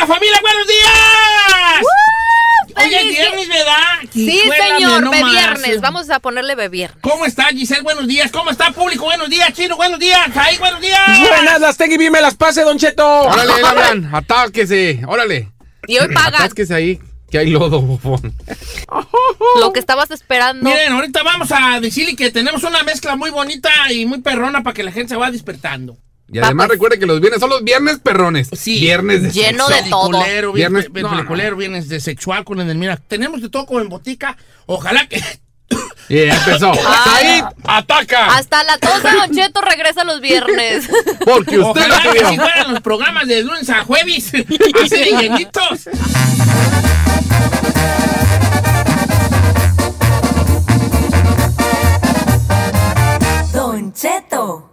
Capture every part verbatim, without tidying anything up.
días, familia! ¡Buenos días! ¡Uh! Oye, es viernes, ¿verdad? Sí, Cuélame señor, nomás. be viernes. Vamos a ponerle be viernes. ¿Cómo está, Giselle? Buenos días. ¿Cómo está, público? Buenos días, Chino. Buenos días. Ahí, buenos días. Buenas, las tengo y bien me las pase, Don Cheto. Órale, ahí hablan. Atáquese. Órale. Y hoy pagan. Atásquese ahí, que hay lodo, bofón. Lo que estabas esperando. Miren, ahorita vamos a decirle que tenemos una mezcla muy bonita y muy perrona para que la gente se vaya despertando. Y además recuerde que los viernes son los viernes perrones. Sí. Viernes de Lleno sexo. de todo. Peliculero, Viernes- viernes, no, peliculero, no. viernes de sexual con el mira. Tenemos de todo como en botica. Ojalá que... Y ya empezó. Ay. Said, ataca. Hasta la tos de Don Cheto regresa los viernes. Porque usted Ojalá lo que pidió. si fueran los programas de lunes a jueves, así de llenitos. Don Cheto.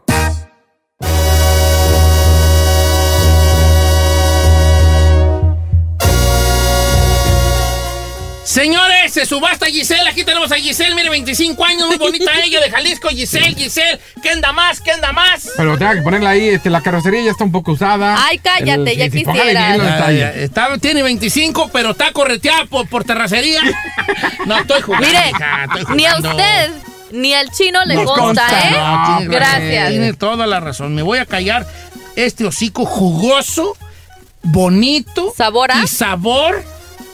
Señores, se subasta Giselle. Aquí tenemos a Giselle, mire, veinticinco años, muy bonita ella, de Jalisco. Giselle, Giselle, ¿qué anda más? ¿Qué anda más? Pero tenga que ponerla ahí, este, la carrocería ya está un poco usada. Ay, cállate, El- ya sí, sí, póngale quisieras. bien los Ya, detalles. ya, está- tiene veinticinco, pero está correteada por, por terracería. No, estoy jugando. Mire, hija, estoy ni a jugando. usted ni al chino le Nos consta, consta, ¿eh? no, tiene razón, Gracias. Tiene toda la razón. Me voy a callar este hocico jugoso, bonito. ¿Sabor a? Y sabor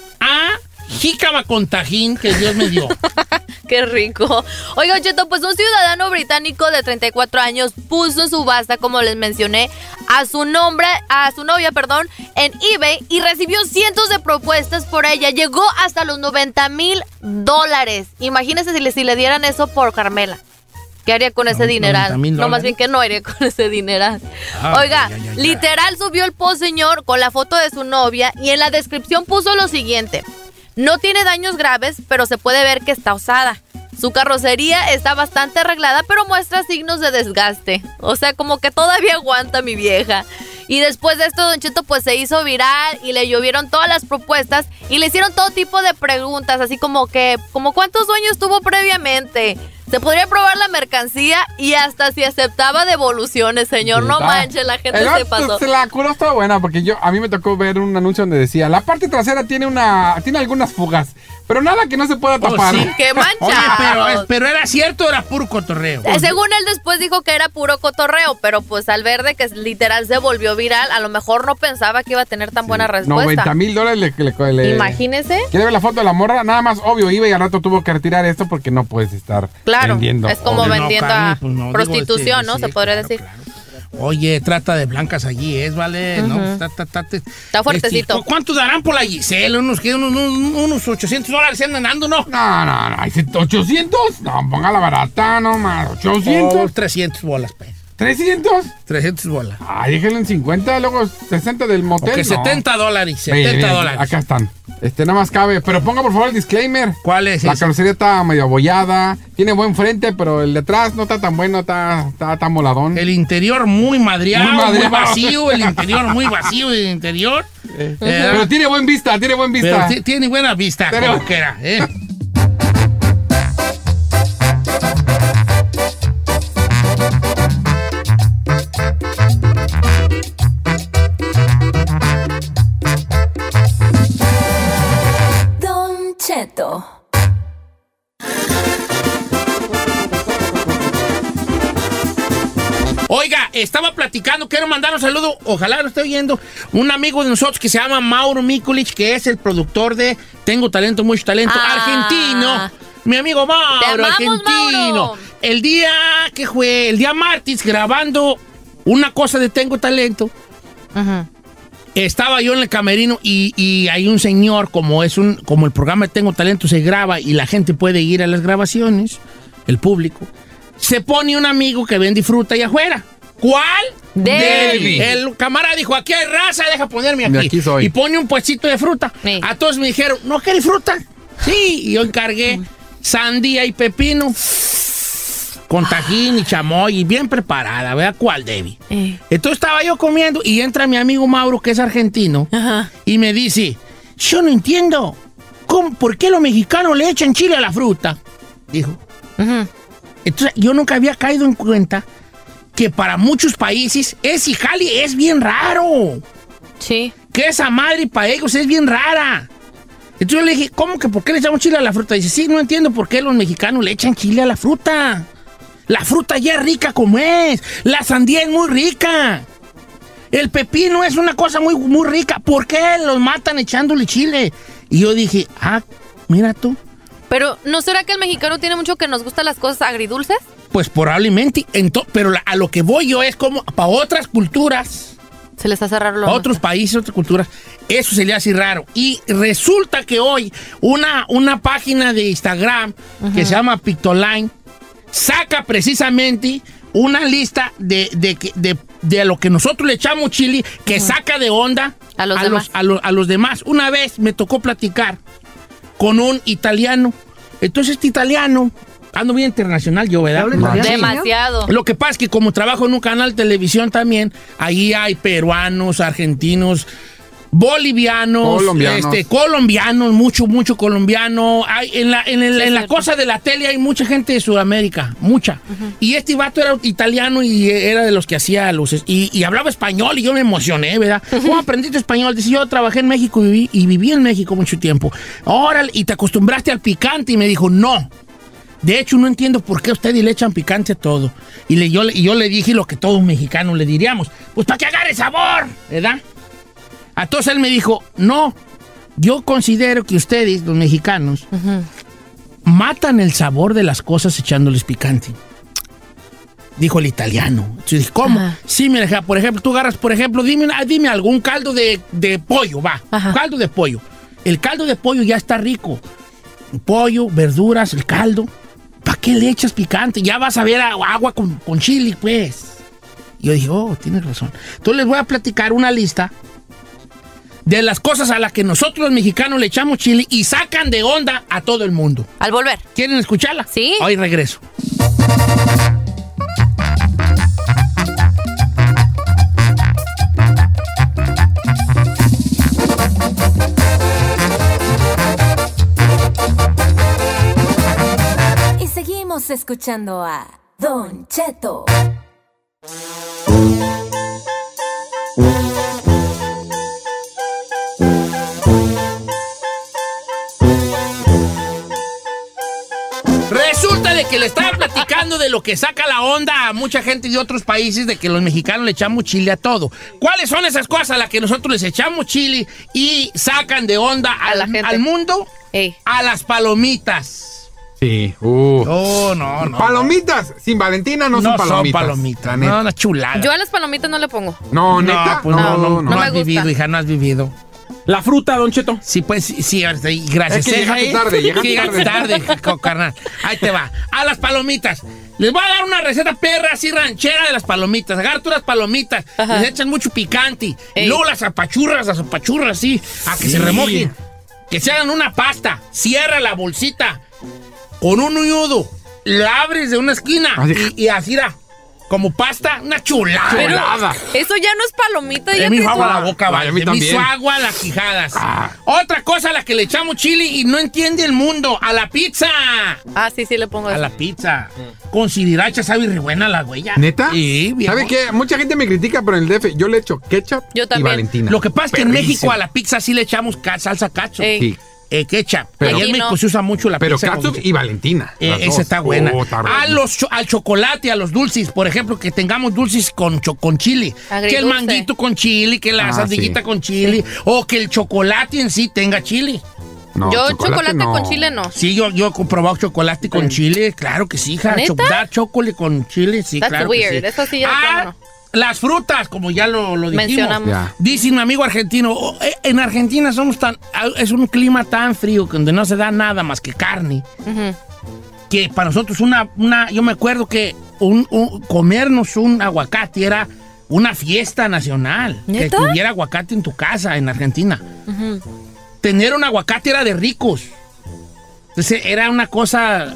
a jícama con tajín que Dios me dio. Qué rico. Oiga, Cheto, pues un ciudadano británico de treinta y cuatro años puso en subasta, como les mencioné, a su nombre, a su novia, perdón, en eBay y recibió cientos de propuestas por ella. Llegó hasta los noventa mil dólares. Imagínense si le, si le dieran eso por Carmela. ¿Qué haría con ese No, dineral? noventa mil No, más dólares. bien que no haría con ese dineral. Ay, Oiga, ay, ay, ay, literal subió el post, señor, con la foto de su novia y en la descripción puso lo siguiente. No tiene daños graves, pero se puede ver que está usada. Su carrocería está bastante arreglada, pero muestra signos de desgaste. O sea, como que todavía aguanta mi vieja. Y después de esto, Don Cheto, pues se hizo viral y le llovieron todas las propuestas y le hicieron todo tipo de preguntas, así como que, como cuántos dueños tuvo previamente. Se podría probar la mercancía y hasta si aceptaba devoluciones, señor. No Está- manches, la gente El se otro, pasó. La cura estaba buena porque yo a mí me tocó ver un anuncio donde decía la parte trasera tiene una tiene algunas fugas, pero nada que no se pueda Oh, tapar. sí. ¡Qué Oye, pero, manchados! pero era cierto o era puro cotorreo. Eh, Según él después dijo que era puro cotorreo, pero pues al ver de que literal se volvió viral, a lo mejor no pensaba que iba a tener tan buena respuesta. noventa mil dólares le, le, le- Imagínese. ¿Quiere ver la foto de la morra? Nada más, obvio, iba y al rato tuvo que retirar esto porque no puedes estar Claro, vendiendo. es como obvio. No, vendiendo Carmen, a pues no, digo, prostitución, este, ¿no? sí, Se podría claro, decir. claro. Oye, trata de blancas allí, ¿es? ¿Vale? No, Ujú. está, está, está, está, Está fuertecito. este, ¿Cuánto darán por la Giselle? ¿Unos, qué? unos, unos, unos ochocientos dólares se andan dando, no? No, no, no, ¿ochocientos? No, ponga la barata, no más. Oh, ¿ochocientos? trescientos bolas, pues. ¿trescientos? trescientos bolas. Ay, déjenlo en cincuenta, luego sesenta del motel. Ok, no. setenta dólares, Mire, setenta mire, dólares. Acá están. Este, nada más cabe. Pero ponga por favor el disclaimer. ¿Cuál es La ese? carrocería está medio abollada. Tiene buen frente, pero el de atrás no está tan bueno, está, está tan moladón. El interior muy madreado, Muy muy, madreado. vacío, el interior muy vacío, el interior. Eh, Eh, pero tiene buen vista, tiene buen Pero vista. ti- tiene buena vista, Pero- como quiera, ¿eh? Don Cheto. Oiga, estaba platicando, quiero mandar un saludo, ojalá lo esté oyendo, un amigo de nosotros que se llama Mauro Mikulich, que es el productor de Tengo Talento, Mucho Talento, Ah. argentino. Mi amigo Mauro, Te amamos, argentino. Mauro. El día que fue, el día martes, grabando una cosa de Tengo Talento, Ajá. estaba yo en el camerino y, y hay un señor, como es un, como el programa de Tengo Talento se graba y la gente puede ir a las grabaciones, el público, se pone un amigo que vende fruta allá afuera. ¿Cuál? Debbie. El camarada dijo, aquí hay raza, deja ponerme aquí. Y aquí soy. Y pone un puestito de fruta. Sí. A todos me dijeron, ¿no quieres fruta? Sí, y yo encargué sandía y pepino con tajín y chamoy y bien preparada, ¿verdad? ¿Cuál, Debbie? Eh. Entonces estaba yo comiendo y entra mi amigo Mauro, que es argentino, Ajá. y me dice, yo no entiendo, ¿cómo, ¿por qué los mexicanos le echan chile a la fruta? Dijo. Ajá. Entonces yo nunca había caído en cuenta que para muchos países ese jali es bien raro. Sí. que esa madre para ellos es bien rara. Entonces yo le dije, ¿cómo que por qué le echamos chile a la fruta? Dice, sí, no entiendo por qué los mexicanos le echan chile a la fruta. La fruta ya es rica como es. La sandía es muy rica. El pepino es una cosa muy, muy rica. ¿Por qué los matan echándole chile? Y yo dije, ah, mira tú. Pero, ¿no será que el mexicano tiene mucho que nos gustan las cosas agridulces? Pues probablemente. Ento- pero la- a lo que voy yo es como para otras culturas... Se les hace raro lo A otros países, otras culturas, eso se le hace raro. Y resulta que hoy una, una página de Instagram uh-huh. que se llama Pictoline saca precisamente una lista de, de, de, de lo que nosotros le echamos chili que uh-huh. saca de onda a los, a, demás. Los, a, los, a los demás. Una vez me tocó platicar con un italiano. Entonces este italiano... Ando bien internacional yo, ¿verdad? Demasiado. Lo que pasa es que como trabajo en un canal de televisión también, ahí hay peruanos, argentinos, bolivianos, colombianos, este, colombianos mucho, mucho colombiano. Hay, en la, en el, sí, en la cosa de la tele hay mucha gente de Sudamérica, mucha. Uh-huh. Y este vato era italiano y era de los que hacía luces. Y, y hablaba español y yo me emocioné, ¿verdad? Uh-huh. ¿Cómo aprendiste español? Dice, yo trabajé en México y viví, y viví en México mucho tiempo. Órale, y te acostumbraste al picante. Y me dijo, no. De hecho, no entiendo por qué ustedes le echan picante a todo. Y, le, yo, y yo le dije lo que todos mexicanos le diríamos. Pues para que agarre sabor, ¿verdad? Entonces él me dijo, no, yo considero que ustedes, los mexicanos, uh-huh. matan el sabor de las cosas echándoles picante. Dijo el italiano. Entonces dije, ¿cómo? Uh-huh. Sí, mira, por ejemplo, tú agarras, por ejemplo, dime, dime algún caldo de, de pollo, va. Uh-huh. Caldo de pollo. El caldo de pollo ya está rico. Pollo, verduras, el caldo. ¿Para qué le echas picante? Ya vas a ver agua con, con chile, pues. Y yo dije, oh, tienes razón. Entonces les voy a platicar una lista de las cosas a las que nosotros los mexicanos le echamos chile y sacan de onda a todo el mundo. Al volver. ¿Quieren escucharla? Sí. Hoy regreso. Seguimos escuchando a Don Cheto. Resulta de que le estaba platicando de lo que saca la onda a mucha gente de otros países, de que los mexicanos le echamos chile a todo. ¿Cuáles son esas cosas a las que nosotros les echamos chile y sacan de onda a al, la gente. al mundo? Ey. A las palomitas. Sí. Uh. Oh, no, no. Palomitas. No. Sin Valentina no, no son palomitas. Son palomitas. No, una chulada. Yo a las palomitas no le pongo. No, neta. No, pues no, no, no, no, no no me has gusta. vivido, hija, no has vivido. La fruta, Don Cheto. Sí, pues, sí, sí, gracias. Es que llegaste ¿eh? tarde, llegaste Llegaste tarde, tarde carnal. Ahí te va. A las palomitas. Les voy a dar una receta perra así ranchera de las palomitas. Agarra tú las palomitas, Ajá. les echan mucho picante. Ey. Y luego las apachurras, las apachurras así, a que Sí. se remojen. Que se hagan una pasta. Cierra la bolsita con un nudo. La abres de una esquina Así. y, y así da. Como pasta, una chulada. Pero Chulada. eso ya no es palomita. De Ya mi te- agua a la boca, Ay, vale. a mí De mi también. agua a las quijadas. Ah. Otra cosa a la que le echamos chile y no entiende el mundo, a la pizza. Ah, sí, sí le pongo A eso. la pizza. Con sriracha sabe re buena la huella. ¿Neta? Sí, viejo. ¿Sabe qué? Mucha gente me critica, pero en el D F yo le echo ketchup Yo y también. Valentina. Lo que pasa es que en Perrísimo. México a la pizza sí le echamos ca- salsa cacho. Ey. Sí. Eh, ketchup. Pero- Allá en Aquí México no. se usa mucho la Pero pizza. ketchup con- y Valentina. Eh, las esa dos. está buena. Oh, está a buena. los cho- al chocolate, a los dulces, por ejemplo, que tengamos dulces con, cho- con chile. Agridulce. Que el manguito con chile, que la Ah, sandillita sí. con chile, o que el chocolate en sí tenga chile. No, Yo chocolate, no. con chile no. Sí, yo, yo he comprobado chocolate con chile, claro que sí, hija. ¿Neta? Cho- dar chocolate con chile, sí, That's claro weird. que sí. Eso sí ya de Ah, plano no. las frutas, como ya lo, lo dijimos. Mencionamos. Ya. Dice un amigo argentino, oh, eh, en Argentina somos tan, es un clima tan frío que donde no se da nada más que carne, Ujú. que para nosotros una, una yo me acuerdo que un, un- comernos un aguacate era una fiesta nacional. ¿Neta? Que tuviera aguacate en tu casa en Argentina. Ujú. Tener un aguacate era de ricos. Entonces era una cosa,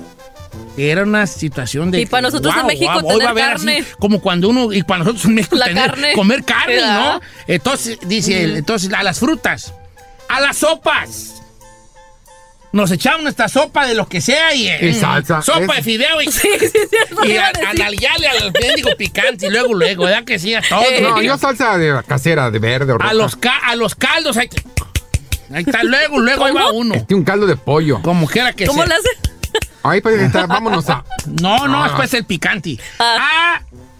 era una situación de... Y para nosotros en México hoy va a tener haber carne. así, como cuando uno, y para nosotros en México La tener- carne. comer carne, ¿Verdad? ¿no? Entonces, dice él, entonces a las frutas, a las sopas. nos echamos nuestra sopa de lo que sea y... Y salsa. Sopa Es- de fideo y... Sí, sí, sí, eso y iba a a- decir. analiarle al mendigo picante y luego, luego, ¿verdad que sí? A todo. No, yo salsa de casera, de verde o roja. a, los ca- a los caldos, ahí, ahí está, luego, luego ahí va uno. Este, un caldo de pollo. Como quiera que ¿Cómo sea. le hace? Ahí pues está, vámonos a... No, no, Ah. después el picante. Ah,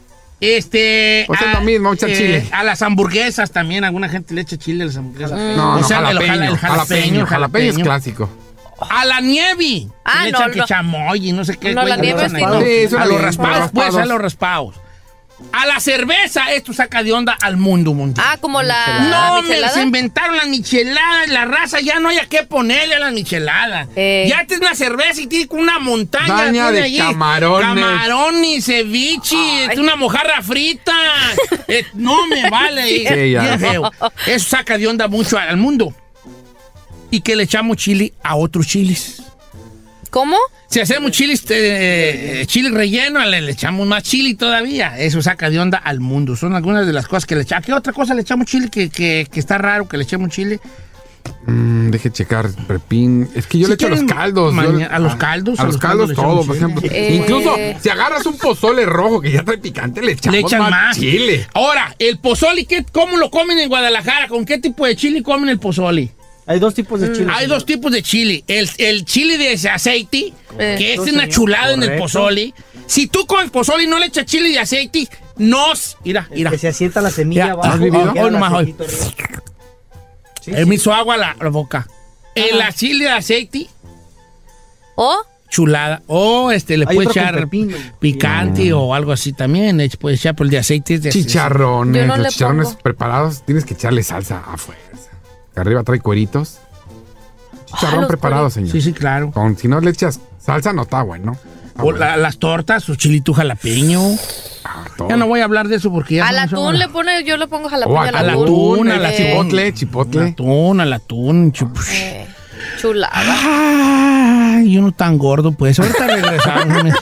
este... Pues es ah, lo mismo, echa chile. A las hamburguesas también, alguna gente le echa chile a las hamburguesas. No, O no, sea, el jalapeño, jala- el jalapeño, jalapeño es clásico. A la nieve. Ah, le no, echan que no. chamoy y no sé qué. No, güey, la le nieve echan sí ahí. no. Sí, eso A es los bien, raspados, los pues, raspados. a los raspados. A la cerveza, esto saca de onda al mundo mundial. Ah, como la No, me michelada. se inventaron las micheladas, la raza, ya no hay a qué ponerle a las micheladas. Eh. Ya tienes una cerveza y tienes una montaña. Daña tiene de allí. camarones. Camarones, ceviche, Ay. una mojarra frita. Eh, no me vale. Sí, eh, ya. bien feo. Eso saca de onda mucho al mundo. Y que le echamos chile a otros chiles. ¿Cómo? Si hacemos chiles, eh, chile relleno, le, le echamos más chile todavía. Eso saca de onda al mundo. Son algunas de las cosas que le echamos. ¿Qué otra cosa le echamos chile que, que, que está raro que le echemos chile? Mm, deje checar, pepín. Es que yo Si le echo a los quieren caldos. maña- yo- a los caldos, A los caldos le todo, echamos por chile. ejemplo. Eh. Incluso si agarras un pozole rojo que ya trae picante, le echamos Le echan más, más. chile. Ahora, el pozole, ¿qué, ¿cómo lo comen en Guadalajara? ¿Con qué tipo de chile comen el pozole? Hay dos tipos de chile. Hay dos tipos de chile. El, el chile de ese aceite, Eh. que es No, una señor. chulada en el Correcto. pozole. Si tú con el pozole y no le echas chile de aceite, nos... Mira, El mira. que se asienta la semilla Ya, abajo. ¿has y vivido? queda Hoy el nomás hoy. aceitito arriba. Sí, Eh, sí. me hizo agua la, la boca. El chile de aceite, ¿O? chulada. O este, le Hay puede otro con echar pepino. picante o algo así también. Le puede echar, pero el de aceite es de Chicharrones, Yo no le los chicharrones pongo. preparados, tienes que echarle salsa a fuerza. Que arriba trae cueritos. Chicharrón Ah, los preparado, cueritos. señor. Sí, sí, claro. Con, si no le echas salsa, no está bueno. Está O bueno. la- las tortas, su chilito jalapeño. Ah, todo. Ya no voy a hablar de eso porque ya Al son- son- atún le pone, yo le pongo jalapeño O al al atún. atún, el al atún. chipotle, Al chipotle. atún, al atún. chup- Eh, chulada. Ay, yo no tan gordo, pues. Ahorita regresamos.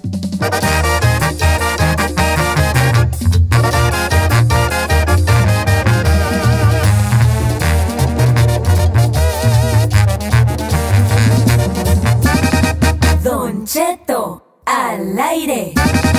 Don Cheto al aire.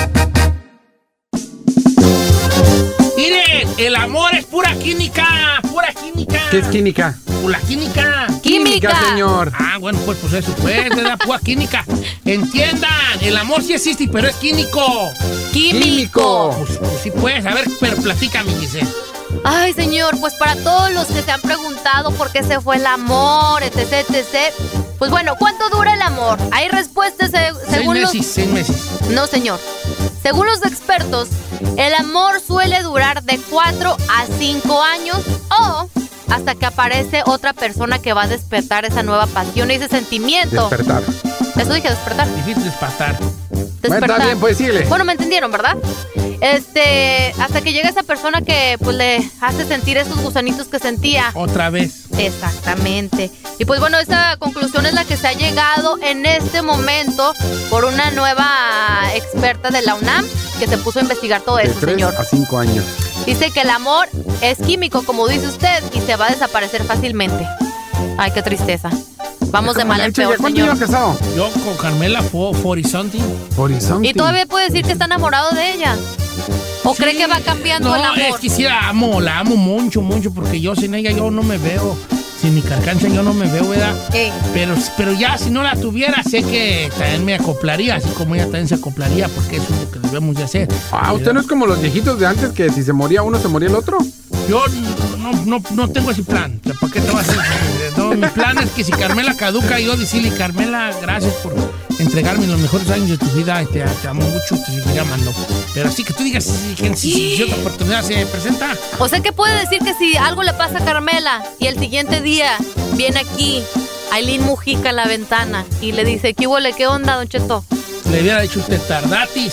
Miren, el amor es pura química, pura química. ¿Qué es química? Pura química. Química. señor. Ah, bueno, pues, pues eso, pues, de la pura química. Entiendan, el amor sí existe, pero es químico. Químico. Pues, pues sí, pues, a ver, pero platícame, Giselle. Ay, señor, pues para todos los que se han preguntado por qué se fue el amor, etc, etcétera. Pues bueno, ¿cuánto dura el amor? Hay respuestas se- Seis según los... meses, seis meses. No, señor. Según los expertos, el amor suele durar de cuatro a cinco años o hasta que aparece otra persona que va a despertar esa nueva pasión y ese sentimiento. Despertar. Eso dije, despertar. Difícil despertar. Bueno, Despertar. está bien, pues síguele. Bueno, me entendieron, ¿verdad? Este, hasta que llega esa persona que pues le hace sentir esos gusanitos que sentía. Otra vez. Exactamente. Y pues bueno, esta conclusión es la que se ha llegado en este momento por una nueva experta de la UNAM que se puso a investigar todo De eso, tres señor. a cinco años. Dice que el amor es químico, como dice usted, y se va a desaparecer fácilmente. Ay, qué tristeza. Vamos de mal en Gancho, ¿ya peor, ¿Cuánto señor. llevan casado? Yo con Carmela fue forty something. Horizonte. Y todavía puede decir que está enamorado de ella. ¿O cree que va cambiando no, el amor? es que sí la amo, la amo mucho, mucho, porque yo sin ella yo no me veo. Sin mi carcancha yo no me veo, ¿verdad? Eh, Pero, pero ya si no la tuviera, sé que también me acoplaría, así como ella también se acoplaría, porque eso es lo que debemos de hacer. Ah, ¿usted no es como los viejitos de antes que si se moría uno, se moría el otro? Yo no, no, no tengo ese plan. ¿Para qué te vas a hacer? No, mi plan es que si Carmela caduca, yo decirle, Carmela, gracias por entregarme los mejores años de tu vida, y te, te amo mucho, te seguiré amando. Pero así que tú digas, si, si, si, si otra oportunidad se presenta, o sea que puede decir que si algo le pasa a Carmela y el siguiente día viene aquí Aileen Mujica a la ventana y le dice, ¿qué huele? ¿Qué onda, Don Cheto? le hubiera dicho usted tardatis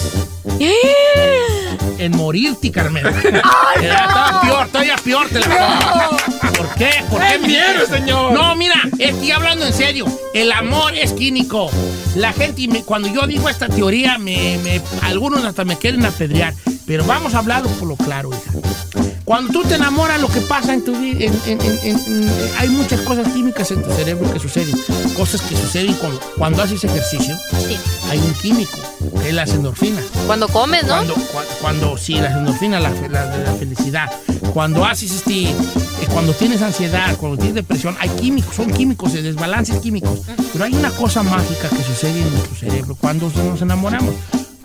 en morirte, Carmela. Estaba peor, todavía peor te la pongo. ¿Por qué? ¿Por qué me miedo, señor! No, mira, estoy hablando en serio. El amor es químico. La gente, me- cuando yo digo esta teoría, me, me- algunos hasta me quieren apedrear. Pero vamos a hablarlo por lo claro, hija. Cuando tú te enamoras, lo que pasa en tu vida, en, en, en, en, en, hay muchas cosas químicas en tu cerebro que suceden. Cosas que suceden cuando, cuando haces ejercicio. Sí. Hay un químico, que es las endorfinas. Cuando comes, ¿no? Cuando, cuando, cuando sí, las endorfinas, la, la, la felicidad. Cuando haces este, eh, cuando tienes ansiedad, cuando tienes depresión, hay químicos, son químicos, desbalances químicos. Pero hay una cosa mágica que sucede en nuestro cerebro cuando nos enamoramos.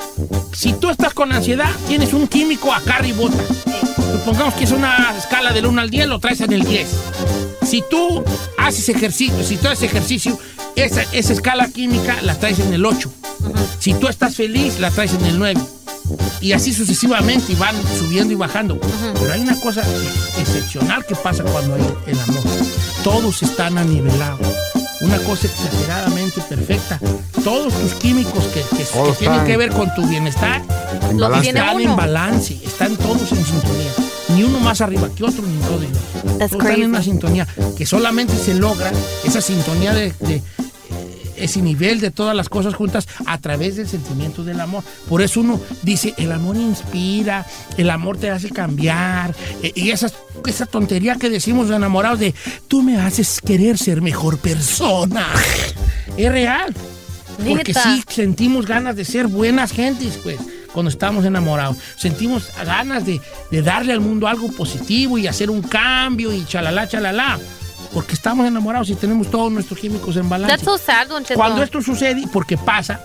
Si tú estás con ansiedad, tienes un químico acá arribota. Supongamos que es una escala del uno al diez, lo traes en el diez. Si tú haces ejercicio, si tú haces ejercicio, esa, esa escala química la traes en el ocho. Uh-huh. Si tú estás feliz, la traes en el nueve. Y así sucesivamente, y van subiendo y bajando. Uh-huh. Pero hay una cosa excepcional que pasa cuando hay el amor. Todos están anivelados. Una cosa exageradamente perfecta. Todos tus químicos que, que, que tienen que ver con tu bienestar Lo que tiene están uno. en balance, están todos en sintonía. Ni uno más arriba que otro, ni todo. Todos están en una sintonía que solamente se logra esa sintonía de, de ese nivel de todas las cosas juntas a través del sentimiento del amor. Por eso uno dice, el amor inspira, el amor te hace cambiar, eh, y esa, esa tontería que decimos los enamorados de, tú me haces querer ser mejor persona. Es real. Porque Neta. sí sentimos ganas de ser buenas gentes, pues, cuando estamos enamorados. Sentimos ganas de, de darle al mundo algo positivo y hacer un cambio y chalala, chalala. Porque estamos enamorados y tenemos todos nuestros químicos en balance. That's so sad, Don Cheto. Cuando esto sucede, porque pasa,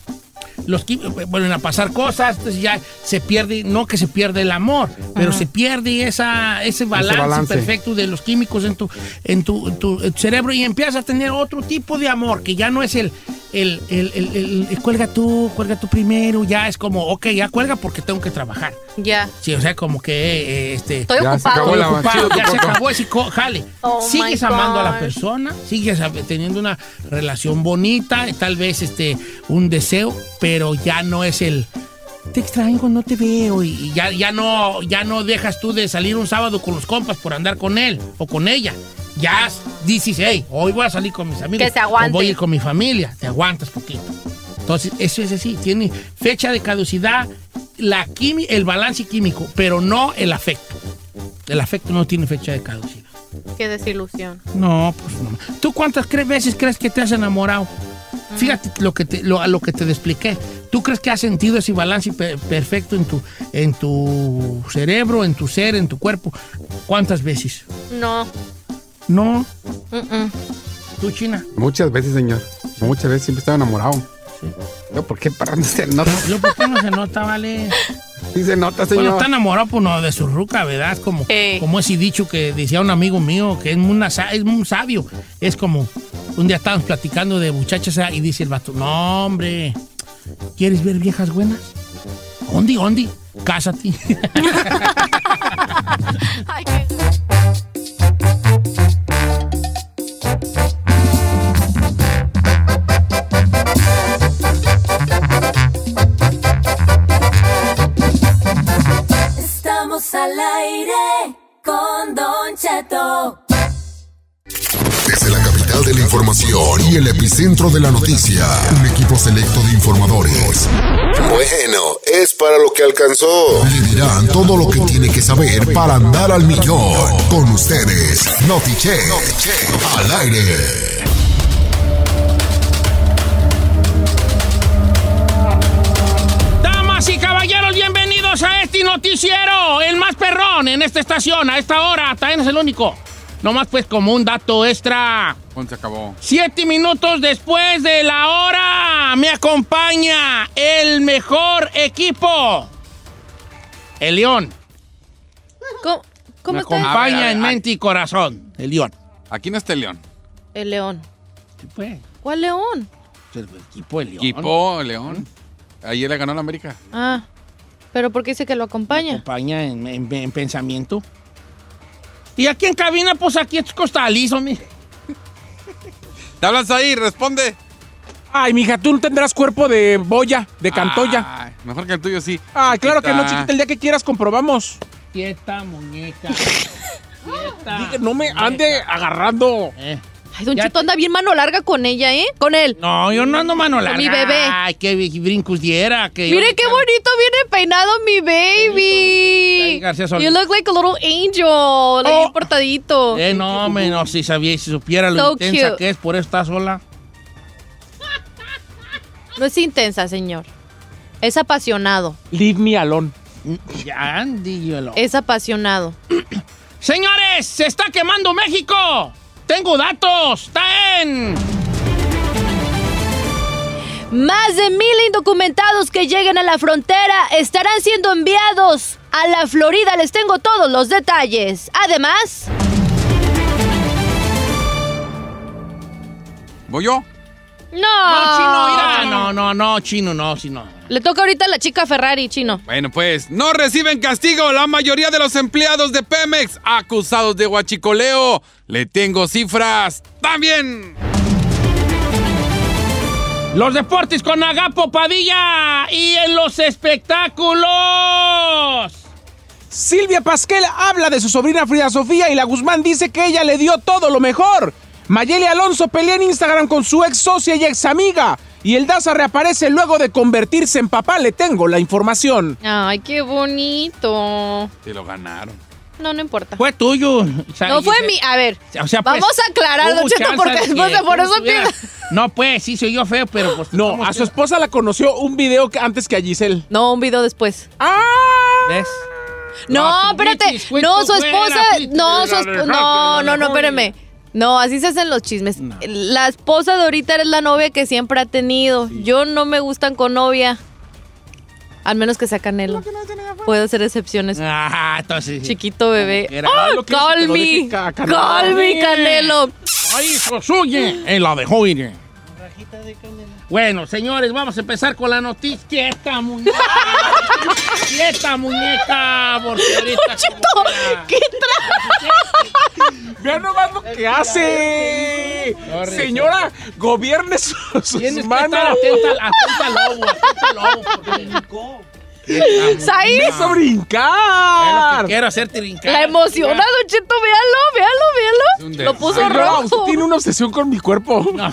los químicos vuelven a pasar cosas, entonces ya se pierde, no que se pierde el amor, pero uh-huh. se pierde esa, ese, balance ese balance perfecto de los químicos en tu, en tu, en tu cerebro y empiezas a tener otro tipo de amor, que ya no es el, el, el, el, el, el cuelga tú, cuelga tú primero, ya es como, ok, ya cuelga porque tengo que trabajar. Ya. Yeah. Sí, o sea, como que, eh, este... Estoy ya ocupado. Se Estoy la ocupado, ya se acabó ese co- jale. Oh sigues amando a la persona, sigues teniendo una relación bonita, tal vez este, un deseo, pero ya no es el... Te extraño cuando no te veo y ya, ya, no, ya no dejas tú de salir un sábado con los compas por andar con él o con ella. Ya dices, hey, hoy voy a salir con mis amigos. Que se aguante. O voy a ir con mi familia. Te aguantas poquito. Entonces, eso es así. Tiene fecha de caducidad, la quimi- el balance químico, pero no el afecto. El afecto no tiene fecha de caducidad. Qué desilusión. No, pues no. ¿Tú cuántas cre- veces crees que te has enamorado? Uh-huh. Fíjate lo que te, lo, a lo que te expliqué. ¿Tú crees que has sentido ese balance per- perfecto en tu, en tu cerebro, en tu ser, en tu cuerpo? ¿Cuántas veces? No. No. Uh-uh. ¿Tú, China? Muchas veces, señor. Muchas veces siempre estaba enamorado. Sí. Yo, ¿por qué para no se nota? Yo, ¿por qué no se nota, vale? Sí se nota, señor. Bueno, está enamorado pues, no, de su ruca, ¿verdad? Es como, hey. como ese dicho que decía un amigo mío, que es muy, es muy sabio. Es como, un día estábamos platicando de muchachas y dice el vato, no, hombre, ¿quieres ver viejas buenas? Ondi, ondi, cásate. Ay, qué... Estamos al aire con Don Cheto. Desde la capital de la información y el epicentro de la noticia, un equipo selecto de informadores. Bueno, es para lo que alcanzó. Le dirán todo lo que tiene que saber para andar al millón. Con ustedes, Notiche, al aire. Damas y caballeros, bienvenidos a este noticiero, el más perrón en esta estación, a esta hora, también es el único. Nomás pues como un dato extra. ¿Cuándo se acabó? Siete minutos después de la hora, me acompaña el mejor equipo. El León. ¿Cómo, cómo Me está? acompaña A ver, a ver, en a- mente y corazón. El León. Aquí no está el León. El León. ¿Qué fue? ¿Cuál León? El equipo del León. Equipo León. Ayer le ganó la América. Ah, pero ¿por qué dice que lo Me acompaña? acompaña en, en- en pensamiento. Y aquí en cabina, pues aquí es costalizo, mi. ¿Te hablas ahí? Responde. Ay, mija, tú no tendrás cuerpo de boya, de cantoya. Ay, mejor que el tuyo, sí. Ay, claro que no, Chiquita. chiquita. El día que quieras comprobamos. Quieta, muñeca. Quieta. Dije, no me muñeca. ande agarrando. Eh, Ay, Don Ya Cheto anda bien mano larga con ella, ¿eh? Con él. No, yo no ando mano larga. mi bebé. Ay, qué brincos diera. Que Mire yo- qué bonito viene peinado mi baby. Ay, García Solís. You look like a little angel. Like bien portadito. Eh, no, me, no, si sabía, si supiera lo So intensa cute. que es, por eso está sola. No es intensa, señor. Es apasionado. Leave me alone. Ya, dígelo. Es apasionado. Señores, se está quemando México. Tengo datos. Está en... Más de mil indocumentados que lleguen a la frontera estarán siendo enviados a la Florida. Les tengo todos los detalles. Además... ¿Voy yo? No. No, Chino, mira. No, no, no, Chino, no, si no. Le toca ahorita a la chica Ferrari, Chino. Bueno, pues, no reciben castigo la mayoría de los empleados de Pemex acusados de huachicoleo. Le tengo cifras también. Los deportes con Agapo Padilla y en los espectáculos. Silvia Pasquel habla de su sobrina Frida Sofía y la Guzmán dice que ella le dio todo lo mejor. Mayeli Alonso pelea en Instagram con su ex socia y ex amiga. Y el Daza reaparece luego de convertirse en papá. Le tengo la información. Ay, qué bonito. Se lo ganaron. No, no importa. Fue tuyo. O sea, No fue y- mi... A ver, O sea, pues, vamos a aclarar, hubo Don Cheto, chance porque de después que de por tú eso estuvieras- piensa- No, pues, sí soy yo feo, pero pues... No, ¿cómo a su que- esposa la conoció un video que antes que a Giselle. No, un video después. ¡Ah! ¿Ves? No, tu espérate. bichis, fue No, tu su fuera, esposa... fuiste No, de su la esposa... de- No, de la no, no, mejor. espérame. No, así se hacen los chismes. No. La esposa de ahorita es la novia que siempre ha tenido. Yo no me gustan con novia. Al menos que sea Canelo. Puedo hacer excepciones. Ah, entonces... Chiquito bebé. Era- ¡Oh, lo quieres que te call lo me! deje ca- Canelo. ¡Call me, Canelo! ¡Ay, eso suye! Él la dejó ir. Bueno, señores, vamos a empezar con la noticia. ¡Quieta, muñeca! ¡Quieta, muñeca! Porque ahorita... como quiera. ¿Qué tra... Vean nomás lo que hace. Sorry, Señora, gobierne sus, sus Tienes que manos. estar atenta, atenta al lobo, atenta al lobo. Porque... ¡Saí! ¡Vas a Es lo brincar! que quiero hacerte brincar. La emociona, Don Cheto. Véalo, véalo, un véalo. Lo puso Señora, rojo. usted tiene una obsesión con mi cuerpo. No.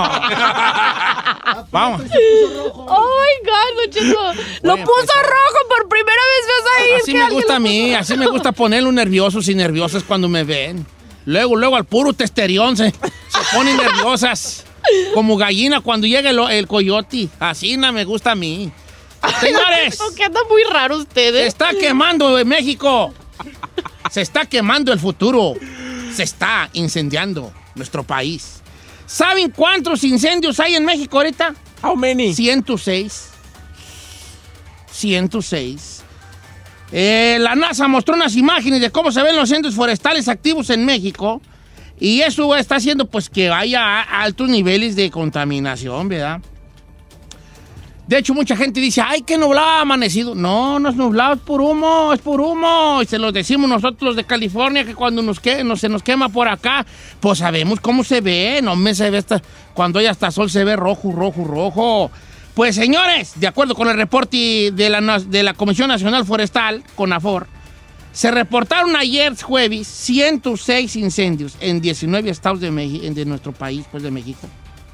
Vamos. Oh my God, Don Cheto. Lo Voy a puso empezar. rojo por primera vez. ¿Ves ahí? Es Así que me alguien gusta a lo mí, puso así me gusta ponerlos nerviosos y nerviosas cuando me ven. Luego, luego al puro testerión se, se ponen nerviosas. Como gallina cuando llega el, el coyote. Así no me gusta a mí. Señores, Cheto, que anda muy raro se ustedes. está quemando en México. Se está quemando el futuro. Se está incendiando nuestro país. ¿Saben cuántos incendios hay en México ahorita? How many? ciento seis. ciento seis. Eh, la NASA mostró unas imágenes de cómo se ven los incendios forestales activos en México. Y eso está haciendo pues que haya altos niveles de contaminación, ¿verdad? De hecho, mucha gente dice, ay, qué nublado ha amanecido. No, no es nublado, es por humo, es por humo. Y se los decimos nosotros los de California, que cuando nos que, no, se nos quema por acá, pues sabemos cómo se ve. No me se ve hasta, cuando hay hasta sol se ve rojo, rojo, rojo. Pues, señores, de acuerdo con el reporte de la, de la Comisión Nacional Forestal, CONAFOR, se reportaron ayer jueves ciento seis incendios en diecinueve estados de, Meji- de nuestro país, pues de México.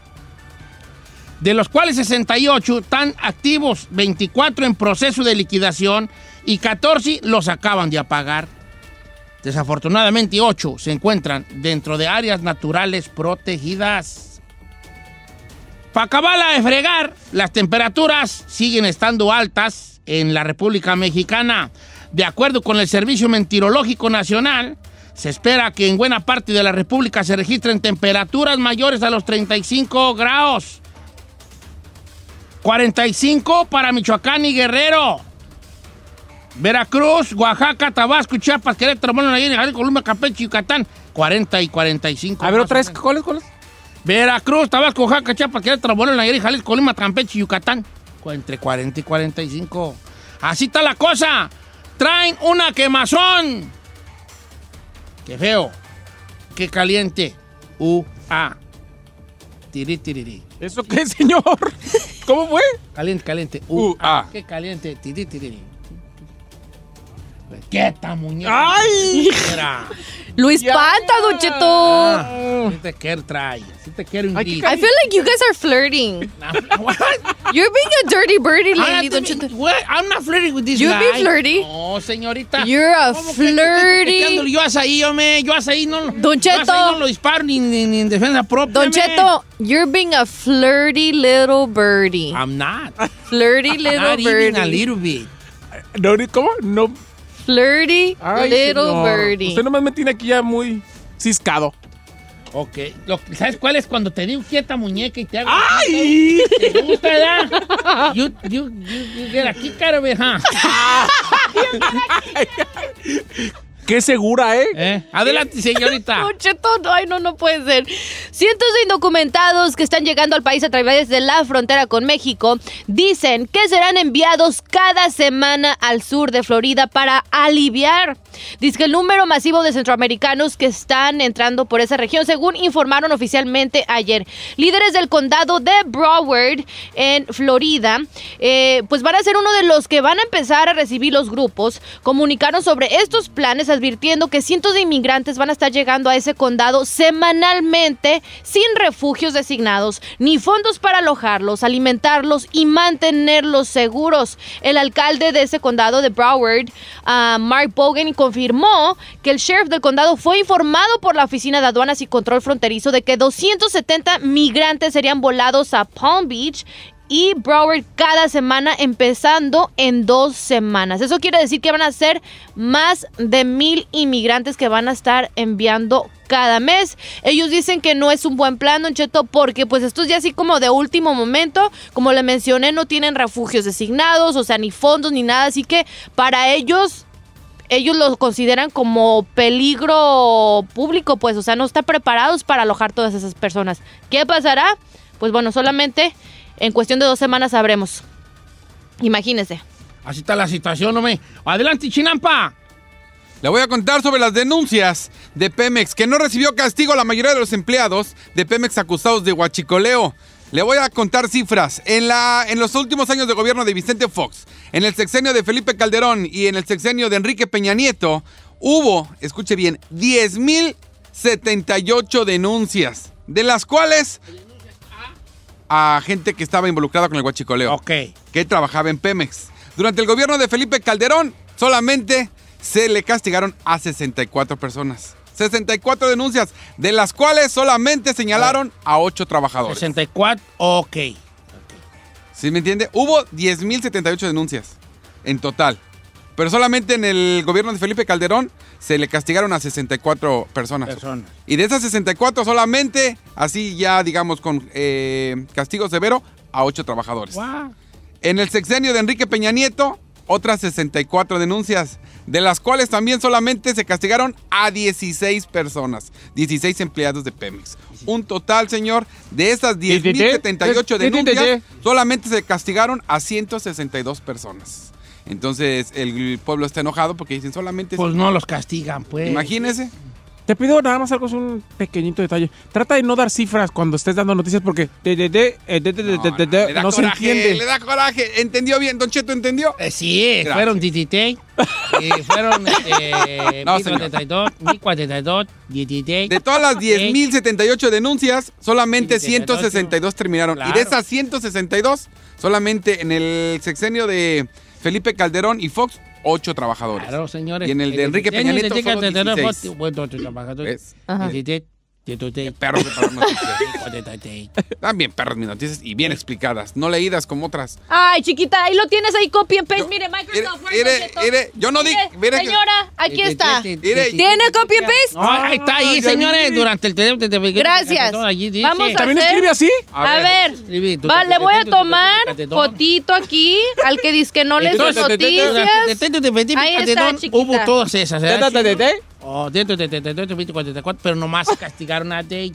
De los cuales sesenta y ocho están activos, veinticuatro en proceso de liquidación y catorce los acaban de apagar. Desafortunadamente, ocho se encuentran dentro de áreas naturales protegidas. Para acabarla de fregar, las temperaturas siguen estando altas en la República Mexicana. De acuerdo con el Servicio Meteorológico Nacional, se espera que en buena parte de la República se registren temperaturas mayores a los treinta y cinco grados. cuarenta y cinco para Michoacán y Guerrero. Veracruz, Oaxaca, Tabasco, Chiapas, Querétaro, Morelos, Nayarit, Jalisco, Colima, Campeche, Yucatán. cuarenta y cuarenta y cinco. A ver, más otra o vez, menos. ¿cuál es? ¿Cuál es? Veracruz, Tabasco, Oaxaca, Chiapas, Querétaro, Morelos, Nayarit, Jalisco, Colima, Campeche y Yucatán. Entre cuarenta y cuarenta y cinco. Así está la cosa. Traen una quemazón. Qué feo. Qué caliente. U, A. Tiri, tiriri. ¿Eso qué, señor? ¿Cómo fue? Caliente, caliente. U, A. Qué caliente. Tiri, tiriri. Quieta, muñeca. ¡Ay! Era. Lo espanta, Don Cheto. no. Sí te quiero traer, sí te quiero Ay, invitar. I feel like you guys are flirting. What? You're being a dirty birdie I'm lately, not Don being- Cheto. what? I'm not flirting with this You guy. be flirty. No, señorita. You're a ¿Cómo que te estoy flirty- coqueteando? Yo hasta ahí, hombre. Yo hasta ahí no. Don yo hasta Cheto. ahí no lo disparo ni, ni, ni en defensa propia. Don hombre. Cheto, you're being a flirty little birdie. I'm not. Flirty little Not even a birdie. little bit. No, ¿cómo? No. Flirty Ay, little señor. birdie. Usted nomás me tiene aquí ya muy ciscado. Ok. Lo- ¿Sabes cuál es cuando te digo quieta muñeca y te hago? ¡Ay! ¿Te gusta, verdad? You, you, you, you get aquí, cara, vieja. Qué segura, ¿eh? ¿Eh? Adelante, señorita. Don Cheto, no, ay, no, no puede ser. Cientos de indocumentados que están llegando al país a través de la frontera con México dicen que serán enviados cada semana al sur de Florida para aliviar. Dice que el número masivo de centroamericanos que están entrando por esa región, según informaron oficialmente ayer. Líderes del condado de Broward, en Florida, eh, pues van a ser uno de los que van a empezar a recibir los grupos. Comunicaron sobre estos planes, advirtiendo que cientos de inmigrantes van a estar llegando a ese condado semanalmente sin refugios designados, ni fondos para alojarlos, alimentarlos y mantenerlos seguros. El alcalde de ese condado de Broward, uh, Mark Bogan, confirmó que el sheriff del condado fue informado por la Oficina de Aduanas y Control Fronterizo de que doscientos setenta migrantes serían volados a Palm Beach y Broward cada semana, empezando en dos semanas. Eso quiere decir que van a ser más de mil inmigrantes que van a estar enviando cada mes. Ellos dicen que no es un buen plan, Don Cheto, porque pues esto es ya así como de último momento. Como le mencioné, no tienen refugios designados, o sea, ni fondos ni nada. Así que para ellos... ellos lo consideran como peligro público, pues, o sea, no están preparados para alojar todas esas personas. ¿Qué pasará? Pues bueno, solamente en cuestión de dos semanas sabremos. Imagínese. Así está la situación, hombre. Adelante, Chinampa. Le voy a contar sobre las denuncias de Pemex, que no recibió castigo a la mayoría de los empleados de Pemex acusados de huachicoleo. Le voy a contar cifras. En, la, en los últimos años de gobierno de Vicente Fox, en el sexenio de Felipe Calderón y en el sexenio de Enrique Peña Nieto, hubo, escuche bien, diez mil setenta y ocho denuncias, de las cuales a gente que estaba involucrada con el huachicoleo, Ok. que trabajaba en Pemex. Durante el gobierno de Felipe Calderón, solamente se le castigaron a sesenta y cuatro personas. sesenta y cuatro denuncias, de las cuales solamente señalaron a ocho trabajadores. sesenta y cuatro, ok. ¿Sí me entiende? Hubo diez mil setenta y ocho denuncias en total. Pero solamente en el gobierno de Felipe Calderón se le castigaron a sesenta y cuatro personas. Personas. Y de esas sesenta y cuatro solamente, así ya digamos con eh, castigo severo, a ocho trabajadores. Wow. En el sexenio de Enrique Peña Nieto, otras sesenta y cuatro denuncias, de las cuales también solamente se castigaron a dieciséis personas, dieciséis empleados de Pemex. Un total, señor, de esas diez mil setenta y ocho denuncias, solamente se castigaron a ciento sesenta y dos personas. Entonces, el pueblo está enojado porque dicen solamente... Pues no los castigan, pues. Imagínese. Te pido nada más algo, es un pequeñito detalle. Trata de no dar cifras cuando estés dando noticias porque de, de, de, eh, de, de, de, de, de, de, le da no se coraje, entiende. le da coraje. ¿Entendió bien? ¿Don Cheto entendió? Eh, sí, Gracias. fueron dieciséis. Y fueron eh, No, mil cuarenta y dos, mil cuarenta y dos, dieciséis. De todas las diez mil setenta y ocho denuncias, solamente ciento sesenta y dos terminaron. Claro. Y de esas ciento sesenta y dos, solamente en el sexenio de Felipe Calderón y Fox, ocho trabajadores. Claro, señores. Y en el de Enrique Peña Nieto solo dieciséis. Bueno, otro trabajador. ¿Ves? Ajá. dieciséis, dieciséis, Perros de para noticias. cuarenta y seis. También perros mis noticias y bien explicadas, no leídas como otras. Ay, chiquita, ahí lo tienes ahí, copy and paste. Yo- Mire, Microsoft Word, mire, Don Cheto. mire, yo no di- Mire, mire que- señora, aquí está. Mire. ¿Tiene copy and paste? No, ahí está, ahí, ya señores, vi. durante el teléfono. Gracias. Vamos a ¿También hacer- escribe así? A ver, Escribí, tú- va, tú- le tú- voy a tú- tú- tomar tú- tú- tú- fotito aquí al que dice que no le dio Entonces, noticias. Ahí está, chiquita. Hubo todas esas, De, ¿verdad? de, de, de. Oh, dentro de treinta y ocho, veinte, cuarenta y cuatro, pero nomás se castigaron a Date.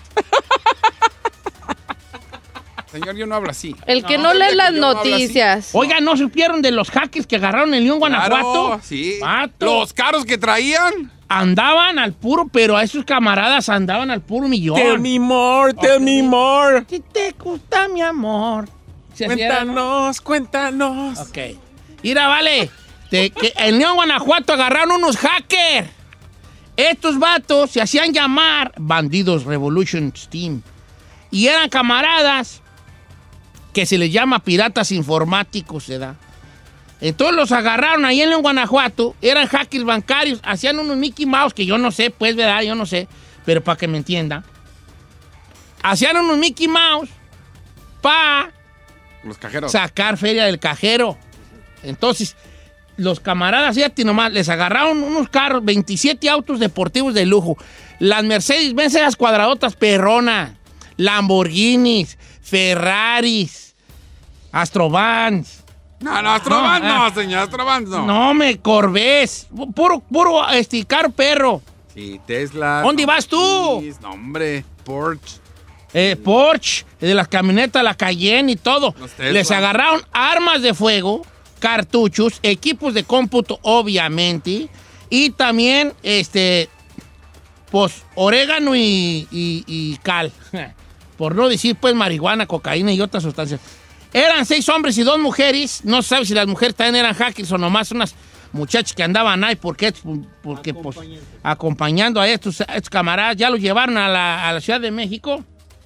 Señor, yo no hablo así. El que No, no, lee yo las no hablo así. noticias. Oiga, ¿no supieron de los hackers que agarraron en León, Guanajuato? Claro, sí. Vato. Los carros que traían. Andaban al puro, pero a esos camaradas andaban al puro millón. Tell me more, tell me more. Si te gusta mi amor. ¿Se hacían? Cuéntanos, cuéntanos. Ok. Mira, vale. Te- que en León, Guanajuato agarraron unos hackers. Estos vatos se hacían llamar Bandidos Revolution Team. Y eran camaradas que se les llama piratas informáticos, ¿verdad? Entonces los agarraron ahí en León, Guanajuato. Eran hackers bancarios. Hacían unos Mickey Mouse que yo no sé, pues, ¿verdad? Yo no sé. Pero para que me entiendan. Hacían unos Mickey Mouse para Los cajeros. sacar feria del cajero. Entonces, los camaradas, fíjate nomás, les agarraron unos carros, veintisiete autos deportivos de lujo. Las Mercedes-Benz, esas cuadradotas perronas, Lamborghinis, Ferraris, Astrobans. No, no, Astrovan No, no, ah. señor, Astrovan no. No, me Corvés. Puro, puro esticar perro. Sí, Tesla. ¿Dónde vas tú? No, hombre, Porsche. Eh, Porsche, de las camionetas, la Cayenne y todo. Los Tesla. Les agarraron armas de fuego, cartuchos, equipos de cómputo, obviamente, y también, este, pues, orégano y, y- y cal. Por no decir, pues, marihuana, cocaína y otras sustancias. Eran seis hombres y dos mujeres. No se sabe si las mujeres también eran hackers o nomás unas muchachas que andaban ahí porque, porque pues, acompañando a estos, a estos camaradas. Ya los llevaron a la, a la Ciudad de México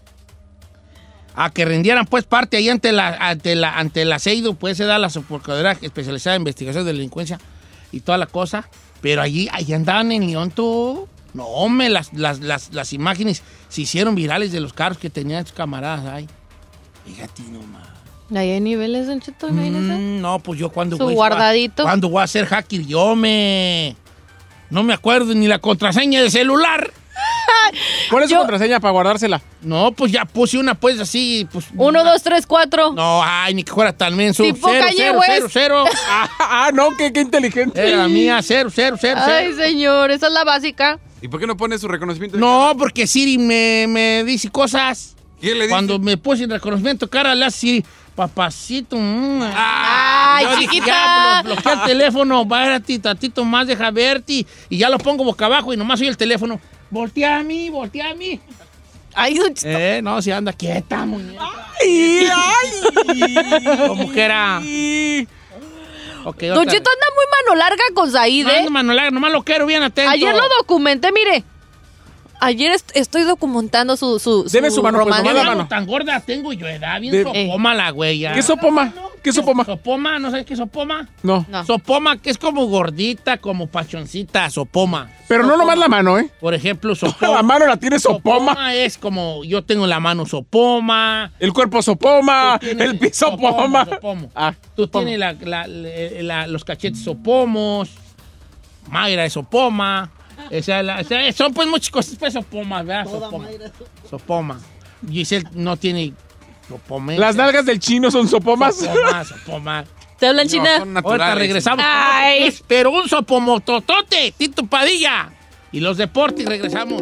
a que rindieran pues parte ahí ante la ante la ante la C E I D U, pues se da la Procuraduría Especializada en Investigación de Delincuencia y toda la cosa, pero allí, allí andaban en León tú. No, hombre, las, las, las, las imágenes se hicieron virales de los carros que tenían estos camaradas ahí. Fíjate nomás. Ahí hay niveles, Don Cheto, imagínese. Mm, no, pues yo cuando Su voy guardadito. cuando voy a ser hacker, yo me no me acuerdo ni la contraseña de celular. ¿Cuál es su Yo- contraseña para guardársela? No, pues ya puse una pues así, pues Uno, dos, tres, cuatro. No, ay, ni que fuera tan menso. Tipo Cero, Kanye cero, West. cero, cero. Ah, ah, no, qué, qué inteligente. Era mía, cero, cero, cero, Ay, cero. señor, esa es la básica. ¿Y por qué no pone su reconocimiento? de No, cara? porque Siri me, me dice cosas. ¿Qué le dice? Cuando me puse el reconocimiento de cara, le hace Siri, papacito. mm, Ay, yo dije, chiquita. ya, blo- bloquea el teléfono, bárate, tantito más, deja verte. Y ya lo pongo boca abajo y nomás oye el teléfono. Voltea a mí, voltea a mí. Ay, Don Cheto. Eh, no, si anda quieta, muñeca. ¡Ay, ay! Como que era. Ok, Don otra Cheto vez. anda muy mano larga con Said, No, ¿eh? ando mano larga, nomás lo quiero bien atento. Ayer lo documenté, mire. Ayer est- estoy documentando su, su, Deme su mano, pues, romance. nomás la ¿Qué mano. mano tan gorda tengo yo, edad? Bien De- sopoma la güey. ya. ¿Qué sopoma? ¿Qué sopoma? Sopoma, ¿no sabes qué es sopoma? No. No. Sopoma, que es como gordita, como pachoncita, sopoma. Pero no nomás la mano, ¿eh? Por ejemplo, La sopoma. mano la tiene sopoma. Sopoma es como, yo tengo la mano sopoma. El cuerpo sopoma. Tú tienes- El pie sopoma. sopomo, sopomo. Ah, Tú sopoma. tienes la- la- la- la- los cachetes sopomos. Mayra es sopoma. O sea, la- o sea, son pues muchas cosas, pues sopoma, ¿verdad? Sopoma. Sopoma. Giselle no tiene sopoma. Las nalgas del chino son sopomas. Sopoma, sopoma. ¿Te hablan No, china? son naturales. Ahorita regresamos. Ay. Es, pero un sopomototote, Tito Padilla. Y los deportes, regresamos.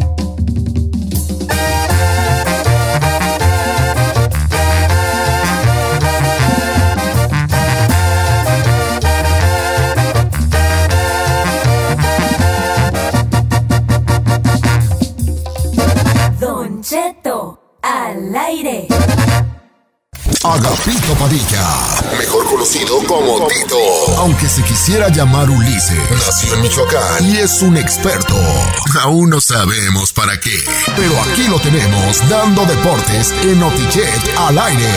Don Cheto al aire. Agapito Padilla, mejor conocido como Tito. Aunque se quisiera llamar Ulises, nació en Michoacán y es un experto. Aún no sabemos para qué, pero aquí lo tenemos dando deportes en Notichet al aire.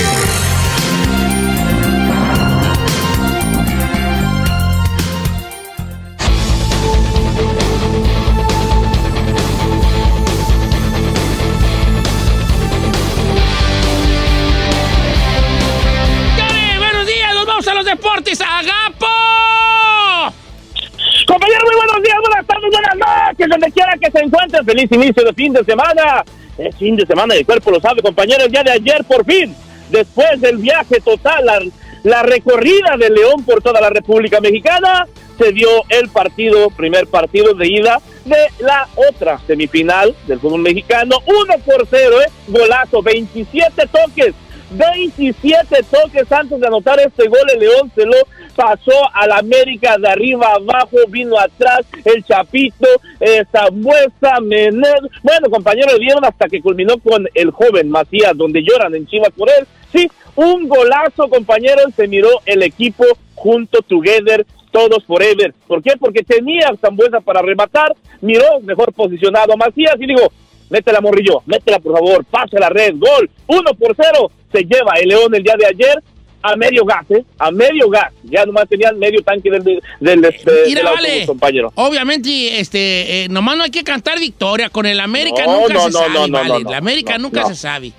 ¡Señores, buenos días! ¡Nos vamos a los deportes! ¡Agapo! Compañeros, muy buenos días, buenas tardes, buenas noches, donde quiera que se encuentren. Feliz inicio de fin de semana. Es fin de semana y el cuerpo lo sabe, compañeros. El día de ayer, por fin, después del viaje total, la, la recorrida de León por toda la República Mexicana, se dio el partido, primer partido de ida de la otra semifinal del fútbol mexicano. uno por cero, ¿eh? Golazo, veintisiete toques. veintisiete toques antes de anotar este gol. El León se lo pasó al América de arriba abajo, vino atrás el Chapito, eh, Zambuesa, Menez. Bueno, compañeros, le dieron hasta que culminó con el joven Macías, donde lloran en Chivas por él. Sí, un golazo, compañeros, se miró el equipo junto, together, todos forever. ¿Por qué? Porque tenía a Sambueza para rematar, miró mejor posicionado a Macías y dijo, métela, Morrillo, métela por favor, pase la red, gol, uno por cero, se lleva el León el día de ayer a medio gas, ¿eh? A medio gas, ya nomás tenían medio tanque del, del, del, este, Mira, del vale, autobús, compañero. Obviamente, este, eh, nomás no hay que cantar victoria, con el América No, nunca no, se no, sabe, no, no, vale, no, no, la América no, nunca no. se sabe.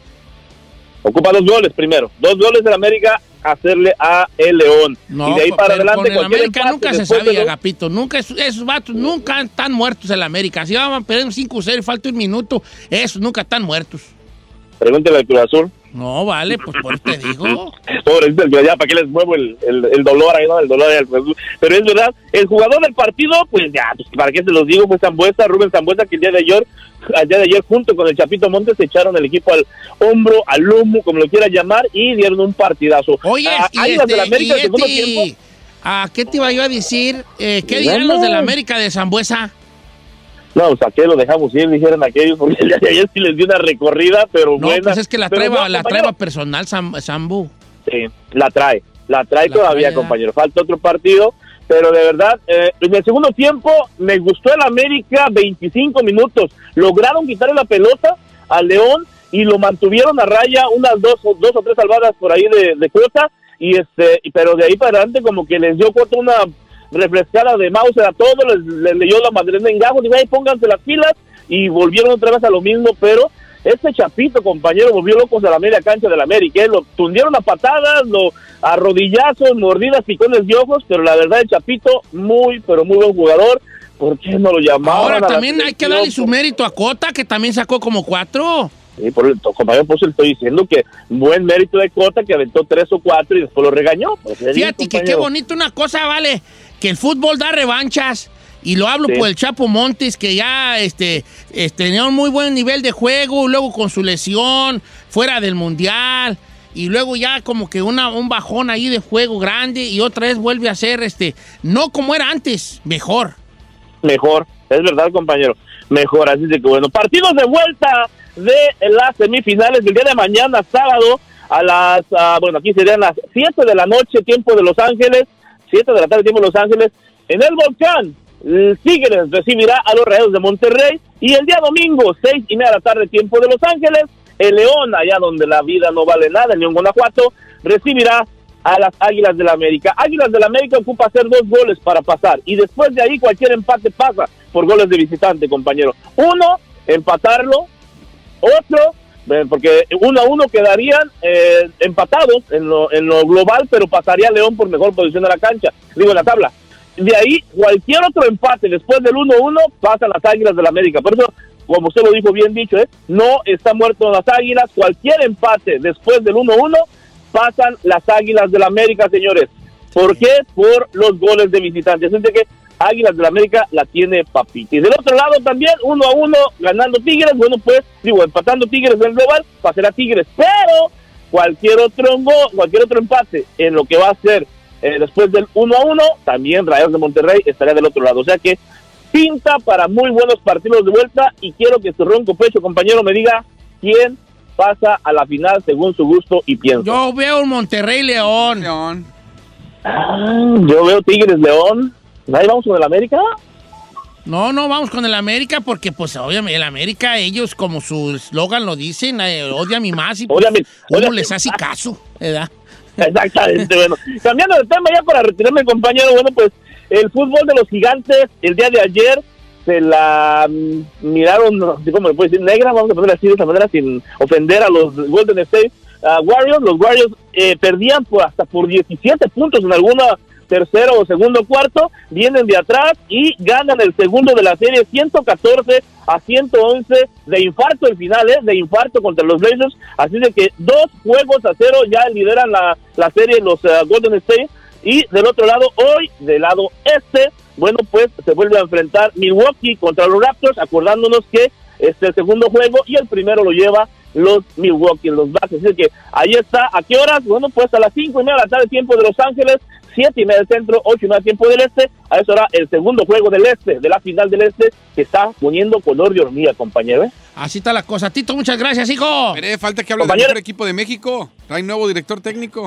Ocupa dos goles primero, dos goles del América hacerle a el León. No, y de ahí para pero adelante con el cualquier América empate, nunca se después sabe, de los- Agapito. Nunca, esos, esos vatos nunca están muertos en la América. Si van perdiendo cinco cero y falta un minuto, esos nunca están muertos. Pregúntale al Cruz Azul. No, vale, pues por eso te digo. Pobre, ya, ¿para qué les muevo el, el, el dolor ahí, no? El dolor del Cruz Azul. Pero es verdad, el jugador del partido, pues ya, pues, ¿para qué se los digo? Fue Sambueza, Rubén Sambueza, que el día de ayer, el día de ayer junto con el Chapito Montes se echaron el equipo al hombro, al lomo, como lo quiera llamar, y dieron un partidazo. Oye, Ah, y Águilas este, del América, y el segundo este- tiempo. ¿a qué te iba yo a decir? Eh, ¿Qué Dígame. dirán los de la América de Zambuesa? No, o sea, que lo dejamos ir, dijeron aquellos, porque el día de ayer sí les dio una recorrida, pero No, buena. pues es que la Pero traeba, no, la compañero, traeba personal, Sam- Sambu. Sí, la trae, la trae La todavía, trae, compañero. Falta otro partido, pero de verdad, eh, en el segundo tiempo me gustó el América, veinticinco minutos. Lograron quitarle la pelota al León y lo mantuvieron a raya unas dos, dos o tres salvadas por ahí de, de cuota, y este, y- pero de ahí para adelante como que les dio cuota una refrescada de Mauser a todos, les, les leyó la madrina en gajo, digo, ahí pónganse las pilas, y volvieron otra vez a lo mismo, pero este Chapito, compañero, volvió locos a la media cancha del América, ¿eh? Lo tundieron a patadas, lo a rodillazos, mordidas, picones de ojos, pero la verdad el Chapito, muy, pero muy buen jugador. ¿Por qué no lo llamaban? Ahora a la también hay que selección? darle su mérito a Cota, que también sacó como cuatro. Sí, por el, compañero, pues le estoy diciendo que buen mérito de Cota, que aventó tres o cuatro y después lo regañó. Pues, le digo, Fíjate que qué compañero. bonito una cosa, vale, que el fútbol da revanchas. Y lo hablo Sí. por el Chapo Montes, que ya este, este, tenía un muy buen nivel de juego, luego con su lesión, fuera del Mundial, y luego ya como que una, un bajón ahí de juego grande, y otra vez vuelve a ser, este, no como era antes, mejor. Mejor, es verdad, compañero, mejor, así de que bueno, partidos de vuelta de las semifinales del día de mañana, sábado, a las, ah, bueno, aquí serían las siete de la noche, tiempo de Los Ángeles, siete de la tarde, tiempo de Los Ángeles, en el Volcán, el Tigres recibirá a los Rayados de Monterrey, y el día domingo, seis y media de la tarde, tiempo de Los Ángeles, el León, allá donde la vida no vale nada, el León Guanajuato, recibirá a las Águilas del América. Águilas del América ocupa hacer dos goles para pasar, y después de ahí cualquier empate pasa por goles de visitante, compañero. Uno, empatarlo, otro, eh, porque uno a uno quedarían eh, empatados en lo, en lo global, pero pasaría León por mejor posición de la cancha, digo, en la tabla. De ahí, cualquier otro empate después del uno a uno, pasan las Águilas del América. Por eso, como usted lo dijo bien dicho, ¿eh? No está muerto las Águilas. Cualquier empate después del uno a uno, pasan las Águilas del América, señores. ¿Por qué? Por los goles de visitantes. Así que Águilas del América la tiene papita. Y del otro lado también, uno a uno, ganando Tigres. Bueno, pues, digo, empatando Tigres en el global, pasará Tigres. Pero cualquier otro, go- cualquier otro empate en lo que va a ser Eh, después del uno a uno, también Rayados de Monterrey estaría del otro lado. O sea que pinta para muy buenos partidos de vuelta, y quiero que su ronco pecho, compañero, me diga quién pasa a la final según su gusto y pienso. Yo veo un Monterrey-León. León. Ah, yo veo Tigres León. ¿Ahí vamos con el América? No, no, vamos con el América porque, pues, obviamente, el América, ellos, como su eslogan lo dicen, eh, odia a mi más y pues, Ódiame, uno ódiame. les hace caso, ¿verdad? Exactamente, bueno. Cambiando de tema ya para retirarme, compañero, bueno, pues el fútbol de los Gigantes el día de ayer se la mm, miraron, no sé cómo le puedo decir, negra, vamos a poner así de esa manera sin ofender a los Golden State uh, Warriors. Los Warriors eh, perdían por hasta por diecisiete puntos en alguna tercero o segundo cuarto, vienen de atrás y ganan el segundo de la serie ciento catorce a ciento once, de infarto el final, ¿eh? de infarto contra los Blazers, así de que dos juegos a cero ya lideran la, la serie los uh, Golden State. Y del otro lado, hoy, del lado este, bueno, pues se vuelve a enfrentar Milwaukee contra los Raptors, acordándonos que este es el segundo juego y el primero lo lleva los Milwaukee, los Bucks. Así que ahí está. ¿A qué horas? Bueno, pues a las cinco y media de la tarde, tiempo de Los Ángeles, siete y media del centro, ocho y media tiempo del este. A eso era el segundo juego del este, de la final del este, que está poniendo color de hormiga, compañero. ¿eh? Así está la cosa. Tito, muchas gracias, hijo. Mire, falta que hable del Compañero. mejor equipo de México. Hay nuevo director técnico.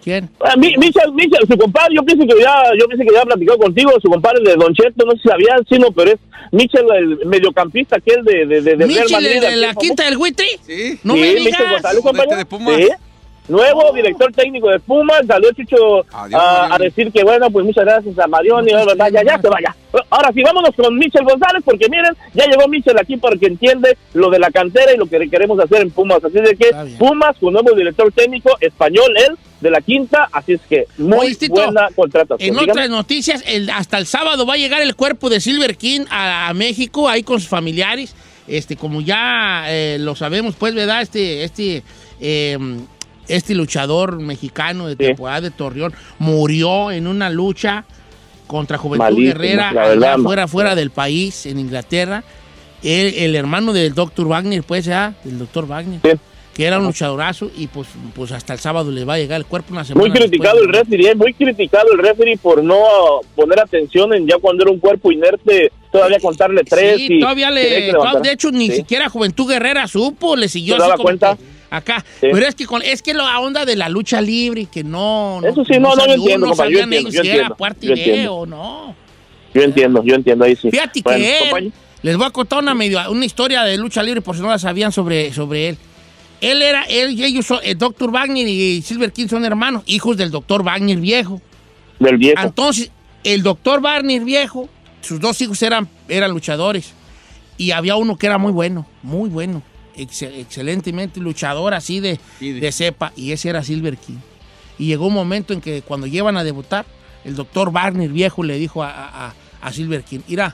¿Quién? Ah, Mi- Michel, Michel, su compadre, yo pienso que ya, yo pienso que ya platicó contigo, su compadre de Don Cheto, no sé si sabía, sino, pero es Michel, el mediocampista aquel de, de, de, de Real Michel, Madrid, el de aquel la famoso. quinta del Huitri. Sí. No Sí, me Michel digas. González, Juguete compañero. de Pumas. Sí. Nuevo director técnico de Pumas, salió Chucho Adiós, a, a Marioni. decir que bueno, pues muchas gracias a Marioni, No, ¿verdad? Ya, ya se vaya. Ahora sí, vámonos con Michel González, porque miren, ya llegó Michel aquí porque entiende lo de la cantera y lo que queremos hacer en Pumas. Así de que Está bien. Pumas, con nuevo director técnico español, él, de la quinta, así es que muy Oye, Tito, buena contratación. En Dígame. otras noticias, el- hasta el sábado va a llegar el cuerpo de Silver King a, a México, ahí con sus familiares. Este, como ya eh, lo sabemos, pues, ¿verdad? Este, este, eh, este luchador mexicano de Sí. temporada de Torreón murió en una lucha contra Juventud Malísimo, Guerrera, la verdad, allá ma- fuera, fuera del país, en Inglaterra. El, el hermano del doctor Wagner, pues, ya, del doctor Wagner. Sí. Que era un luchadorazo y pues, pues hasta el sábado le va a llegar el cuerpo una semana. Muy criticado el después. referee, eh, muy criticado el referee por no poner atención en ya cuando era un cuerpo inerte, todavía contarle tres. Sí, y todavía quería le. que levantara. De hecho, ni Sí. siquiera Juventud Guerrera supo, le siguió ¿Se así daba como cuenta? que acá. Sí. Pero es que con, es que la onda de la lucha libre, que no. Eso sí, no, no, yo sabía entiendo, uno, compa, yo sabían entiendo, ellos yo si era entiendo, parte yo de entiendo. o no. Yo entiendo, yo entiendo ahí sí. Fíjate Bueno, que él, compañero. les voy a contar una, medio, una historia de lucha libre por si no la sabían sobre, sobre él. Él era, él y ellos son, el doctor Wagner y Silver King son hermanos, hijos del doctor Wagner viejo. Del viejo. Entonces, el doctor Wagner viejo, sus dos hijos eran, eran luchadores. Y había uno que era muy bueno, muy bueno, ex- excelentemente luchador, así de, Sí, de- de cepa, y ese era Silver King. Y llegó un momento en que cuando llevan a debutar, el doctor Wagner viejo le dijo a, a- a Silver King, mira,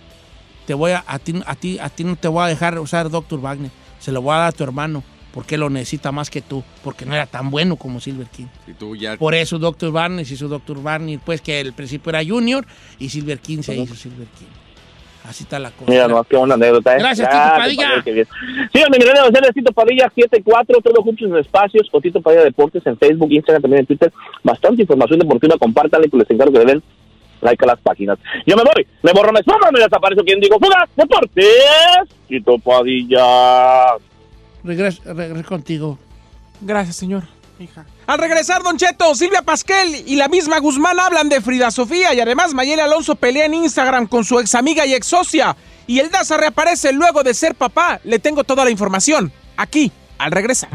te voy a, a, ti, a, ti, a ti no te voy a dejar usar doctor Wagner, se lo voy a dar a tu hermano, porque lo necesita más que tú, porque no era tan bueno como Silver King. Si tú ya... Por eso doctor Barney se hizo doctor Barney, pues que al principio era Junior y Silver King se hizo Silver King. Así está la cosa. Mira, no, qué buena anécdota, ¿eh? Gracias, Ya, Tito compadre, Padilla. qué bien. Síganme, mi redes sociales, Tito Padilla setenta y cuatro, todos juntos en espacios, o Tito Padilla Deportes en Facebook, Instagram, también en Twitter. Bastante información deportiva, compártanla y pues les encargo que le den like a las páginas. Yo me voy, me borro, me esfumo, me desaparezco. ¿Quién digo? ¡Fuga! Deportes, Tito Padilla. Regreso, regreso contigo. Gracias, señor. Hija. Al regresar, Don Cheto, Silvia Pasquel y la misma Guzmán hablan de Frida Sofía y además Mayeli Alonso pelea en Instagram con su ex amiga y ex socia. Y el Daza reaparece luego de ser papá. Le tengo toda la información aquí, al regresar.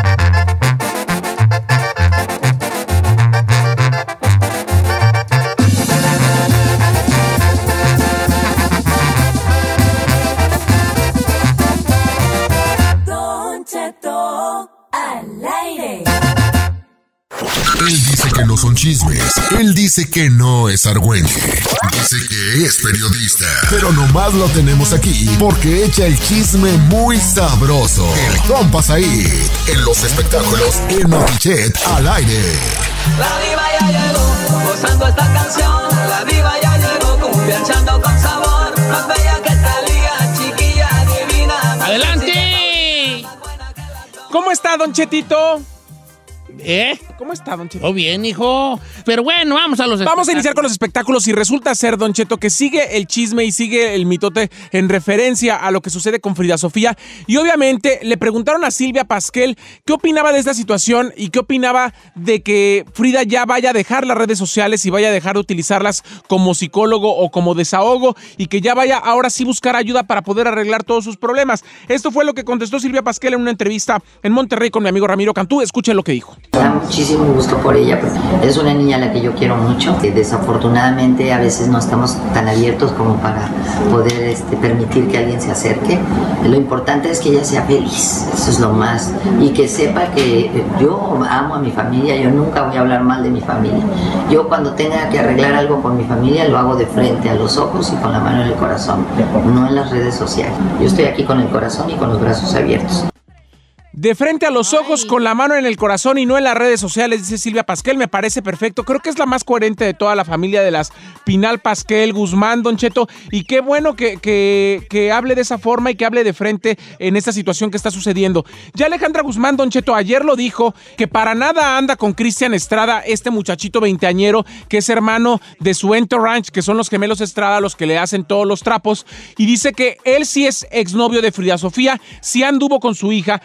Don Cheto al aire. Él dice que no son chismes. Él dice que no es argüente. Dice que es periodista. Pero nomás lo tenemos aquí porque echa el chisme muy sabroso. El compa Said en los espectáculos en Notichet al aire. La diva ya llegó, gozando esta canción. La diva ya llegó, cumbianchando con sabor. Más bella que Talía, chiquilla divina. ¡Adelante! ¿Cómo está, Don Chetito? ¿Eh? ¿Cómo está, Don Cheto? Todo bien, hijo. Pero bueno, vamos a los Vamos a iniciar con los espectáculos y resulta ser, Don Cheto, que sigue el chisme y sigue el mitote en referencia a lo que sucede con Frida Sofía. Y obviamente le preguntaron a Silvia Pasquel qué opinaba de esta situación y qué opinaba de que Frida ya vaya a dejar las redes sociales y vaya a dejar de utilizarlas como psicólogo o como desahogo y que ya vaya ahora sí buscar ayuda para poder arreglar todos sus problemas. Esto fue lo que contestó Silvia Pasquel en una entrevista en Monterrey con mi amigo Ramiro Cantú. Escuchen lo que dijo. Me da muchísimo gusto por ella, porque es una niña a la que yo quiero mucho. Que desafortunadamente a veces no estamos tan abiertos como para poder este, permitir que alguien se acerque. Lo importante es que ella sea feliz, eso es lo más. Y que sepa que yo amo a mi familia, yo nunca voy a hablar mal de mi familia. Yo cuando tenga que arreglar algo con mi familia lo hago de frente, a los ojos y con la mano en el corazón, no en las redes sociales. Yo estoy aquí con el corazón y con los brazos abiertos. De frente a los ojos, con la mano en el corazón y no en las redes sociales, dice Silvia Pasquel, me parece perfecto. Creo que es la más coherente de toda la familia de las Pinal, Pasquel, Guzmán, Don Cheto. Y qué bueno que, que, que hable de esa forma y que hable de frente en esta situación que está sucediendo. Ya Alejandra Guzmán, Don Cheto, ayer lo dijo, que para nada anda con Cristian Estrada, este muchachito veinteañero, que es hermano de su entourage, que son los gemelos Estrada, los que le hacen todos los trapos. Y dice que él sí es exnovio de Frida Sofía, sí anduvo con su hija, pero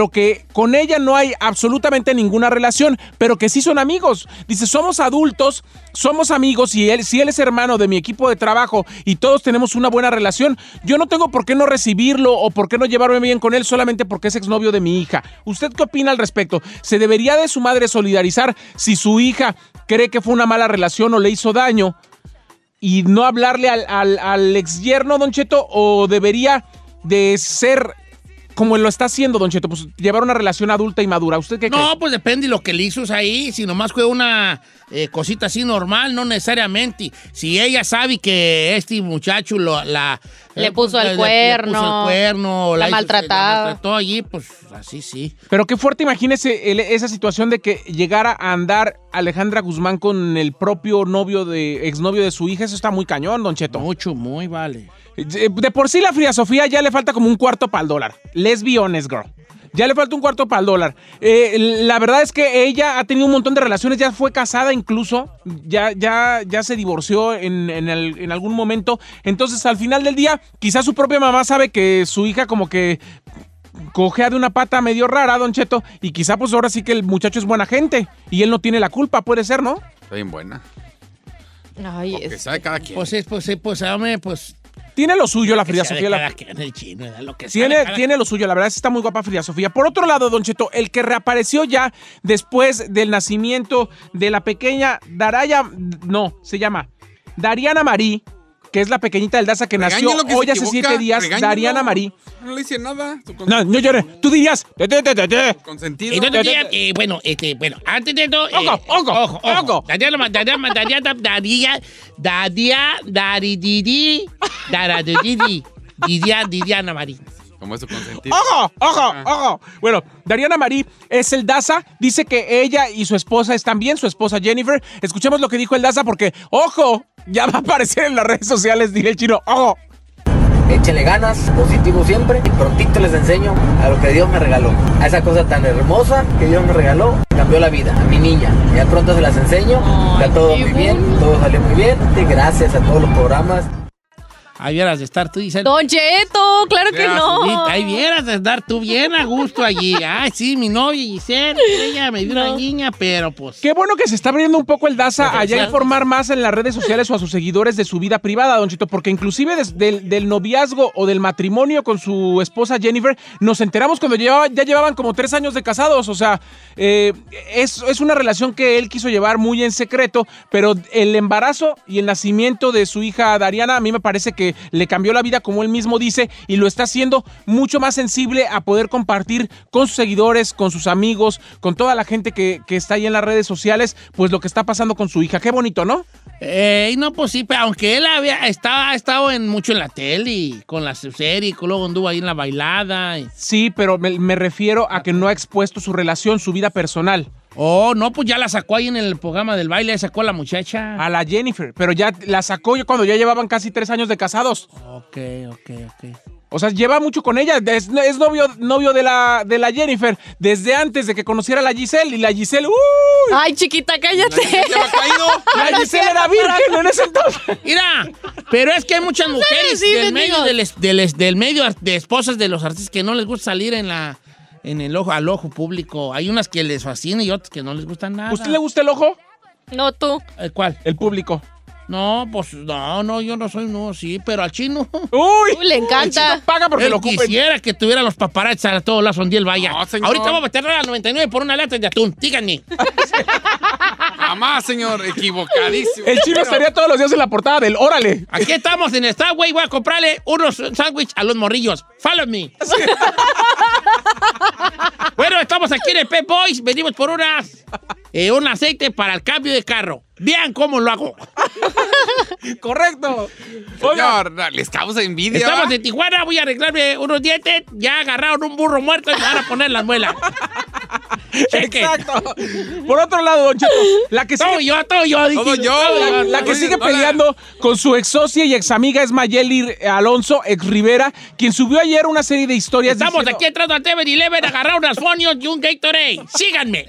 pero que con ella no hay absolutamente ninguna relación, pero que sí son amigos. Dice, somos adultos, somos amigos, y él, si él es hermano de mi equipo de trabajo y todos tenemos una buena relación, yo no tengo por qué no recibirlo o por qué no llevarme bien con él solamente porque es exnovio de mi hija. ¿Usted qué opina al respecto? ¿Se debería de su madre solidarizar si su hija cree que fue una mala relación o le hizo daño y no hablarle al, al, al ex yerno, Don Cheto, o debería de ser como lo está haciendo, Don Cheto, pues llevar una relación adulta y madura? ¿Usted qué cree? No, pues depende de lo que le hizo ahí. Si nomás fue una eh, cosita así normal, no necesariamente. Si ella sabe que este muchacho lo, la... Le puso el le, cuerno. Le puso el cuerno. La hizo- maltrataba. La maltrató allí, pues así sí. Pero qué fuerte, imagínese el- esa situación de que llegara a andar Alejandra Guzmán con el propio novio de, exnovio de su hija. Eso está muy cañón, Don Cheto. Mucho, muy vale. De por sí la Frida Sofía ya le falta como un cuarto para el dólar. Let's be honest, girl. Ya le falta un cuarto para el dólar. Eh, la verdad es que ella ha tenido un montón de relaciones, ya fue casada incluso, ya, ya, ya se divorció en, en, el- en algún momento. Entonces, al final del día, quizás su propia mamá sabe que su hija como que cojea de una pata medio rara, Don Cheto, y quizá pues ahora sí que el muchacho es buena gente y él no tiene la culpa, puede ser, ¿no? Está bien buena. Ay, Que es... sabe cada quien. Pues es, pues, es, pues, hombre, pues... Tiene lo suyo la Frida que sea de Sofía. la- cada quien, el chino, ¿verdad? Lo que Tiene, sea de cada- tiene lo suyo, la verdad es que está muy guapa Frida Sofía. Por otro lado, Don Cheto, el que reapareció ya después del nacimiento de la pequeña Daraya, no, se llama Dariana Marí, que es la pequeñita del Daza que nació Regáñalo, que hoy se hace equivoca, siete días, regáñalo. Dariana Marí. No le hice nada. Tu con- No, no llores, tú dirías, te, te, te, te, te. consentido. Y no te diría, eh, bueno, este, bueno, antes de todo... eh, Ojo, ojo, ojo, ojo. ojo. Dariana, Dariana, Dariana, Daria, Daria, Darididi, Daradididi, Didia, Didiana Marín. Como es su consentido. ¡Ojo! ¡Ojo! Ajá. ¡Ojo! Bueno, Dariana Marí es el Daza. Dice que ella y su esposa están bien, su esposa Jennifer. Escuchemos lo que dijo el Daza porque, ¡ojo! Ya va a aparecer en las redes sociales, diré el chino. ¡Ojo! Échenle ganas, positivo siempre, y prontito les enseño a lo que Dios me regaló. A esa cosa tan hermosa que Dios me regaló, cambió la vida, a mi niña. Ya pronto se las enseño, ya todo muy bien, todo salió muy bien. Y gracias a todos los programas. Ahí vieras de estar tú, Giselle. Don Cheto, claro que Ya, no. Ahí vieras de estar tú bien a gusto allí. Ay, sí, mi novia Giselle, ella me dio una niña, pero pues... Qué bueno que se está abriendo un poco el Daza Ajá. allá a informar más en las redes sociales o a sus seguidores de su vida privada, Don Chito, porque inclusive des- del, del noviazgo o del matrimonio con su esposa Jennifer, nos enteramos cuando llevaba, ya llevaban como tres años de casados. O sea, eh, es, es una relación que él quiso llevar muy en secreto, pero el embarazo y el nacimiento de su hija Dariana a mí me parece que le cambió la vida, como él mismo dice, y lo está haciendo mucho más sensible a poder compartir con sus seguidores, con sus amigos, con toda la gente que, que está ahí en las redes sociales, pues lo que está pasando con su hija. Qué bonito, ¿no? Eh, no, pues sí, pero aunque él había estaba, ha estado en, mucho en la tele, y con la serie, y luego anduvo ahí en la bailada. y- Sí, pero me, me refiero a que no ha expuesto su relación, su vida personal. Oh, no, pues ya la sacó ahí en el programa del baile, sacó a la muchacha. A la Jennifer, pero ya la sacó ya cuando ya llevaban casi tres años de casados. Ok, ok, ok. O sea, lleva mucho con ella. Es, es novio, novio de la, de la Jennifer desde antes de que conociera a la Giselle. Y la Giselle, ¡uy! Ay, chiquita, cállate. Ya va caído. La Giselle era virgen en ese entonces. Mira, pero es que hay muchas mujeres sí, del, bendigo. medio del, es- del, es- del medio ar- de esposas de los artistas que no les gusta salir en la en el ojo al ojo público. Hay unas que les fascina y otras que no les gustan nada. ¿Usted le gusta el ojo? No, tú. ¿El cuál? El público. No, pues no, no, yo no soy, no, sí, pero al chino. ¡Uy! Uy, le encanta. El chino paga porque Él lo ocupen. quisiera que tuviera los paparazzis a todos lados donde él vaya. No, señor. Ahorita vamos a meter a la noventa y nueve por una lata de atún. Díganme. Jamás, señor. Equivocadísimo. El chino estaría todos los días en la portada del Órale. Aquí estamos en el Starway. Voy a comprarle unos sándwiches a los morrillos. Follow me. Bueno, estamos aquí en el Pep Boys. Venimos por unas, eh, un aceite para el cambio de carro. Vean cómo lo hago. Correcto. Oiga, Señor, les causa envidia. Estamos ¿va? en Tijuana. Voy a arreglarme unos dientes. Ya agarraron un burro muerto y me van a poner las muelas. Cheque. exacto. Por otro lado, Don Cheto, la que Todo sigue, yo, todo yo. dije, Todo yo. todo la, la que Oye, sigue hola. peleando con su ex socia y ex amiga es Mayeli Alonso, ex Rivera, quien subió ayer una serie de historias. Estamos diciendo- aquí entrando al seven eleven a agarrar unas fonios y un Gatorade. Síganme.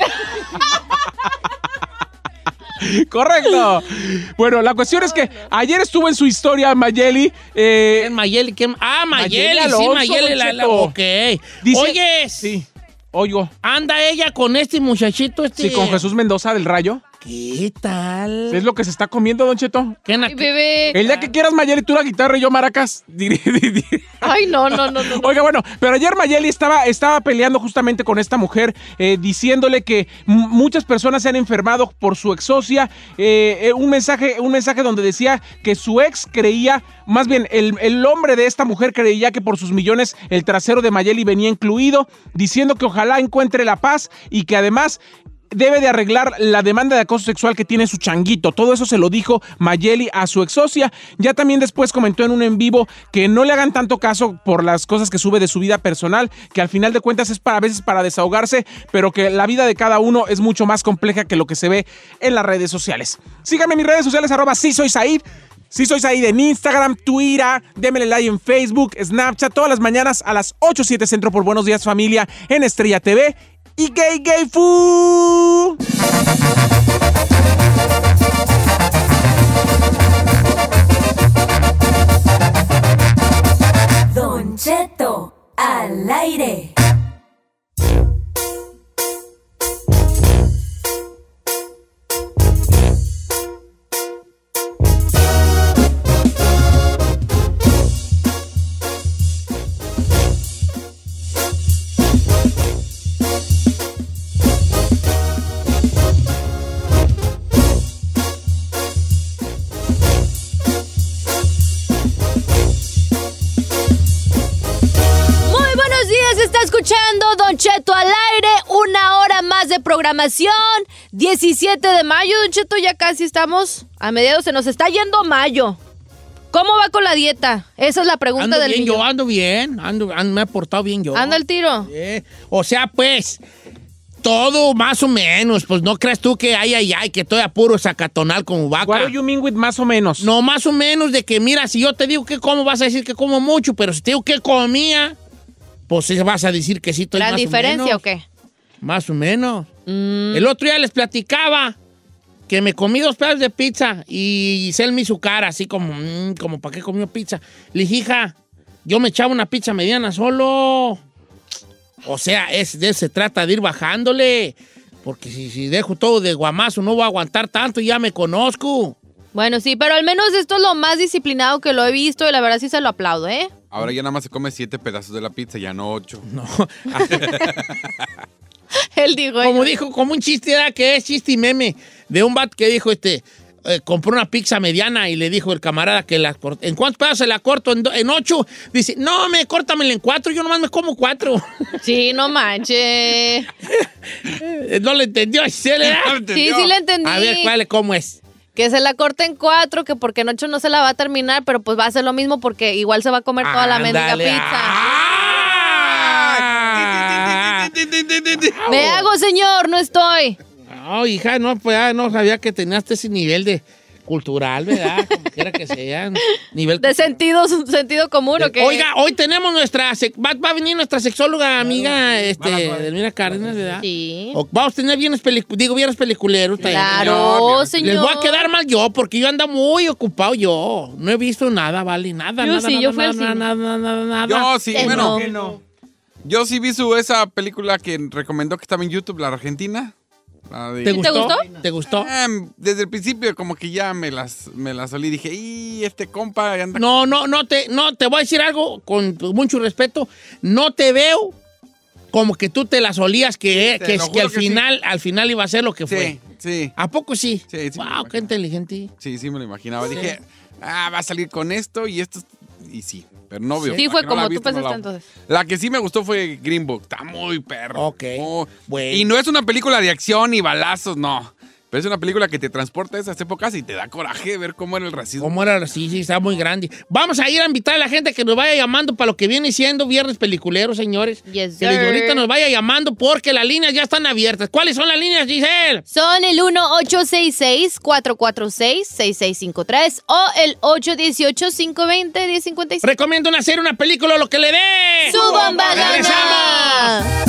Correcto. Bueno, la cuestión es que ayer estuvo en su historia Mayeli. eh, ¿Quién Mayeli? ¿Quién? Ah, Mayeli, Mayeli sí, Alonso, Mayeli. Don La, la- Cheto. ok. Dice- Oye, sí. Oigo. ¿Anda ella con este muchachito? Este... Sí, con Jesús Mendoza del Rayo. ¿Qué tal? Es lo que se está comiendo, Don Cheto. ¿Qué na- Ay, bebé. El día que quieras, Mayeli, tú la guitarra y yo maracas. Diré, diré. Ay, no, no, no, no. Oiga, bueno, pero ayer Mayeli estaba, estaba peleando justamente con esta mujer, eh, diciéndole que m- muchas personas se han enfermado por su ex socia. Eh, eh, un mensaje, un mensaje donde decía que su ex creía, más bien, el, el hombre de esta mujer creía que por sus millones el trasero de Mayeli venía incluido, diciendo que ojalá encuentre la paz y que además debe de arreglar la demanda de acoso sexual que tiene su changuito. Todo eso se lo dijo Mayeli a su ex socia. Ya también después comentó en un en vivo que no le hagan tanto caso por las cosas que sube de su vida personal, que al final de cuentas es para a veces para desahogarse, pero que la vida de cada uno es mucho más compleja que lo que se ve en las redes sociales. Síganme en mis redes sociales, arroba sí soy Said. Sí soy Said en Instagram, Twitter, démele like en Facebook, Snapchat, todas las mañanas a las ocho siete Centro por Buenos Días Familia en Estrella T V. Y gay, gay, fu. Don Cheto al aire. Escuchando Don Cheto al aire, una hora más de programación, diecisiete de mayo, Don Cheto, ya casi estamos a mediados, se nos está yendo mayo. ¿Cómo va con la dieta? Esa es la pregunta ando del bien, millón. yo ando bien, ando, ando, me he portado bien yo. ¿Anda el tiro? Eh, o sea, pues, todo más o menos, pues no creas tú que ay, ay, ay, que estoy a puro sacatonal como vaca. What do you mean with más o menos? No, más o menos de que, mira, si yo te digo que como, vas a decir que como mucho, pero si te digo que comía, pues vas a decir que sí estoy ¿Gran más diferencia o menos. o qué? Más o menos. Mm. El otro día les platicaba que me comí dos pedazos de pizza y Giselle me hizo cara así como, mmm, como ¿para qué comió pizza? Le dije, hija, yo me echaba una pizza mediana solo. O sea, es, de, se trata de ir bajándole. Porque si, si dejo todo de guamazo no voy a aguantar tanto y ya me conozco. Bueno, sí, pero al menos esto es lo más disciplinado que lo he visto y la verdad sí se lo aplaudo, ¿eh? Ahora ya nada más se come siete pedazos de la pizza, ya no ocho. No. Él dijo... Como dijo, como un chiste, ¿verdad? Que es chiste y meme, de un vato que dijo, este, eh, compró una pizza mediana y le dijo el camarada que la cortó. ¿En cuántos pedazos se la corto? ¿En, do, en ocho? Dice, no, me córtamela en cuatro, yo nomás me como cuatro. Sí, no manches. ¿No le entendió? ¿Sí, le da? Sí, sí le entendí. A ver, ¿cuál, cómo es? Que se la corte en cuatro, que porque en ocho no se la va a terminar, pero pues va a hacer lo mismo porque igual se va a comer toda la mendiga Ándale. pizza. Ah. Me hago, señor, no estoy. No, hija, no, pues ya no sabía que tenías ese nivel de cultural, ¿verdad? Como quiera que sea. Nivel De sentido, sentido común, ¿o qué? Oiga, hoy tenemos nuestra... Va, va a venir nuestra sexóloga amiga, este, Delmira Cárdenas, ¿verdad? Sí. O vamos a tener bienes peliculeros, digo, bienes peliculeros. Claro, señor. Les voy a quedar mal yo, porque yo ando muy ocupado yo. No he visto nada, vale, nada, Yo nada, sí, nada, yo fui nada, al cine. nada, nada, nada, nada. Yo sí, Eh, bueno. no. Yo sí vi su esa película que recomendó que estaba en YouTube, la Argentina. La de- ¿Te ¿Te gustó? gustó? ¿Te gustó? Eh, desde el principio como que ya me las, me las olí. Dije, y este compa anda... No, no, no te, no, te voy a decir algo con mucho respeto. No te veo como que tú te las olías que, Te que, lo que juro al que sí. final, al final iba a ser lo que fue. Sí, sí. ¿A poco sí? Sí, sí me lo Wow, qué imagino. inteligente. Sí, sí me lo imaginaba. Sí. Dije, ah, va a salir con esto y esto. Y sí, pero no veo. Sí, La fue que no la como he tú visto, no pensaste la- entonces. La que sí me gustó fue Green Book. Está muy perro. Ok. Oh, Bueno. Y no es una película de acción y balazos, no. Pero es una película que te transporta a esas épocas y te da coraje ver cómo era el racismo. ¿Cómo era? Sí, sí, está muy grande. Vamos a ir a invitar a la gente que nos vaya llamando para lo que viene siendo Viernes Peliculeros, señores. Yes, que les- sir. ahorita nos vaya llamando porque las líneas ya están abiertas. ¿Cuáles son las líneas, Giselle? Son el uno ocho seis seis, cuatro cuatro seis, seis seis cinco tres o el ocho uno ocho, cinco dos cero, uno cero cinco seis. Recomiendo una serie, una película, lo que le dé. ¡Su bomba ¡Regresamos! gana!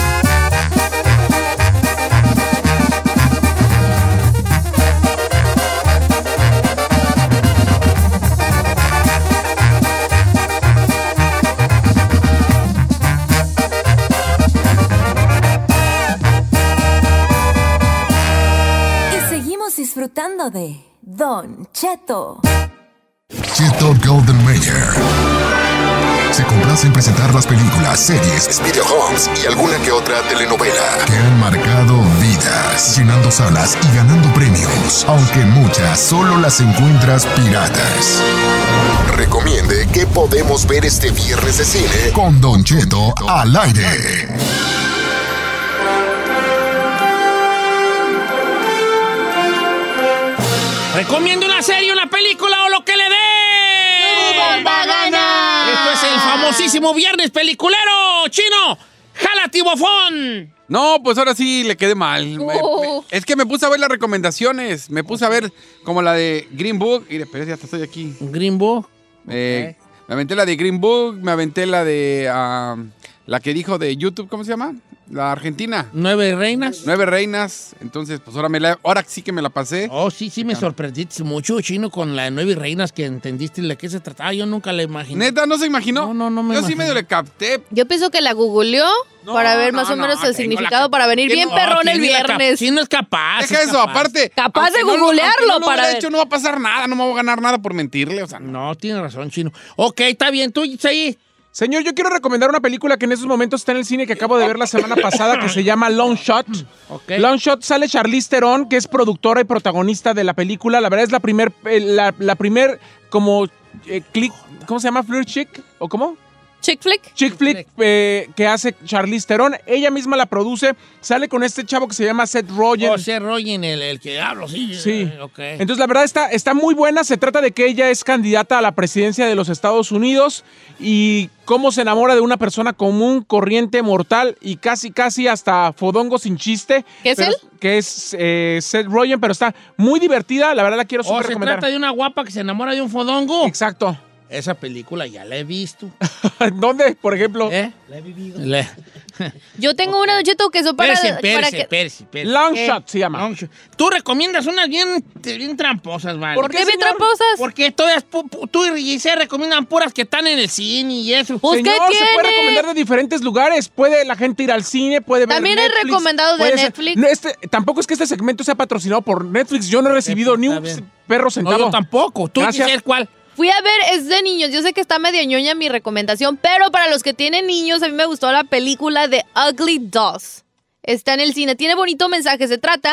disfrutando de Don Cheto. Cheto Golden Mayer se complace en presentar las películas, series, videojuegos y alguna que otra telenovela que han marcado vidas, llenando salas y ganando premios, aunque muchas solo las encuentras piratas. Recomiende qué podemos ver este viernes de cine con Don Cheto al aire. Recomiendo una serie, una película o lo que le dé. ¡Bomba gana! Esto es el famosísimo Viernes Peliculero. Chino, jálate, bofón. No, pues ahora sí le quedé mal. Me- Uh. me- es que me puse a ver las recomendaciones. Me puse a ver como la de Green Book. Mire, pero ya estoy aquí. Green Book. Eh, Me aventé la de Green Book, me aventé la de... ah, la que dijo de YouTube, ¿cómo se llama? La Argentina. Nueve reinas. Nueve reinas. Entonces, pues ahora, me la, ahora sí que me la pasé. Oh, sí, sí, me sorprendiste mucho, Chino, con la nueve reinas que entendiste de qué se trataba. Yo nunca la imaginé. ¿Neta? ¿No se imaginó? No, no, no me Yo sí imagino. medio le capté. Yo pienso que la googleó No, para ver no, más o no, menos el tengo significado la- para venir que bien no, perrón el Tiene la cap- viernes. Sí, no es capaz. Deja es eso, capaz. aparte. Capaz de aunque no lo- googlearlo aunque no lo para hubiera ver. hecho, no va a pasar nada, no me voy a ganar nada por mentirle, o sea. No, tiene razón, Chino. Ok, está bien. ¿Tú, Isaí? Señor, yo quiero recomendar una película que en estos momentos está en el cine que acabo de ver la semana pasada que se llama Long Shot. Ok. Long Shot sale Charlize Theron, que es productora y protagonista de la película. La verdad es la primer, eh, la, la primer como eh, click, ¿cómo se llama? Flirt chick o cómo? Chick flick. Chick flick eh, que hace Charlize Theron. Ella misma la produce. Sale con este chavo que se llama Seth Rogen. O sea, Rogen, el, el que hablo, sí. Sí. Eh, ok. Entonces, la verdad está, está muy buena. Se trata de que ella es candidata a la presidencia de los Estados Unidos y cómo se enamora de una persona común, corriente, mortal y casi, casi hasta fodongo sin chiste. ¿Qué es Pero- él? Que es eh, Seth Rogen, pero está muy divertida. La verdad la quiero O súper se recomendar. trata de una guapa que se enamora de un fodongo. Exacto. Esa película ya la he visto. ¿Dónde, por ejemplo? ¿Eh? La he vivido. Le- Yo tengo una, Don Cheto, que son para, Espérese, para espérese, que... espérese, espérese. Long ¿Qué? Shot se llama. Long shot. Tú recomiendas unas bien, bien tramposas, ¿vale? ¿Por qué bien señor? tramposas? Porque todas, pu- pu- tú y Giselle recomiendan puras que están en el cine y eso. Pues, ¿qué Señor, se puede tiene? recomendar de diferentes lugares. Puede la gente ir al cine, puede ver También es Netflix, recomendado de puede ser- Netflix. No, este- tampoco es que este segmento sea patrocinado por Netflix. Yo no he recibido pues, ni está un bien. perro No, centavo. yo tampoco. ¿Tú, Gracias. Giselle, cuál? Fui a ver, es de niños. Yo sé que está medio ñoña mi recomendación, pero para los que tienen niños, a mí me gustó la película de Ugly Dolls. Está en el cine, tiene bonito mensaje. Se trata,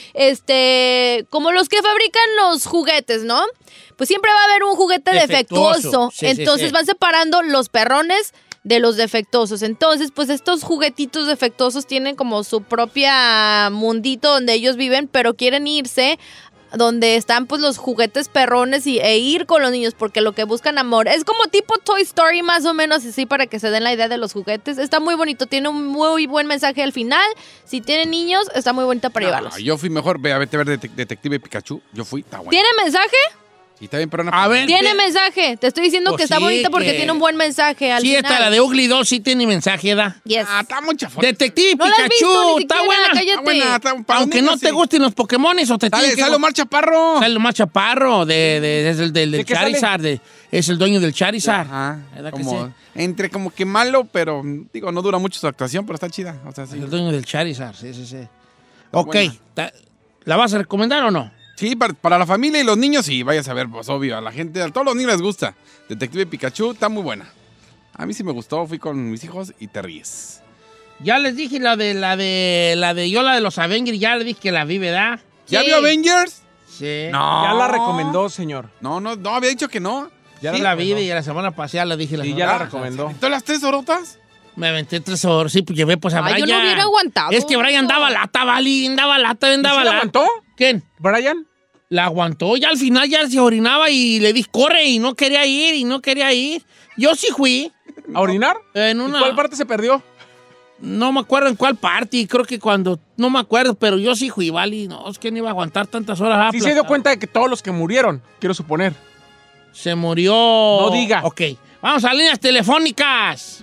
este, como los que fabrican los juguetes, ¿no? Pues siempre va a haber un juguete Defectuoso. defectuoso. Sí, sí, Entonces sí. van separando los perrones de los defectuosos. Entonces, pues estos juguetitos defectuosos tienen como su propia mundito donde ellos viven, pero quieren irse donde están pues los juguetes perrones y, e ir con los niños porque lo que buscan amor. Es como tipo Toy Story más o menos así para que se den la idea de los juguetes. Está muy bonito, tiene un muy buen mensaje al final. Si tienen niños, está muy bonita para llevarlos. Ah, yo fui mejor, ve a vete a ver Detec- Detective Pikachu. Yo fui, está bueno. ¿Tiene mensaje? Y está bien, pero A ver. Tiene te- mensaje. Te estoy diciendo Pues que está sí, bonita porque que- tiene un buen mensaje al Sí, final. esta, la de Ugly Doll, sí tiene mensaje, ¿da? Yes. Ah, está mucha foto. Detective No la has Pikachu, visto ni está siquiera, buena. cállate. Está buena, está- para Aunque un no niño, te sí. gusten los Pokémones o te Sale, tienen que sale Omar Chaparro. Sale Omar Chaparro, de, de- es el del, del ¿De qué sale? Charizard, de- es el dueño del Charizard. Ajá, ¿Verdad que como, sí? entre como que malo, pero digo, no dura mucho su actuación, pero está chida. O sea, sí. Es el dueño del Charizard, sí, sí, sí. Ok, buena. ta- ¿la vas a recomendar o no? Sí, para, para la familia y los niños, sí, vayas a ver, pues obvio, a la gente, a todos los niños les gusta. Detective Pikachu está muy buena. A mí sí me gustó, fui con mis hijos y te ríes. Ya les dije la de la de la de yo la de los Avengers, ya les dije que la vi, ¿verdad? ¿Ya Sí. vio Avengers? Sí. No. Ya la recomendó, señor. No, no, no, había dicho que no. Ya Sí, la vi bueno. y la semana pasada la dije la Sí, semana ya la pasada. recomendó. ¿Todas las tres horotas? Me aventé tres horas, sí, pues llevé pues a Ay, Brian. yo no hubiera aguantado. Es que Brian daba lata, Vali, daba lata, ¿Y daba sí la lata. aguantó, ¿Quién? Brian? La aguantó, ya al final ya se orinaba y le dije, corre, y no quería ir, y no quería ir. Yo sí fui. ¿A orinar? En ¿Y una... cuál parte se perdió? No me acuerdo en cuál parte, creo que cuando... No me acuerdo, pero yo sí fui, Vali. No, es que no iba a aguantar tantas horas. Sí se dio cuenta de que todos los que murieron, quiero suponer. Se murió... No diga. Ok, vamos a líneas telefónicas.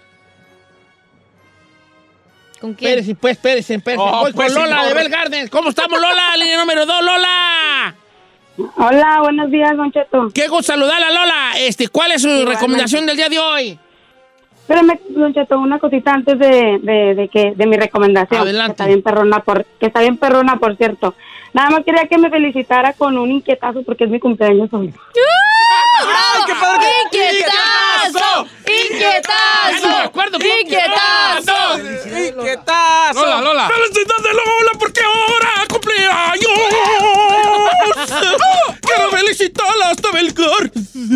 ¿Con quién? Espérese, pues, espérese, espérese. Oh, Voy pues, con Lola señor. de Bell Gardens. ¿Cómo estamos, Lola? Línea número dos, Lola. Hola, buenos días, Don Cheto. Qué gusto saludarla, Lola. Este, ¿cuál es su Igualmente. recomendación del día de hoy? Espérame, Don Cheto, una cosita antes de, de, de que de mi recomendación. Adelante. Que está bien perrona, por, que está bien perrona, por cierto. Nada más quería que me felicitara con un inquietazo porque es mi cumpleaños hoy. ¡Ay, qué padre! ¡Inquietazo! ¡Inquietazo! Ya no me acuerdo cómo- ¡Inquietazo! ¡Inquietazo! Lola, Lola. ¡Felicidades de Lola porque ahora cumpleaños! ¡Quiero felicitarla hasta Belgar!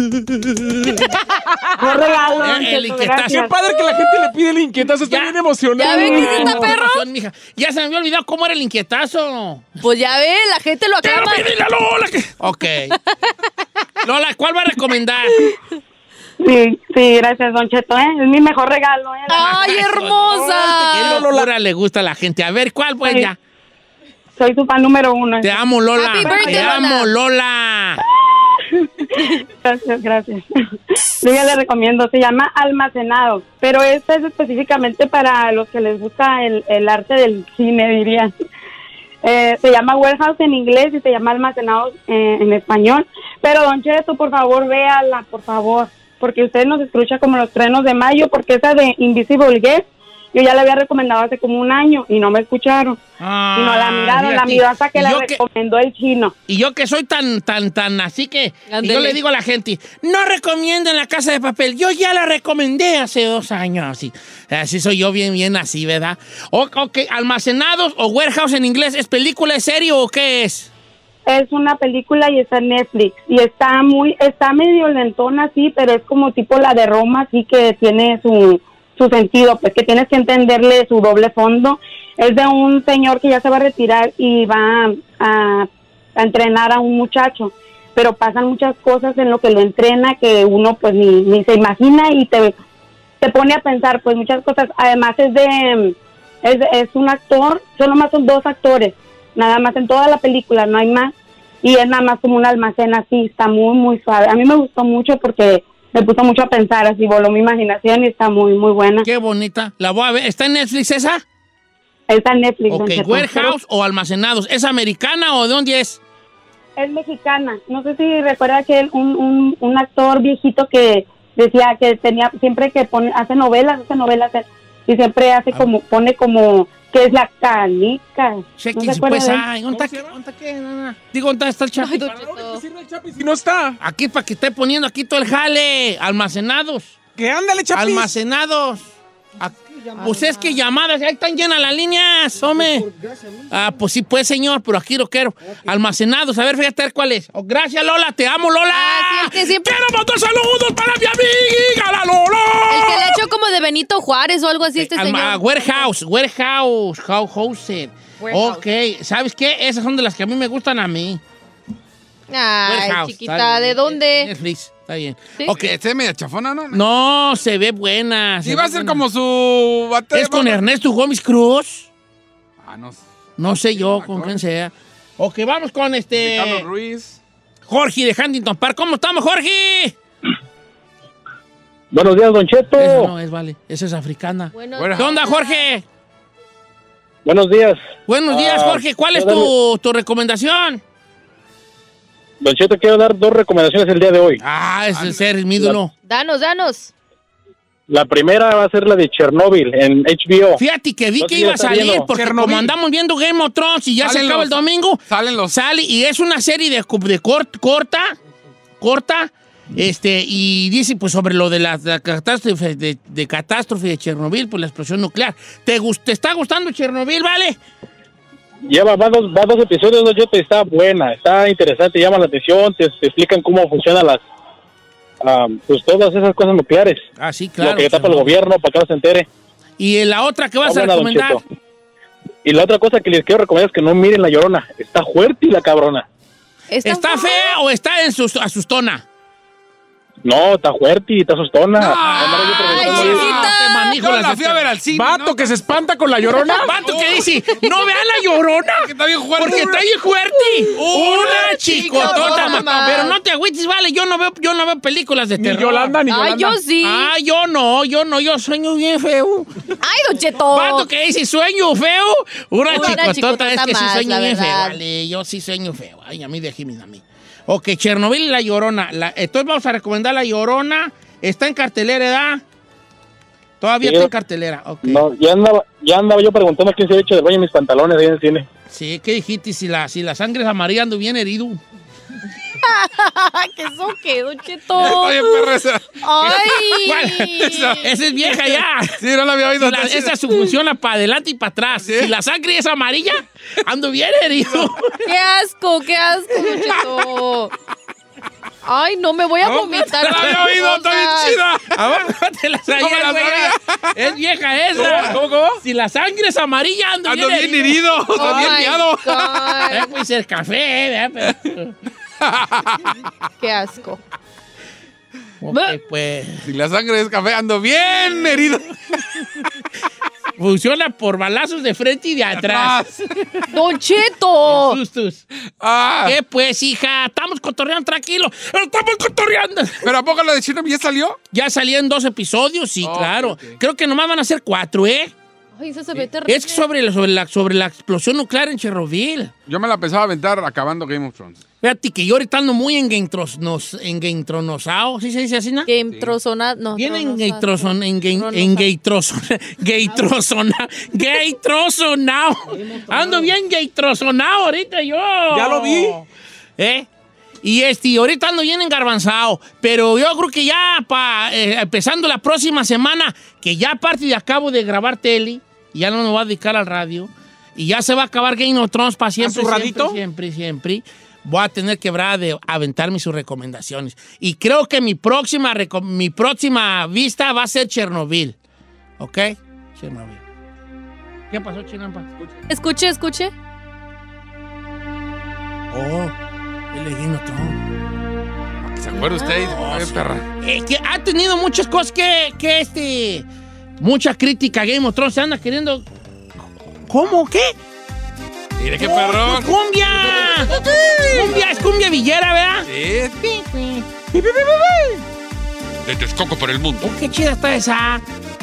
No regalo, Don Eh, el Cheto, inquietazo. gracias. Qué padre que la gente le pide el inquietazo. Está Ya. bien emocionado. ¿Ya ven que sí está perro? Mija. Ya se me había olvidado cómo era el inquietazo. Pues ya ve, la gente lo ¡Quiero aclama. pedirle a Lola que... Ok. Lola, ¿cuál va a recomendar? Sí, sí, gracias, Don Cheto, ¿eh? Es mi mejor regalo, ¿eh? ¡Ay, ¿Qué hermosa! locura le gusta a la gente? A ver, ¿cuál pues Sí. ya? Soy su fan número uno. Te amo, Lola. Happy birthday, Te Lola. amo, Lola. Gracias, gracias. Yo ya le recomiendo, se llama Almacenado, pero este es específicamente para los que les gusta el, el arte del cine, dirían. Eh, se llama Warehouse en inglés y se llama Almacenado eh, en español. Pero, Don Cheto, por favor, véala, por favor, porque usted nos escucha como los trenos de mayo, porque esa de Invisible Guest, yo ya la había recomendado hace como un año y no me escucharon. Ah, y no la miraron, la fíjate. miró hasta que Y la yo que- recomendó el chino. Y yo que soy tan, tan, tan así que y yo Ándele. le digo a la gente, no recomienden La Casa de Papel. Yo ya la recomendé hace dos años. Así, así soy yo bien, bien así, ¿verdad? O, ok, Almacenados o Warehouse en inglés, ¿es película, es serie o qué es? Es una película y está en Netflix. Y está muy, está medio lentona, así, pero es como tipo la de Roma, así que tiene su, su sentido, pues que tienes que entenderle su doble fondo. Es de un señor que ya se va a retirar y va a, a entrenar a un muchacho, pero pasan muchas cosas en lo que lo entrena que uno pues ni, ni se imagina y te, te pone a pensar pues muchas cosas. Además es de, es, es un actor, solo más son dos actores, nada más en toda la película, no hay más, y es nada más como un almacén así, está muy muy suave. A mí me gustó mucho porque me puso mucho a pensar, así voló mi imaginación y está muy muy buena. Qué bonita. La voy a ver. ¿Está en Netflix esa? Está en Netflix. Ok, Don Cheto. Warehouse o Almacenados. ¿Es americana o de dónde es? Es mexicana. No sé si recuerda que él, un, un, un actor viejito que decía que tenía siempre que pone, hace novelas, hace novelas él, y siempre hace como, pone como que es la canica. Chequen ¿No se si acuerda pues, de él? ay, ¿dónde está, ¿dónde está qué? No, no. Digo, ¿dónde está el Chapi? Ay, Don Cheto. Si no está. Aquí para que esté poniendo aquí todo el jale. Almacenados. Que ándale, Chapis. Almacenados. Aquí. Pues es que llamadas, ahí están llenas las líneas, hombre. Ah, pues sí, pues, señor, pero aquí lo quiero. Almacenados, a ver, fíjate cuál es. Oh, gracias, Lola, te amo, Lola. Ah, sí, el que siempre- Quiero mandar saludos para mi amiga, la Lola. El que le ha hecho como de Benito Juárez o algo así este Alma- señor. Warehouse, Warehouse, How Houser. Warehouse. Ok, ¿sabes qué? Esas son de las que a mí me gustan a mí. Ay, Warehouse, chiquita, está bien. ¿de dónde? Netflix, está bien. ¿Sí? Ok, Este es media chafona, ¿no? no, se ve buena. Sí, se va a ve ser buena. como su... bate- ¿Es con Ernesto Gómez Cruz? Ah, no sé. No sé yo con quién sea. Ok, vamos con este... Carlos Ruiz. Jorge de Huntington Park. ¿Cómo estamos, Jorge? Buenos días, Don Cheto. Esa no es, vale. Esa es africana. Bueno, ¿Qué onda, Jorge? Buenos días. Buenos días, Ah, Jorge. ¿Cuál es quiero tu, tu recomendación? Don Cheto, quiero dar dos recomendaciones el día de hoy. Ah, es el ser mi ídolo. Danos, danos. La primera va a ser la de Chernobyl en H B O. Fíjate que vi No que sé si iba ya a está salir viendo. porque Chernobyl. como andamos viendo Game of Thrones y ya Salen se acaba los- el domingo, Salen los... sale y es una serie de, de cort- corta, corta, este, y dice pues sobre lo de la, la catástrofe de, de catástrofe de Chernobyl, pues la explosión nuclear. ¿Te, gust- te está gustando Chernobyl, vale? Lleva va dos, va dos episodios, Don Cheto, y está buena, está interesante, llama la atención, te, te explican cómo funcionan las, ah, pues todas esas cosas nucleares. Ah, sí, claro. Lo que tapa el Chernobyl. gobierno para que no se entere. Y la otra que vas Está a buena, Don recomendar. Cheto. Y la otra cosa que les quiero recomendar es que no miren La Llorona. Está fuerte y la cabrona. ¿Está, ¿Está fea o está en su asustona? No, está fuerte y está asustona. Ay, chiquita. Te manijo Yo las la fui a ver al cine. Vato ¿no? que se espanta con la Llorona. Vato que dice, no vean la Llorona. Que está bien fuerte. Porque está bien fuerte. Una Una chicotota. chicotota. ma- Pero no te agüites, vale. Yo no veo, yo no veo películas de Ni terror. Yolanda, ni Ay, Yolanda. yo sí. Ah, yo no, yo no. Yo sueño bien feo. Ay, Don Cheto. Vato que dice, sueño feo. Una, Una chicotota. chicotota Es que sí más, sueño la bien feo. verdad. Vale, yo sí sueño feo. Ay, a mí déjeme a mí. Ok, Chernobyl y La Llorona. La- entonces vamos a recomendar La Llorona. Está en cartelera, ¿verdad? Todavía Sí, está yo- en cartelera, ok. No, ya andaba, ya andaba yo preguntando quién se había hecho del baño en mis pantalones ahí en el cine. Sí, ¿qué dijiste? Si la, si la sangre es amarilla, ando bien herido. ¿Qué eso qué, Don Cheto? Oye, perra, esa. ¡Ay! Esa es vieja ya. Sí, no la había oído. Si la- esa su funciona para adelante y para atrás. Si la sangre es amarilla, ando bien herido. ¡Qué asco, qué asco, Don Cheto! Ay, no, me voy a vomitar. No la había oído, está bien cosas. chida. A ver, te la sabía, ¿Cómo la güey. sabía? Es vieja esa. ¿Cómo, cómo? Si la sangre es amarilla, ando, Ando bien bien herido, Oh ando bien my miado. God. Eh, pues el café, ¿verdad? Pero- Qué asco. Ok, pues. Si la sangre es café, ando bien herido. Funciona por balazos de frente y de atrás. ¡Don Cheto! Sustos. Ah, ¿Qué pues, hija? Estamos cotorreando tranquilo. Estamos cotorreando. ¿pero a poco la de Chernobyl ya salió? Ya salían dos episodios, sí, Ok, claro. ok. Creo que nomás van a ser cuatro, ¿eh? Ay, eso se ve terrible. Es sobre, la- sobre, la, sobre la explosión nuclear en Chernobyl. Yo me la pensaba aventar acabando Game of Thrones. Fíjate que yo ahorita ando muy engaintronosado, ¿sí se dice así, no? Game trozona, no. Bien tronosa- engaitroson, tronosa. engaitroson, gaytrozona, gaytrozonao. Ando bien gaytrozonao ahorita yo. Ya lo vi. ¿Eh? Y este, ahorita ando bien engarbanzado, pero yo creo que ya pa, eh, empezando la próxima semana, que ya aparte de acabo de grabar tele, y ya no me voy a dedicar al radio, y ya se va a acabar Game of Thrones para siempre, su siempre, radito? siempre, siempre, voy a tener que hablar de aventarme sus recomendaciones. Y creo que mi próxima, reco- mi próxima vista va a ser Chernobyl. ¿Ok? Chernobyl. ¿Qué pasó, Chinampa? Escuche, escuche. Oh, el Game of Thrones. ¿Se acuerda usted? Ay, perra. Eh, que ha tenido muchas cosas que, que este... Mucha crítica a Game of Thrones. Se anda queriendo... ¿Cómo? ¿Qué? Mire qué Oh, perrón. ¡Cumbia! ¡Cumbia! Es cumbia villera, ¿verdad? Sí. De Texcoco por el mundo. Oh, qué chida está esa.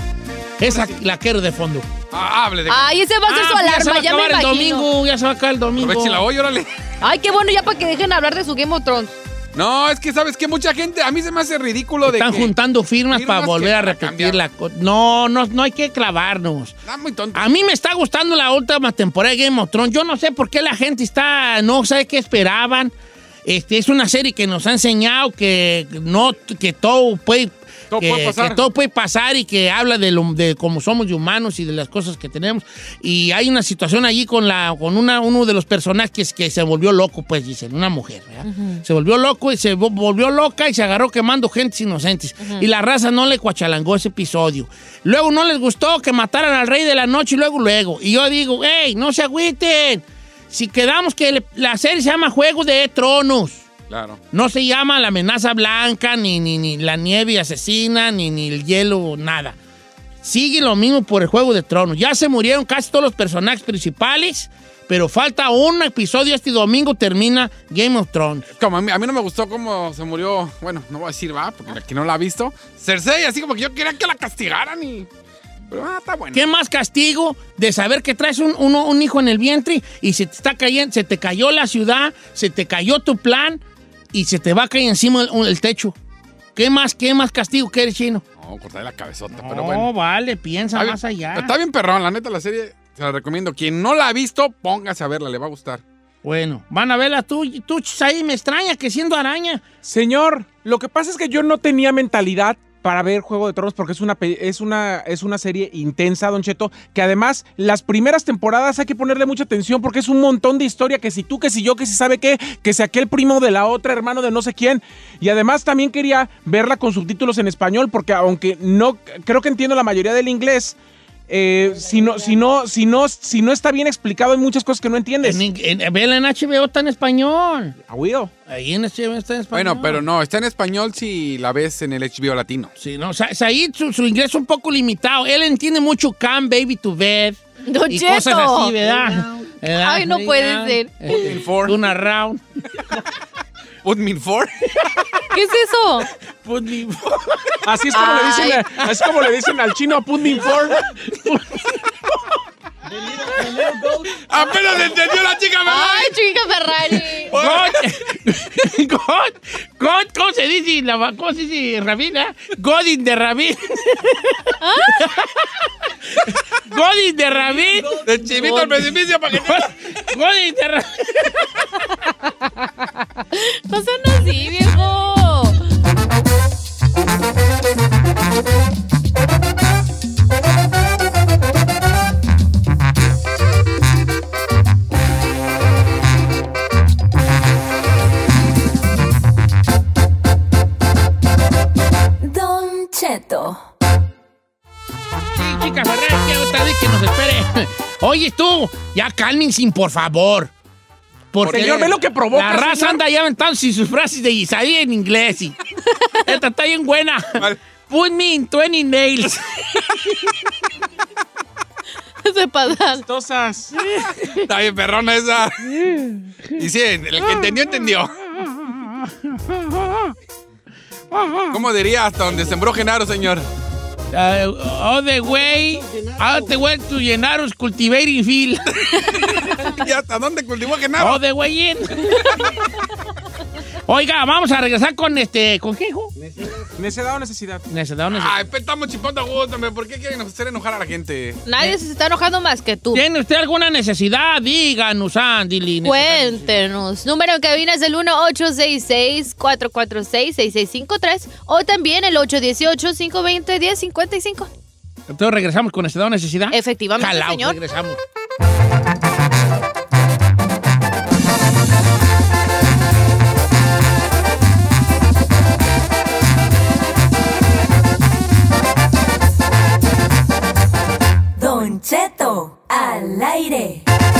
Esa la quiero de fondo. Ah, hable de... Ay, ese va a ser Ah, su ya se va alarma, a ya me acabar el imagino. domingo. Ya se va a acabar el domingo. Aprovechen la olla, órale. Ay, qué bueno, ya para que dejen hablar de su Game of Thrones. No, es que sabes que mucha gente, a mí se me hace ridículo de Están que... juntando firmas, firmas para volver que a para repetir cambiar. la cosa. No, no, no hay que clavarnos. Está muy tonto. A mí me está gustando la última temporada de Game of Thrones. Yo no sé por qué la gente está, no sabe qué esperaban. Este, es una serie que nos ha enseñado que no, que todo puede, Todo que, puede pasar. que todo puede pasar y que habla de, lo, de cómo somos de humanos y de las cosas que tenemos. Y hay una situación allí con la, con una, uno de los personajes que, que se volvió loco, pues dicen, una mujer, ¿verdad? Se volvió loco y se vo- volvió loca y se agarró quemando gentes inocentes. Y la raza no le cuachalangó ese episodio. Luego no les gustó que mataran al rey de la noche y luego, luego. Y yo digo, hey, no se agüiten. Si quedamos que le- la serie se llama Juego de Tronos. Claro. No se llama La Amenaza Blanca, ni, ni, ni La Nieve Asesina, ni, ni El Hielo, nada. Sigue lo mismo por el Juego de Tronos. Ya se murieron casi todos los personajes principales, pero falta un episodio. Este domingo termina Game of Thrones. Como a mí, a mí no me gustó cómo se murió, bueno, no voy a decir va, porque aquí no la ha visto. Cersei, así como que yo quería que la castigaran y... Pero ah, está bueno. ¿Qué más castigo de saber que traes un, uno- un hijo en el vientre y se te está cayendo, se te cayó la ciudad, se te cayó tu plan y se te va a caer encima el, el techo? ¿Qué más, qué más castigo que eres, Chino? No, cortarle la cabezota, No, pero bueno. vale, piensa Está más bien- allá. Está bien perrón, la neta, la serie se la recomiendo. Quien no la ha visto, póngase a verla, le va a gustar. Bueno, van a verla tú, tú ahí me extraña que siendo araña. Señor, lo que pasa es que yo no tenía mentalidad para ver Juego de Tronos porque es una, pe- es una, es una serie intensa, Don Cheto, que además las primeras temporadas hay que ponerle mucha atención porque es un montón de historia, que si tú, que si yo, que si sabe qué, que si aquel primo de la otra, hermano de no sé quién. Y además también quería verla con subtítulos en español porque aunque no, creo que entiendo la mayoría del inglés, eh, si, no, si, no, si, no, si no está bien explicado hay muchas cosas que no entiendes. En, en, vela en H B O está en español. Aguido. Ahí en H B O está en español. Bueno, pero no, está en español si la ves en el H B O latino. Sí, no, Sa- Said, su, su inglés es un poco limitado. Él entiende mucho come baby to bed. Don y Cheto. cosas así, ¿verdad? ¿Verdad? Ay, no Lay puede down, ser. eh, Una round. Put me in four. ¿Qué es eso? Put me Así es como, le Ay. dicen, a- así como le dicen al chino a Put me in four. Apenas entendió la chica Ferrari. Ay, chica Ferrari. God, God, God, ¿cómo se dice? La, ¿Cómo se dice, Rabina? God in the Rabin. God in the Rabin. De chivito al precipicio para que te... God in the Rabin. No sean así, viejo. Don Cheto. Sí, chica Ferrer, que otra vez que nos espere. Oye, tú, ya cálmense, por favor. Porque señor, ve lo que provoca, la raza señor. anda ya aventándose sus frases de Isaí en inglés. Y esta está bien buena. Vale. Put me in twenty nails. Se pasan. Tostosas. Está bien perrona esa. Y sí, el que entendió, entendió. ¿Cómo diría hasta donde sembró Genaro, señor? Uh, all the way, all the way to Llenaros cultivating field. ¿Y hasta dónde cultivó Genaro? All the way in. Oiga, vamos a regresar con este, ¿con qué, hijo? Necedad o necesidad. Necesidad o necesidad. Ay, pues estamos chipando a gusto, hombre. ¿Por qué quieren hacer enojar a la gente? Nadie se está enojando más que tú. ¿Tiene usted alguna necesidad? Díganos, Andy. Cuéntenos. Número en cabina es el uno ocho seis seis, cuatro cuatro seis, seis seis cinco tres o también el ocho uno ocho, cinco dos cero, uno cero cinco cinco. Entonces regresamos con necesidad o necesidad. Efectivamente, Jalao, señor. regresamos. Don Cheto, al aire.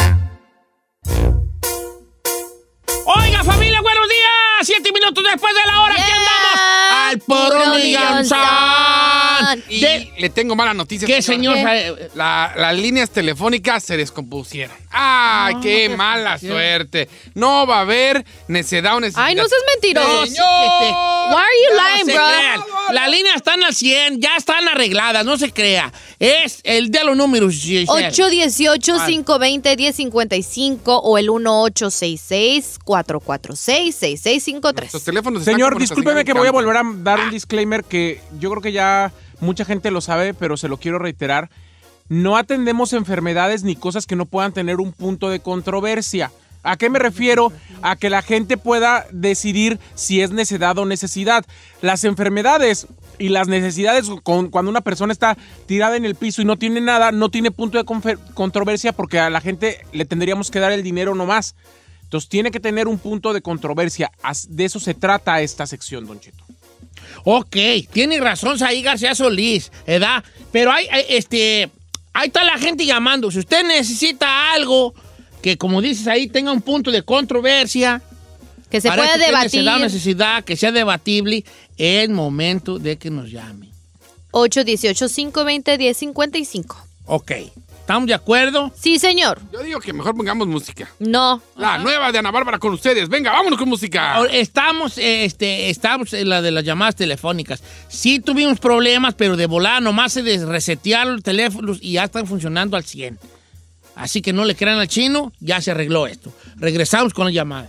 Oiga, familia, buenos días. Siete minutos después de la hora, Yeah. aquí andamos. Al puro millonzón. Y De- le tengo malas noticias. ¿Qué, señor? ¿Qué? La- las líneas telefónicas se descompusieron. ¡Ay, No, qué no, mala sí. suerte! No va a haber necesidad o necesidad. Ay, no seas mentiroso. Señor. Why are you No lying, se bro? crean. Las líneas están al cien, ya están arregladas, no se crea. Es el de los números. Giselle. ocho uno ocho, cinco dos cero, uno cero cinco cinco o el uno ocho seis seis, cuatro cuatro seis, seis seis cinco tres. Los teléfonos están Señor, como nuestra discúlpeme señal que en voy a campo. volver a dar un disclaimer que yo creo que ya mucha gente lo sabe, pero se lo quiero reiterar. No atendemos enfermedades ni cosas que no puedan tener un punto de controversia. ¿A qué me refiero? A que la gente pueda decidir si es necedad o necesidad. Las enfermedades y las necesidades, con- cuando una persona está tirada en el piso y no tiene nada, no tiene punto de confer- controversia porque a la gente le tendríamos que dar el dinero nomás. Entonces tiene que tener un punto de controversia. As- De eso se trata esta sección, Don Cheto. Ok, tiene razón Saí García Solís, ¿verdad? Pero hay, hay, este, ahí está la gente llamando. Si usted necesita algo que, como dices ahí, tenga un punto de controversia, Que se para pueda que usted debatir. necesidad o necesidad, que sea debatible, es momento de que nos llame. ocho uno ocho, cinco dos cero, uno cero cinco cinco. Ok, ¿estamos de acuerdo? Sí, señor. Yo digo que mejor pongamos música. No. La nueva de Ana Bárbara con ustedes. Venga, vámonos con música. Ahora, Estamos, eh, este, estamos en la de las llamadas telefónicas. Sí tuvimos problemas, pero de volada nomás se des- resetearon los teléfonos y ya están funcionando al cien. Así que no le crean al chino, ya se arregló esto. Regresamos con la llamada.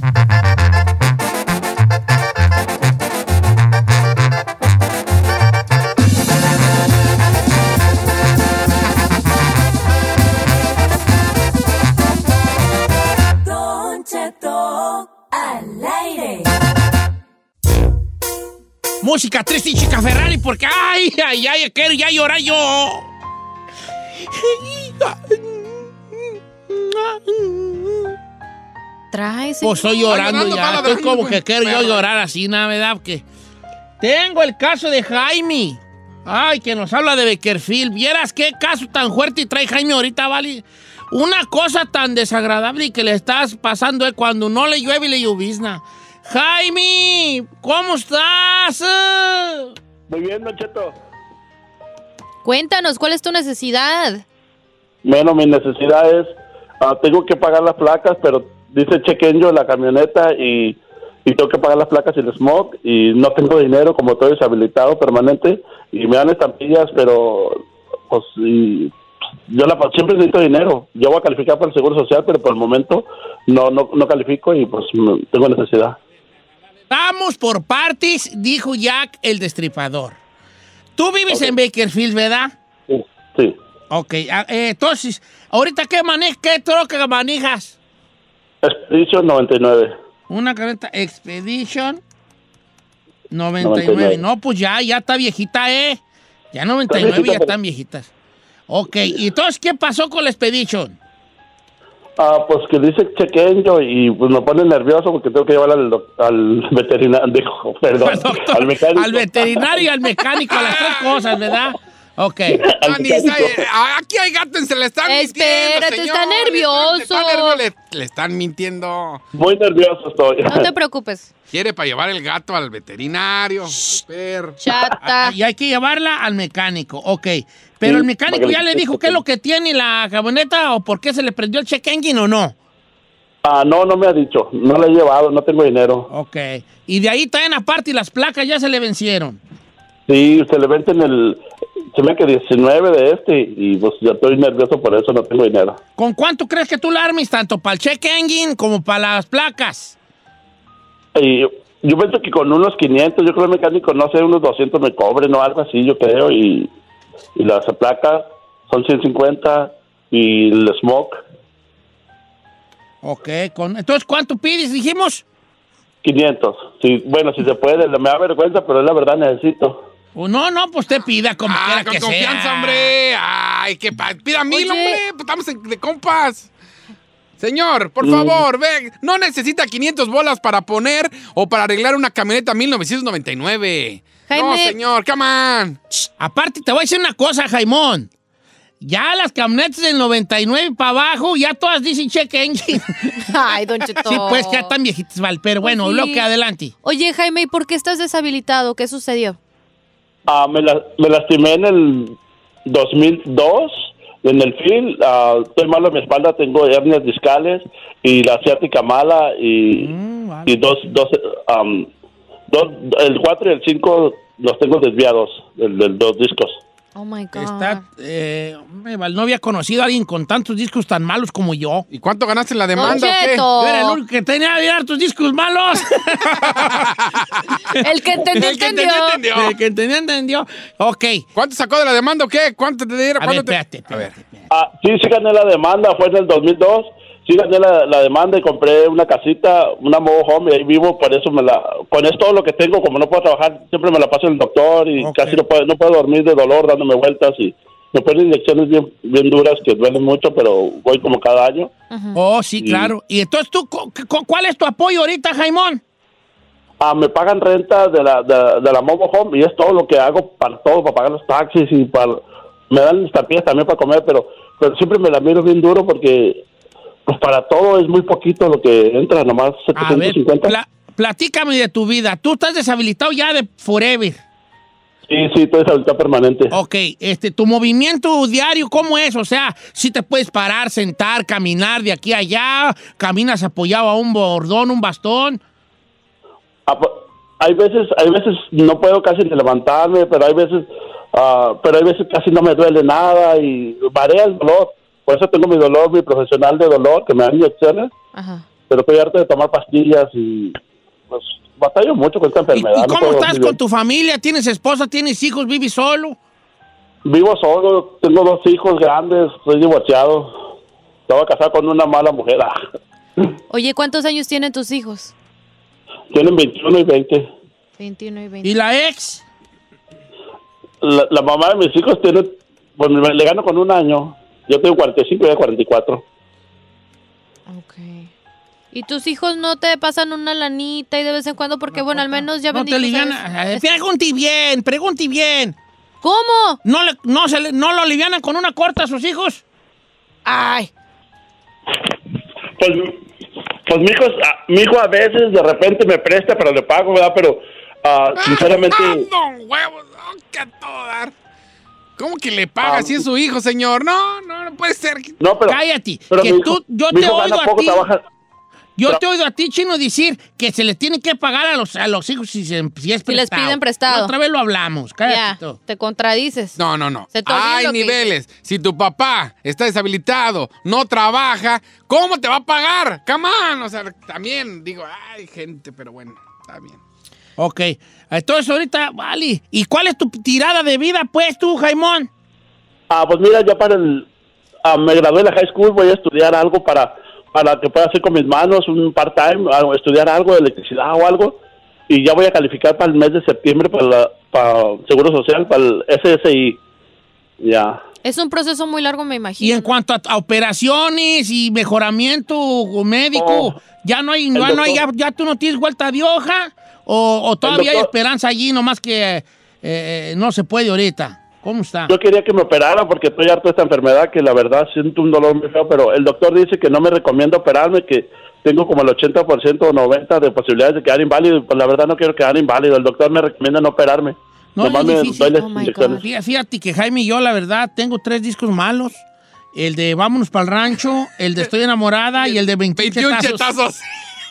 Don Cheto, al aire. Música triste y chica Ferrari, porque ay, ay, ay, quiero ya llorar yo. Trae, señor. Pues estoy llorando llorando, ya. está Estoy ladrando, como pues, que quiero yo perro. llorar así, ¿no? ¿Verdad? Que tengo el caso de Jaime. Ay, que nos habla de Beckerfield. Vieras qué caso tan fuerte trae Jaime ahorita, ¿vale? Una cosa tan desagradable que le estás pasando es cuando no le llueve y le llovizna. Jaime, ¿cómo estás? Muy bien, Don Cheto. Cuéntanos, ¿cuál es tu necesidad? Bueno, mi necesidad es, ah, tengo que pagar las placas, pero dice check-in yo en la camioneta y, y tengo que pagar las placas y el smog y no tengo dinero como estoy deshabilitado permanente y me dan estampillas, pero pues y, yo la, siempre necesito dinero. Yo voy a calificar para el Seguro Social, pero por el momento no, no, no califico y pues tengo necesidad. Vamos por partes, dijo Jack el Destripador. Tú vives okay. en Bakersfield, ¿verdad? Sí. sí. Ok, eh, entonces, ¿ahorita qué manejas? ¿Qué troca manejas? Expedition noventa y nueve. Una camioneta Expedition noventa y nueve. noventa y nueve. No, pues ya, ya está viejita, ¿eh? Ya noventa y nueve ya están viejitas. Ok, ¿y entonces qué pasó con la Expedition? Ah, pues que dice chequeño y pues me pone nervioso porque tengo que llevar al, al veterinario, dijo, perdón, al, doctor, al mecánico. Al veterinario y al mecánico, las tres cosas, ¿verdad? Ok. Anisa, aquí hay gato, se le están Espérate, mintiendo, está nervioso. Le, está nervioso le, le están mintiendo. Muy nervioso estoy. No te preocupes. Quiere para llevar el gato al veterinario. Chata. Y hay que llevarla al mecánico, ok. Pero sí, el mecánico ya le dijo qué es lo que tiene la camioneta o por qué se le prendió el check engine o no. Ah, no, no me ha dicho. No la he llevado, no tengo dinero. Ok. Y de ahí también aparte las placas ya se le vencieron. Sí, se le vencen el... Se me que diecinueve de este y pues ya estoy nervioso por eso, no tengo dinero. ¿Con cuánto crees que tú la armes tanto para el check engine como para las placas? Y yo pienso que con unos quinientos, yo creo el mecánico, no sé, unos doscientos me cobren o algo así, yo creo, y, y las placas son ciento cincuenta y el smoke. Ok, con, entonces, ¿cuánto pides, dijimos? quinientos. Sí, bueno, si se puede, me da vergüenza, pero es la verdad, necesito. No, no, pues te pida como ah, quiera con que confianza, sea. hombre. Ay, que pa pida mil, Oye. hombre. Pues estamos en, de compas. Señor, por mm. favor, ve. No necesita quinientos bolas para poner o para arreglar una camioneta mil novecientos noventa y nueve. Jaime. No, señor, come on. Shh, aparte, te voy a decir una cosa, Jaimón. Ya las camionetas del noventa y nueve para abajo, ya todas dicen check engine. Ay, don Cheto. Sí, pues que ya están viejitas, Val. Pero bueno, pues sí. Lo que adelante. Oye, Jaime, ¿y por qué estás deshabilitado? ¿Qué sucedió? Ah, me, la, me lastimé en el dos mil dos, en el field. Uh, estoy malo en mi espalda, tengo hernias discales y la ciática mala y, mm, vale. y dos, dos, um, dos, el cuatro y el cinco los tengo desviados, el de los discos. Oh my God. Está, eh, no había conocido a alguien con tantos discos tan malos como yo. ¿Y cuánto ganaste en la demanda? ¿O qué? Yo era el único que tenía que dar tus discos malos. El que entendió, el que entendió, entendió. El que entendió, entendió. Ok. ¿Cuánto sacó de la demanda o qué? ¿Cuánto te dieron? A ver, te... espérate, espérate, a ver. espérate. Ah, sí, sí gané la demanda, fue en el dos mil dos. Sí gané la, la demanda y compré una casita, una mobile home, y ahí vivo, por eso me la... Con esto todo lo que tengo, como no puedo trabajar, siempre me la paso en el doctor y okay. casi no puedo, no puedo dormir de dolor dándome vueltas y me ponen inyecciones bien, bien duras que duelen mucho, pero voy como cada año. Uh-huh. Oh, sí, y, claro. Y entonces, tú, ¿cuál es tu apoyo ahorita, Jaimón? Ah, me pagan renta de la, de, de la mobile home y es todo lo que hago para todo, para pagar los taxis y para... Me dan estampillas también para comer, pero, pero siempre me la miro bien duro porque... Pues para todo es muy poquito lo que entra, nomás setecientos cincuenta. A ver, pla platícame de tu vida. ¿Tú estás deshabilitado ya de forever? Sí, sí, estoy deshabilitado permanente. Ok, este, tu movimiento diario, ¿cómo es? O sea, si te puedes parar, sentar, caminar de aquí a allá, caminas apoyado a un bordón, un bastón. Ah, hay veces, hay veces no puedo casi ni levantarme, pero hay veces, uh, pero hay veces casi no me duele nada y varía el dolor. Por eso tengo mi dolor, mi profesional de dolor, que me dan inyecciones, Ajá. pero estoy harto de tomar pastillas y pues batallo mucho con esta enfermedad. ¿Y, y cómo no estás con tu familia? ¿Tienes esposa, tienes hijos, vives solo? Vivo solo, tengo dos hijos grandes, estoy divorciado. Estaba casado con una mala mujer. Oye, ¿cuántos años tienen tus hijos? Tienen veintiuno y veinte. veintiuno y veinte. ¿Y la ex? La, la mamá de mis hijos tiene, pues le gano con un año. Yo tengo cuarenta y cinco y ella cuarenta y cuatro. Ok. ¿Y tus hijos no te pasan una lanita y de vez en cuando? Porque, no, bueno, al menos ya no te liviana. Pregunte bien, pregunte bien. ¿Cómo? ¿No, le, no, se le, ¿No lo alivianan con una corta a sus hijos? Ay. Pues, pues mi, hijo, mi hijo a veces de repente me presta, pero le pago, ¿verdad? Pero, uh, sinceramente... ¡Ah, no, huevos! ¡Oh, qué todo dar! ¿Cómo que le paga um, si es su hijo, señor? No, no, no puede ser. No, pero... Cállate. Pero que hijo, tú, yo te oigo a ti. Trabaja... Yo te he oído a ti, Chino, decir que se les tiene que pagar a los, a los hijos si, se, si es prestado. Si les piden prestado. La otra vez lo hablamos. Ya, te contradices. No, no, no. Se te olvida Hay lo que niveles. Si tu papá está deshabilitado, no trabaja, ¿cómo te va a pagar? Come on. O sea, también digo, ay, gente, pero bueno, está bien. Ok. Entonces, ahorita, vale. ¿Y cuál es tu tirada de vida, pues, tú, Jaimón? Ah, pues mira, yo para el... ah, me gradué de la high school, voy a estudiar algo para... para que pueda hacer con mis manos un part-time, algo, estudiar algo de electricidad o algo, y ya voy a calificar para el mes de septiembre para, la, para Seguro Social, para el S S I. Ya. Es un proceso muy largo, me imagino. Y en cuanto a, a operaciones y mejoramiento médico, Oh, ¿ya no hay, ya, no hay ya, ya tú no tienes vuelta de hoja? ¿O, o todavía hay doctor- esperanza allí, nomás que eh, no se puede ahorita? ¿Cómo está? Yo quería que me operara porque estoy harto de esta enfermedad, que la verdad siento un dolor muy feo, pero el doctor dice que no me recomienda operarme, que tengo como el ochenta por ciento o noventa por ciento de posibilidades de quedar inválido, y pues la verdad no quiero quedar inválido. El doctor me recomienda no operarme. No, Nomás es me difícil. doy las Oh, my inyecciones. God. Fíjate que Jaime y yo, la verdad, tengo tres discos malos. El de Vámonos para el Rancho, el de Estoy Enamorada y el de veintiún chetazos.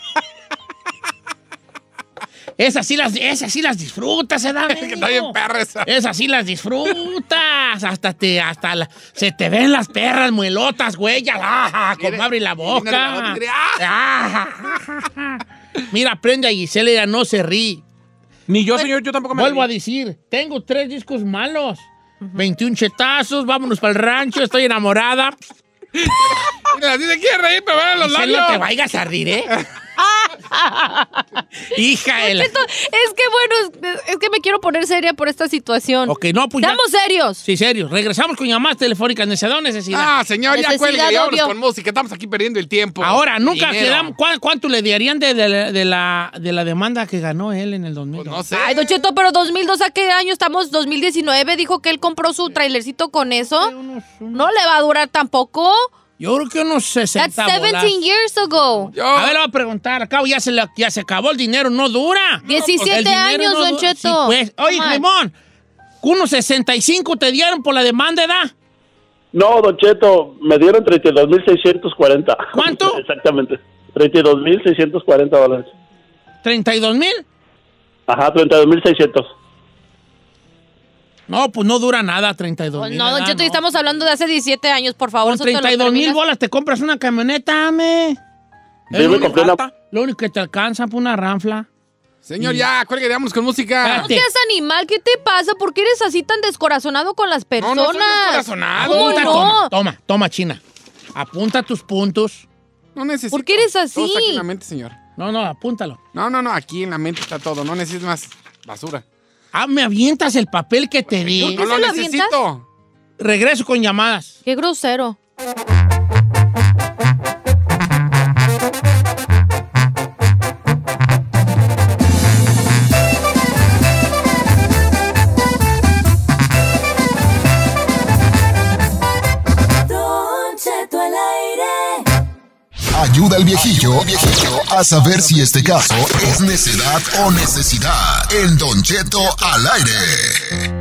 Esas sí las, esas sí las disfrutas, ¿eh, David? Que está bien perra esa. Esas sí las disfrutas. Hasta te, hasta la- se te ven las perras muelotas, güey. Ya, ah, como abre la boca. Ah. Mira, aprende a Gisela, ya no se ríe. Ni yo, señor, yo tampoco me Vuelvo reí. a decir, tengo tres discos malos. veintiún chetazos, Vámonos para el Rancho, Estoy Enamorada. Mira, así se quiere reír, pero van a los Gisela, labios. no te vayas a rir, ¿eh? Hija de la... Esto- es que bueno, es, es que me quiero poner seria por esta situación. Ok, no, pues ya- ¡Estamos serios! Sí, serios. Regresamos con llamadas telefónicas. Necesidad o necesidad. Ah, señor, ya Necesidad, cuelgue y vámonos obvio. con música. Estamos aquí perdiendo el tiempo. Ahora, nunca Dinero. quedamos... ¿cuán- ¿Cuánto le darían de, de- de la, de la demanda que ganó él en el dos mil dos? Pues no sé. Ay, Don Cheto, pero dos mil dos, ¿a qué año estamos? dos mil diecinueve, dijo que él compró su trailercito con eso. No le va a durar tampoco. Yo creo que unos That's sesenta bolas. seventeen years ago. Yo- A ver, le voy a preguntar. Acá ya se, la- ya se acabó el dinero. No dura. diecisiete El dinero años, no Don dura. Cheto. Sí, pues. Oye, Come on. Jaimón, unos sesenta y cinco te dieron por la demanda, ¿edad? No, Don Cheto, me dieron treinta y dos mil seiscientos cuarenta. ¿Cuánto? Exactamente. treinta y dos mil seiscientos cuarenta dólares. ¿treinta y dos mil? Ajá, treinta y dos mil seiscientos. No, pues no dura nada, treinta y dos Pues mil. no, Don Cheto, estamos hablando de hace diecisiete años, por favor. Con eso te lo treinta y dos mil terminas. bolas te compras una camioneta, ame. Yo me compré una- Lo único que te alcanza por una ranfla. Señor, ya, cuelgue, vámonos con música. No seas animal, ¿qué te pasa? ¿Por qué eres así tan descorazonado con las personas? no soy descorazonado. ¿Cómo Apunta, no? Toma, toma, toma, China. Apunta tus puntos. No necesito. ¿Por qué eres así? Todo está aquí en la mente, señor. No, no, apúntalo. No, no, no, aquí en la mente está todo. No necesitas más basura. Ah, me avientas el papel que te di. No lo se lo avientas? necesito. Regreso con llamadas. Qué grosero. Don Cheto al aire. Ayuda al viejillo, viejillo a saber si este caso es necedad o necesidad. En Don Cheto al aire.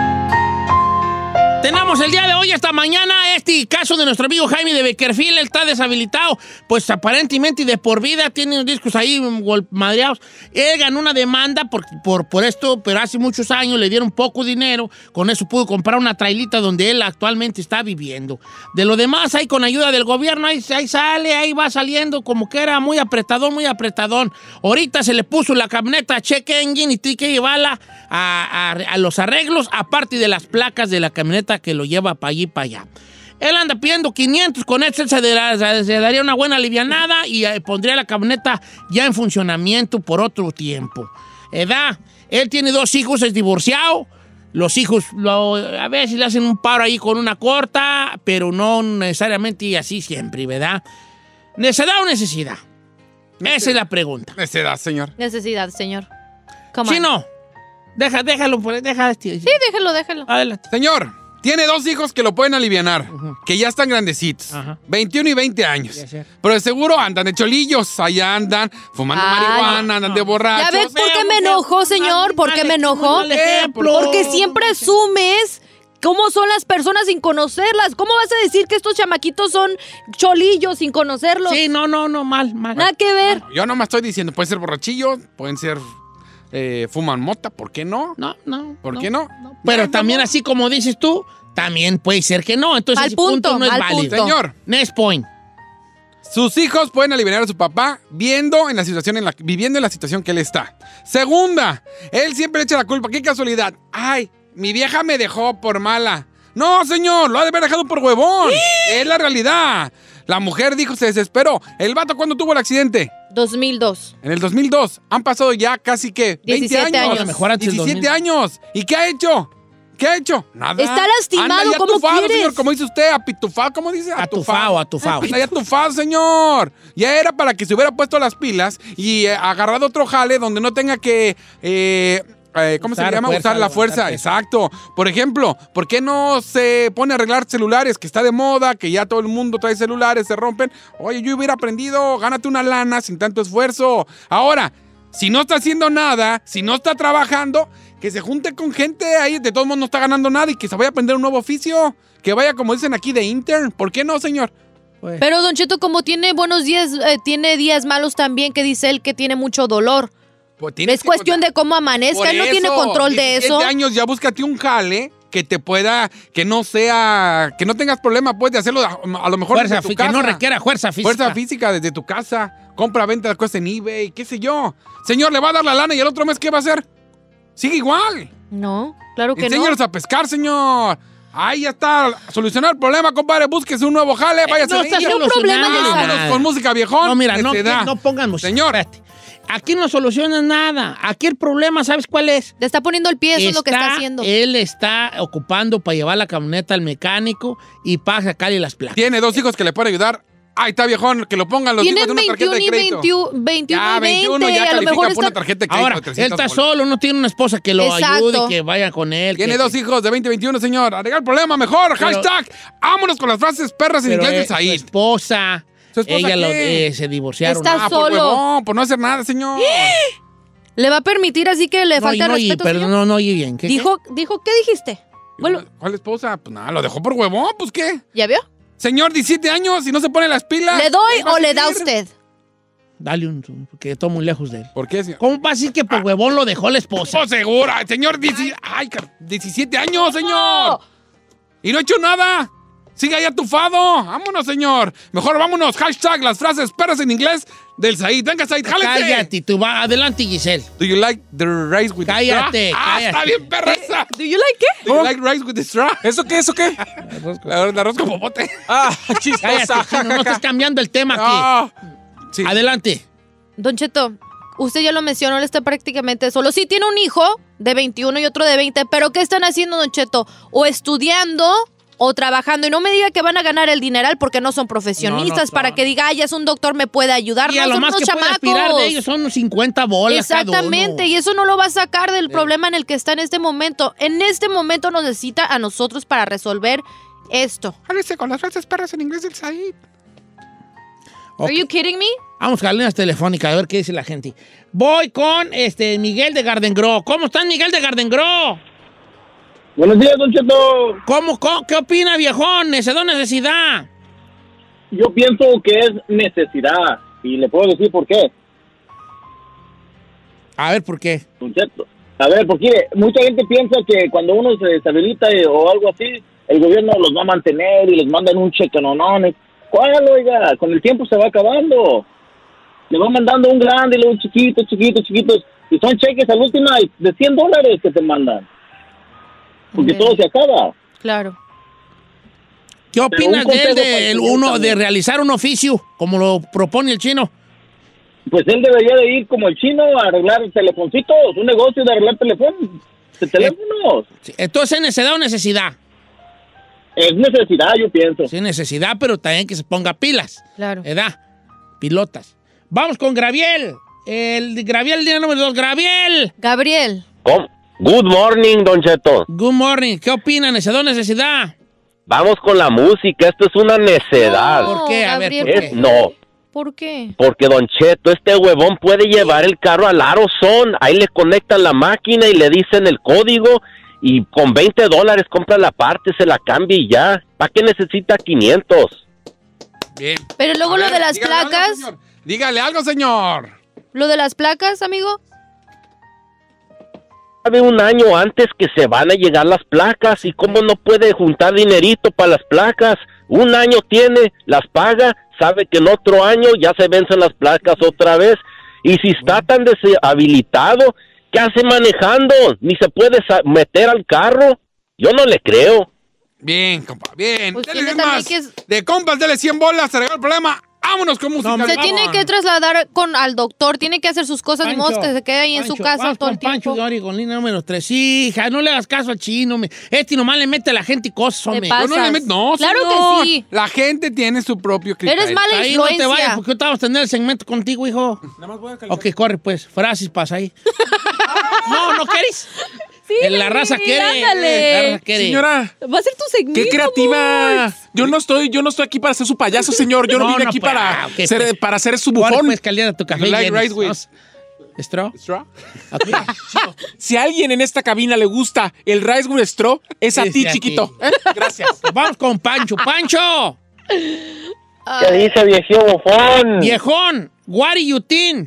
Tenemos el día de hoy hasta mañana este caso de nuestro amigo Jaime de Beckerfield. Él está deshabilitado, pues aparentemente y de por vida, tiene unos discos ahí gol- madreados. Él ganó una demanda por, por, por esto, pero hace muchos años le dieron poco dinero. Con eso pudo comprar una trailita donde él actualmente está viviendo. De lo demás, ahí con ayuda del gobierno, ahí, ahí sale, ahí va saliendo como que era muy apretadón, muy apretadón. Ahorita se le puso la camioneta check engine y tiene que llevarla a, a, a los arreglos, aparte de las placas de la camioneta que lo lleva para allí y para allá. Él anda pidiendo quinientos, con eso se, se, se daría una buena alivianada y eh, pondría la camioneta ya en funcionamiento por otro tiempo. Edad, él tiene dos hijos, es divorciado. Los hijos lo, a veces le hacen un paro ahí con una corta, pero no necesariamente así siempre, ¿verdad? ¿Necesidad o necesidad? Esa es la pregunta. Necedad, señor. Necesidad, señor. Come Si on. no, deja, déjalo, pues, deja este. Sí, déjalo, déjalo. Adelante. Señor, tiene dos hijos que lo pueden alivianar, que ya están grandecitos, Ajá. veintiuno y veinte años. Ya sé. Pero de seguro andan de cholillos, allá andan fumando Ay, marihuana, andan de borrachos. ¿Ya ves por qué me enojó, señor? ¿Por qué me enojó? Mal ejemplo. Porque siempre asumes cómo son las personas sin conocerlas. ¿Cómo vas a decir que estos chamaquitos son cholillos sin conocerlos? Sí, no, no, no, mal, mal. Nada que ver. No, yo no me estoy diciendo, pueden ser borrachillos, pueden ser eh, fuman mota, ¿por qué no? No, no. ¿Por no, qué no? no. Pero también así como dices tú, también puede ser que no. Entonces Al ese punto, punto, no es al válido. punto. Señor. Next point. Sus hijos pueden aliviar a su papá viendo en la situación en la, viviendo en la situación que él está. Segunda, él siempre le echa la culpa. ¡Qué casualidad! ¡Ay, mi vieja me dejó por mala! No, señor, lo ha de haber dejado por huevón. Es la realidad. La mujer dijo, se desesperó. ¿El vato cuándo tuvo el accidente? dos mil dos. En el dos mil dos. Han pasado ya casi que veinte diecisiete años. años. A lo mejor antes del diecisiete dos mil. años. ¿Y qué ha hecho? ¿Qué ha hecho? Nada. Está lastimado, Anda ya ¿cómo atufado, quieres? señor, como dice usted, apitufado, ¿cómo dice? Atufado, atufado. Anda ya atufado, señor. Ya era para que se hubiera puesto las pilas y eh, agarrado otro jale donde no tenga que... Eh, eh, ¿Cómo Usar se llama? fuerza, Usar la fuerza. levantar peso. Exacto. Por ejemplo, ¿por qué no se pone a arreglar celulares? Que está de moda, que ya todo el mundo trae celulares, se rompen. Oye, yo hubiera aprendido, gánate una lana sin tanto esfuerzo. Ahora, si no está haciendo nada, si no está trabajando, que se junte con gente ahí, de todos modos no está ganando nada y que se vaya a aprender un nuevo oficio. Que vaya, como dicen aquí, de intern. ¿Por qué no, señor? Pues, Pero Don Cheto, como tiene buenos días, eh, tiene días malos también, que dice él que tiene mucho dolor. Pues tienes Es que- cuestión de cómo amanezca, Por él no tiene eso, control de eso. diecisiete años, ya búscate un jale que te pueda, que no sea, que no tengas problema, pues, de hacerlo a, a lo mejor fuerza desde tu fí- que no casa. requiera fuerza física. Fuerza física desde tu casa. Compra, venta las cosas en eBay, qué sé yo. Señor, le va a dar la lana y el otro mes, ¿qué va a hacer? Sigue igual. No, claro que Enséñalos no. a pescar, señor. Ahí ya está. Solucionar el problema, compadre. Búsquese un nuevo jale. Váyase no de está ahí. un problema de Vámonos nada. con música viejón. No, mira, no, necedad. no pongan música. Señor. Espérate. Aquí no solucionas nada. Aquí el problema, ¿sabes cuál es? Le está poniendo el pie, eso es lo que está haciendo. Él está ocupando para llevar la camioneta al mecánico y para sacarle las placas. Tiene dos hijos que le pueden ayudar. Ahí está, viejón, que lo pongan los hijos Tienen en una tarjeta veintiuno de y crédito. veintiuno, veintiuno Ya, y veinte, veintiuno ya a lo califica mejor por una está... tarjeta de crédito. Ahora, de él trescientos está bolas. solo, no tiene una esposa que lo Exacto. ayude, que vaya con él. Tiene que- dos hijos de veinte veintiuno, señor. Arreglar el problema mejor. Pero- Hashtag. Vámonos con las frases perras en pero, inglés eh, de su Said. esposa, ¿Su esposa ella lo- qué? eh, se divorciaron. Está Ah, por solo. huevón, por no hacer nada, señor. Le va a permitir así que le no, falta no, oye, respeto, pero señor? no, no, oye bien. ¿Qué, Dijo, dijo, ¿qué dijiste? Bueno, ¿Cuál esposa? Pues nada, lo dejó por huevón, pues qué. ¿ya vio? Señor, diecisiete años y no se pone las pilas. ¿Le doy ¿Qué va a o le da seguir? usted? qué? Dale un... porque estoy muy lejos de él. ¿Por qué, señor? ¿Cómo va a decir que por huevón lo dejó la esposa? Oh, segura, señor, dieci- ay, car- diecisiete años, señor. Y no ha hecho nada. Sigue ahí atufado. Vámonos, señor. Mejor vámonos. Hashtag las frases perras en inglés del Said. Venga, Said, jálese. Cállate, tú va, adelante, Giselle. Do you like the rice with Cállate, the straw? Ah, cállate. está bien, perra esa. ¿Do you like qué? Do you like rice with the straw? ¿Eso qué? ¿Eso qué? La, la arroz con popote. Ah, Cállate, chistosa. chino, no estás cambiando el tema aquí. Ah, sí. Adelante. Don Cheto, usted ya lo mencionó, él está prácticamente solo. Sí, tiene un hijo de veintiuno y otro de veinte, pero ¿qué están haciendo, Don Cheto? O estudiando o trabajando. Y no me diga que van a ganar el dineral porque no son profesionistas, No, no son. para que diga, ay, es un doctor, me puede ayudar. Y a no, lo son más unos que puede chamacos. aspirar de ellos son unos cincuenta bolas cada Exactamente, uno. y eso no lo va a sacar del problema en el que está en este momento. En este momento nos necesita a nosotros para resolver esto. Jálese con las frases perras en inglés del Said. Ok. Are you kidding me? Vamos a las líneas telefónicas a ver qué dice la gente. Voy con este Miguel de Gardengro. ¿Cómo estás, Miguel de Gardengro? Buenos días, Don Cheto. ¿Cómo, cómo, ¿Qué opina, viejón? ¿Necesidad necesidad? Yo pienso que es necesidad y le puedo decir por qué, A ver, ¿por qué? Don Cheto. A ver, porque mucha gente piensa que cuando uno se deshabilita eh, o algo así, el gobierno los va a mantener y les mandan un cheque, no, no, no. ¿Cuál, oiga? Con el tiempo se va acabando. Le van mandando un grande y luego chiquitos, chiquitos, chiquitos. Y son cheques al último de cien dólares que te mandan. Porque Ok. todo se acaba. Claro. ¿Qué Pero opinas un de él, consejo de, para el el señor uno, de también. realizar un oficio, como lo propone el chino? Pues él debería de ir como el chino a arreglar telefoncitos, un negocio de arreglar teléfonos, de teléfonos. Sí, entonces, ¿es necesidad o necesidad? Es necesidad, yo pienso. Sí, necesidad, pero también que se ponga pilas. Claro. ¿Edad? Pilotas. Vamos con Graviel. El de Graviel, día número dos. Graviel. Gabriel. ¿Cómo? Good morning, Don Cheto. Good morning. ¿Qué opina? ¿Necesidad o necesidad? Vamos con la música, esto es una necedad. No, ¿Por qué? A ver, Gabriel, ¿por Es- qué? no, ¿Por qué? porque Don Cheto, este huevón puede llevar el carro al Arozón, ahí le conectan la máquina y le dicen el código y con veinte dólares compra la parte, se la cambia y ya. ¿Para qué necesita quinientos? Bien. Pero luego A lo ver, de las dígale algo, placas, señor. Dígale algo, señor. lo de las placas, amigo. Sabe un año antes que se van a llegar las placas y cómo no puede juntar dinerito para las placas. Un año tiene, las paga, sabe que en otro año ya se vencen las placas otra vez. Y si está tan deshabilitado, ¿qué hace manejando? Ni se puede sa- meter al carro. Yo no le creo. Bien, compa, bien. Pues Dele tiene más. también que es- De compas, dele cien bolas, se regala el problema. Vámonos con música. Se tiene que trasladar con al doctor, tiene que hacer sus cosas, ni modo Pancho, que se quede ahí en su Pancho, casa vamos todo con el tiempo. Pancho de Oregon, línea número tres. Hija, no le hagas caso al chino. me- Este nomás le mete a la gente cosas, hombre. pasas. No, no, le met- no, Claro señor. que sí. La gente tiene su propio criterio. Eres mala Ahí no te influencia. vayas porque ahorita vamos a tener el segmento contigo, hijo. Ok, corre pues. Frases pasa ahí. no, ¿no quieres? Sí, la raza sí, quiere. ándale. La raza quiere. Señora, Va a ser tu segmento. qué creativa. amor. Yo no estoy, yo no estoy aquí para ser su payaso, señor. Yo no, No, vine no, aquí pues, para, ah, ok, ser, pues. para ser su Corre bufón. pues, calienta tu café. You like Jenny. rice with- Vamos. ¿Straw? Straw? Ok. Si a alguien en esta cabina le gusta el Rice with Straw, es a Sí, ti, sí, a ti. chiquito. ¿Eh? Gracias. Vamos con Pancho. ¡Pancho! ¿Qué dice, viejo bufón? Viejón, what do you think?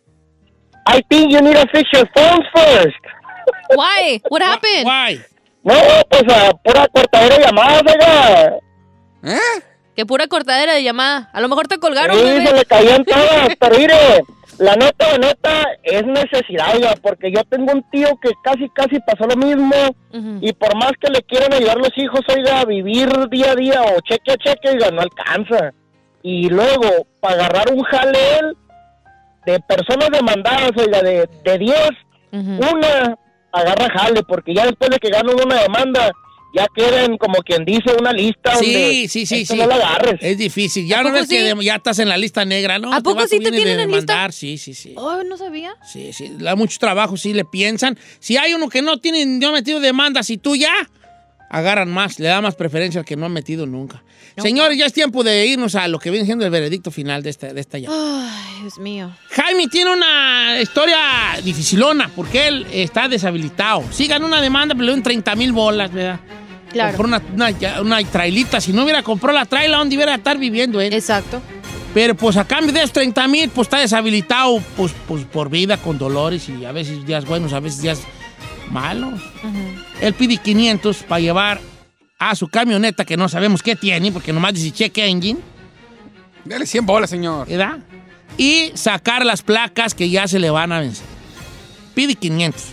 I think you need to fix your phones first. Why? What happened? Why? No, pues a pura cortadera de llamadas, oiga. ¿Eh? Que pura cortadera de llamada. A lo mejor te colgaron, Sí, bebé. se le caían todas, pero mire, la neta, la neta, es necesidad, oiga, porque yo tengo un tío que casi, casi pasó lo mismo, Ujú. y por más que le quieran ayudar los hijos, oiga, a vivir día a día o cheque a cheque, oiga, no alcanza. Y luego, para agarrar un jale él, de personas demandadas, oiga, de, de diez, Ujú. una agarra jale, porque ya después de que ganan una demanda, ya quedan, como quien dice, una lista donde Sí, sí, sí, esto sí. no la agarres. Es difícil. Ya ¿A no poco ves que sí? de- ya estás en la lista negra, ¿no? ¿A poco vas- sí te vienes de tienen en lista? demandar, Sí, sí, sí. Oh, no sabía. Sí, sí. Da mucho trabajo, sí le piensan. Si hay uno que no tiene, no ha metido demandas y tú ya, agarran más, le da más preferencia al que no ha metido nunca. Señores, ya es tiempo de irnos a lo que viene siendo el veredicto final de esta, de esta llamada. Ay, Dios mío. Jaime tiene una historia dificilona porque él está deshabilitado. Sí ganó una demanda, pero le dieron treinta mil bolas, ¿verdad? Claro. Compró una, una, una trailita. Si no hubiera comprado la traila, ¿dónde iba a estar viviendo él? Exacto. Pero pues a cambio de esos treinta mil, pues está deshabilitado pues, pues por vida, con dolores y a veces días buenos, a veces días malos. Ujú. Él pide quinientos para llevar a su camioneta, que no sabemos qué tiene, porque nomás dice check engine, Dale cien bolas, señor. ¿verdad? Y sacar las placas que ya se le van a vencer. Pide quinientos.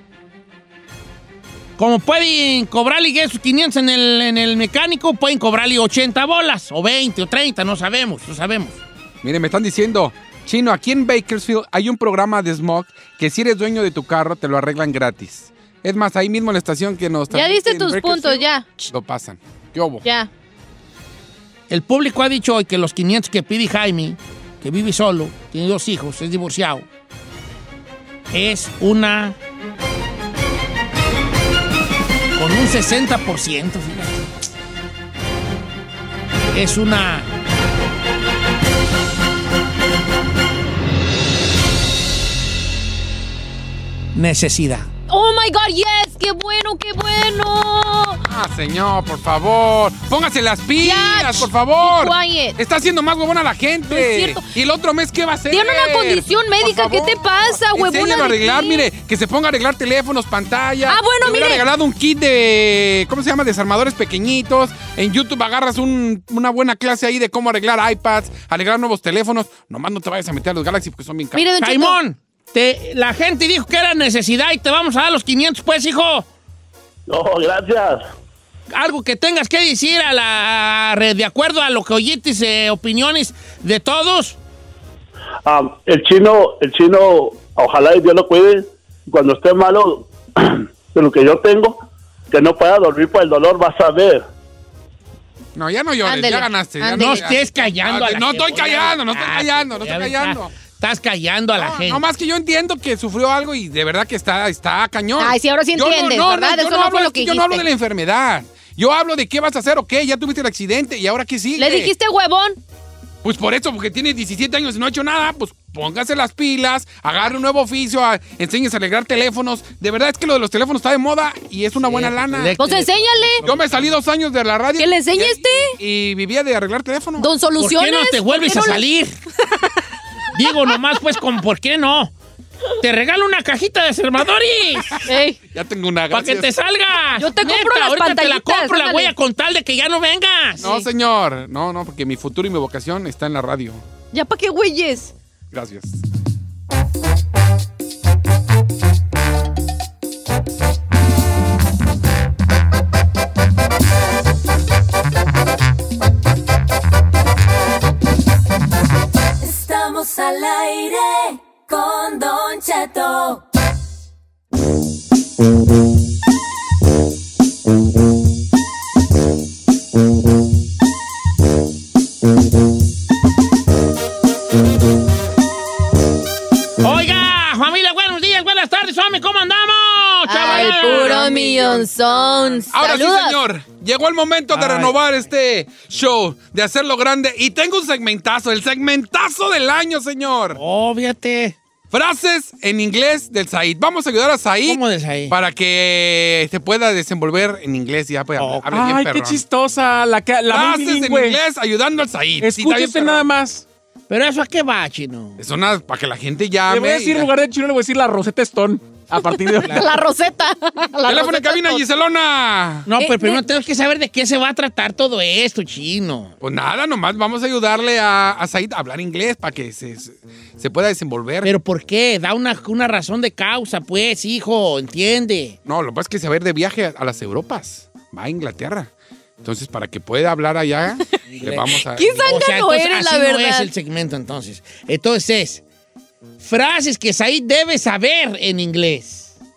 Como pueden cobrarle esos quinientos en el, en el mecánico, pueden cobrarle ochenta bolas, o veinte, o treinta, no sabemos, no sabemos. Miren, me están diciendo, Chino, aquí en Bakersfield hay un programa de smog que si eres dueño de tu carro te lo arreglan gratis. Es más, ahí mismo en la estación que nos... Ya diste tus puntos, ya. Lo pasan. ¿Qué hubo? Ya. El público ha dicho hoy que los quinientos que pide Jaime, que vive solo, tiene dos hijos, es divorciado, es una... con un sesenta por ciento, fíjate. Es una... necesidad. Oh my God, yes. Qué bueno, qué bueno. Ah, señor, por favor. Póngase las pilas, Ya, por favor. be quiet. Está haciendo más huevona la gente. No es cierto. Y el otro mes, ¿qué va a hacer? Tiene una condición médica, Por ¿qué favor. te pasa, huevona? Enséñalo a de arreglar, qué? mire, que se ponga a arreglar teléfonos, pantallas. Ah, bueno, Te hubiera mire. regalado un kit de, ¿cómo se llama? Desarmadores pequeñitos. En YouTube agarras un- una buena clase ahí de cómo arreglar iPads, arreglar nuevos teléfonos. Nomás no te vayas a meter a los Galaxy porque son bien caros. Mire, don Cheto. Jaimón, te, la gente dijo que era necesidad y te vamos a dar los quinientos, pues, hijo. No, gracias. Algo que tengas que decir a la red, de acuerdo a lo que oíste, eh, opiniones de todos. Ah, el chino, el chino, ojalá y Dios lo cuide. Cuando esté malo de lo que yo tengo, que no pueda dormir por el dolor, vas a ver. No, ya no llores, Ándele, ya ganaste. Ya ándele. No estés callando a la No gente. estoy callando, no estoy Ah, callando, no ya estoy ves, callando. Estás, estás callando a la No, gente. no más que yo entiendo que sufrió algo y de verdad que está, está cañón. Ay, sí, ahora sí Yo no- entiendes, no, no, ¿verdad? yo Eso no no hablo fue de- lo que Yo no hablo de dijiste. la enfermedad. Yo hablo de qué vas a hacer, ok, ya tuviste el accidente y ahora qué sigue. ¿Le dijiste huevón? Pues por eso, porque tiene diecisiete años y no ha hecho nada, pues póngase las pilas, agarre un nuevo oficio, a, enséñese a arreglar teléfonos. De verdad es que lo de los teléfonos está de moda y es una sí, buena lana. Pues enséñale. Yo me salí dos años de la radio. ¿Que le enseñe este? Y, y vivía de arreglar teléfonos. Don Soluciones. ¿Por qué no te vuelves no a salir? Digo nomás, pues, con ¿por qué no? Te regalo una cajita de Salvadoris. Ey. Ya tengo una, para que te salgas. Yo te Neta, compro las ahorita pantallitas. te la compro, ándale. la voy a contar de que ya no vengas. No, sí. señor. No, no, porque mi futuro y mi vocación está en la radio. ¿Ya para qué güeyes? Gracias. Estamos al aire con Don Cheto. Oiga, familia, buenos días, buenas tardes, hombre, ¿cómo andamos? Al puro millonzón. Ahora Saludos. sí, señor. Llegó el momento de Ay. renovar este show, de hacerlo grande. Y tengo un segmentazo, el segmentazo del año, señor. Oh, fíjate. Frases en inglés del Said. Vamos a ayudar a Said. ¿Cómo de Said? Para que se pueda desenvolver en inglés y ya pueda Oh, hablar bien Ay, perrón. qué chistosa. La, que- la Frases en bilingüe. inglés ayudando al Said. Sí, está bien Escúchese perrón. nada más. ¿Pero eso a qué va, chino? Es una para que la gente llame. Le voy a decir, y en la- lugar de chino, le voy a decir la Rosetta Stone. A partir de hoy. La Rosetta. La Teléfono en Rosetta cabina, Stone. Giselona. No, Eh, pero primero eh. tenemos que saber de qué se va a tratar todo esto, chino. Pues nada, nomás vamos a ayudarle a, a Said a hablar inglés para que se, se pueda desenvolver. ¿Pero por qué? Da una, una razón de causa, pues, hijo, entiende. No, lo que pasa es que se va a ir de viaje a, a las Europas. Va a Inglaterra. Entonces, para que pueda hablar allá, le vamos a... ¿Qué zángano entonces, eres, así la no verdad? es el segmento, entonces. Entonces es frases que Said debe saber en inglés.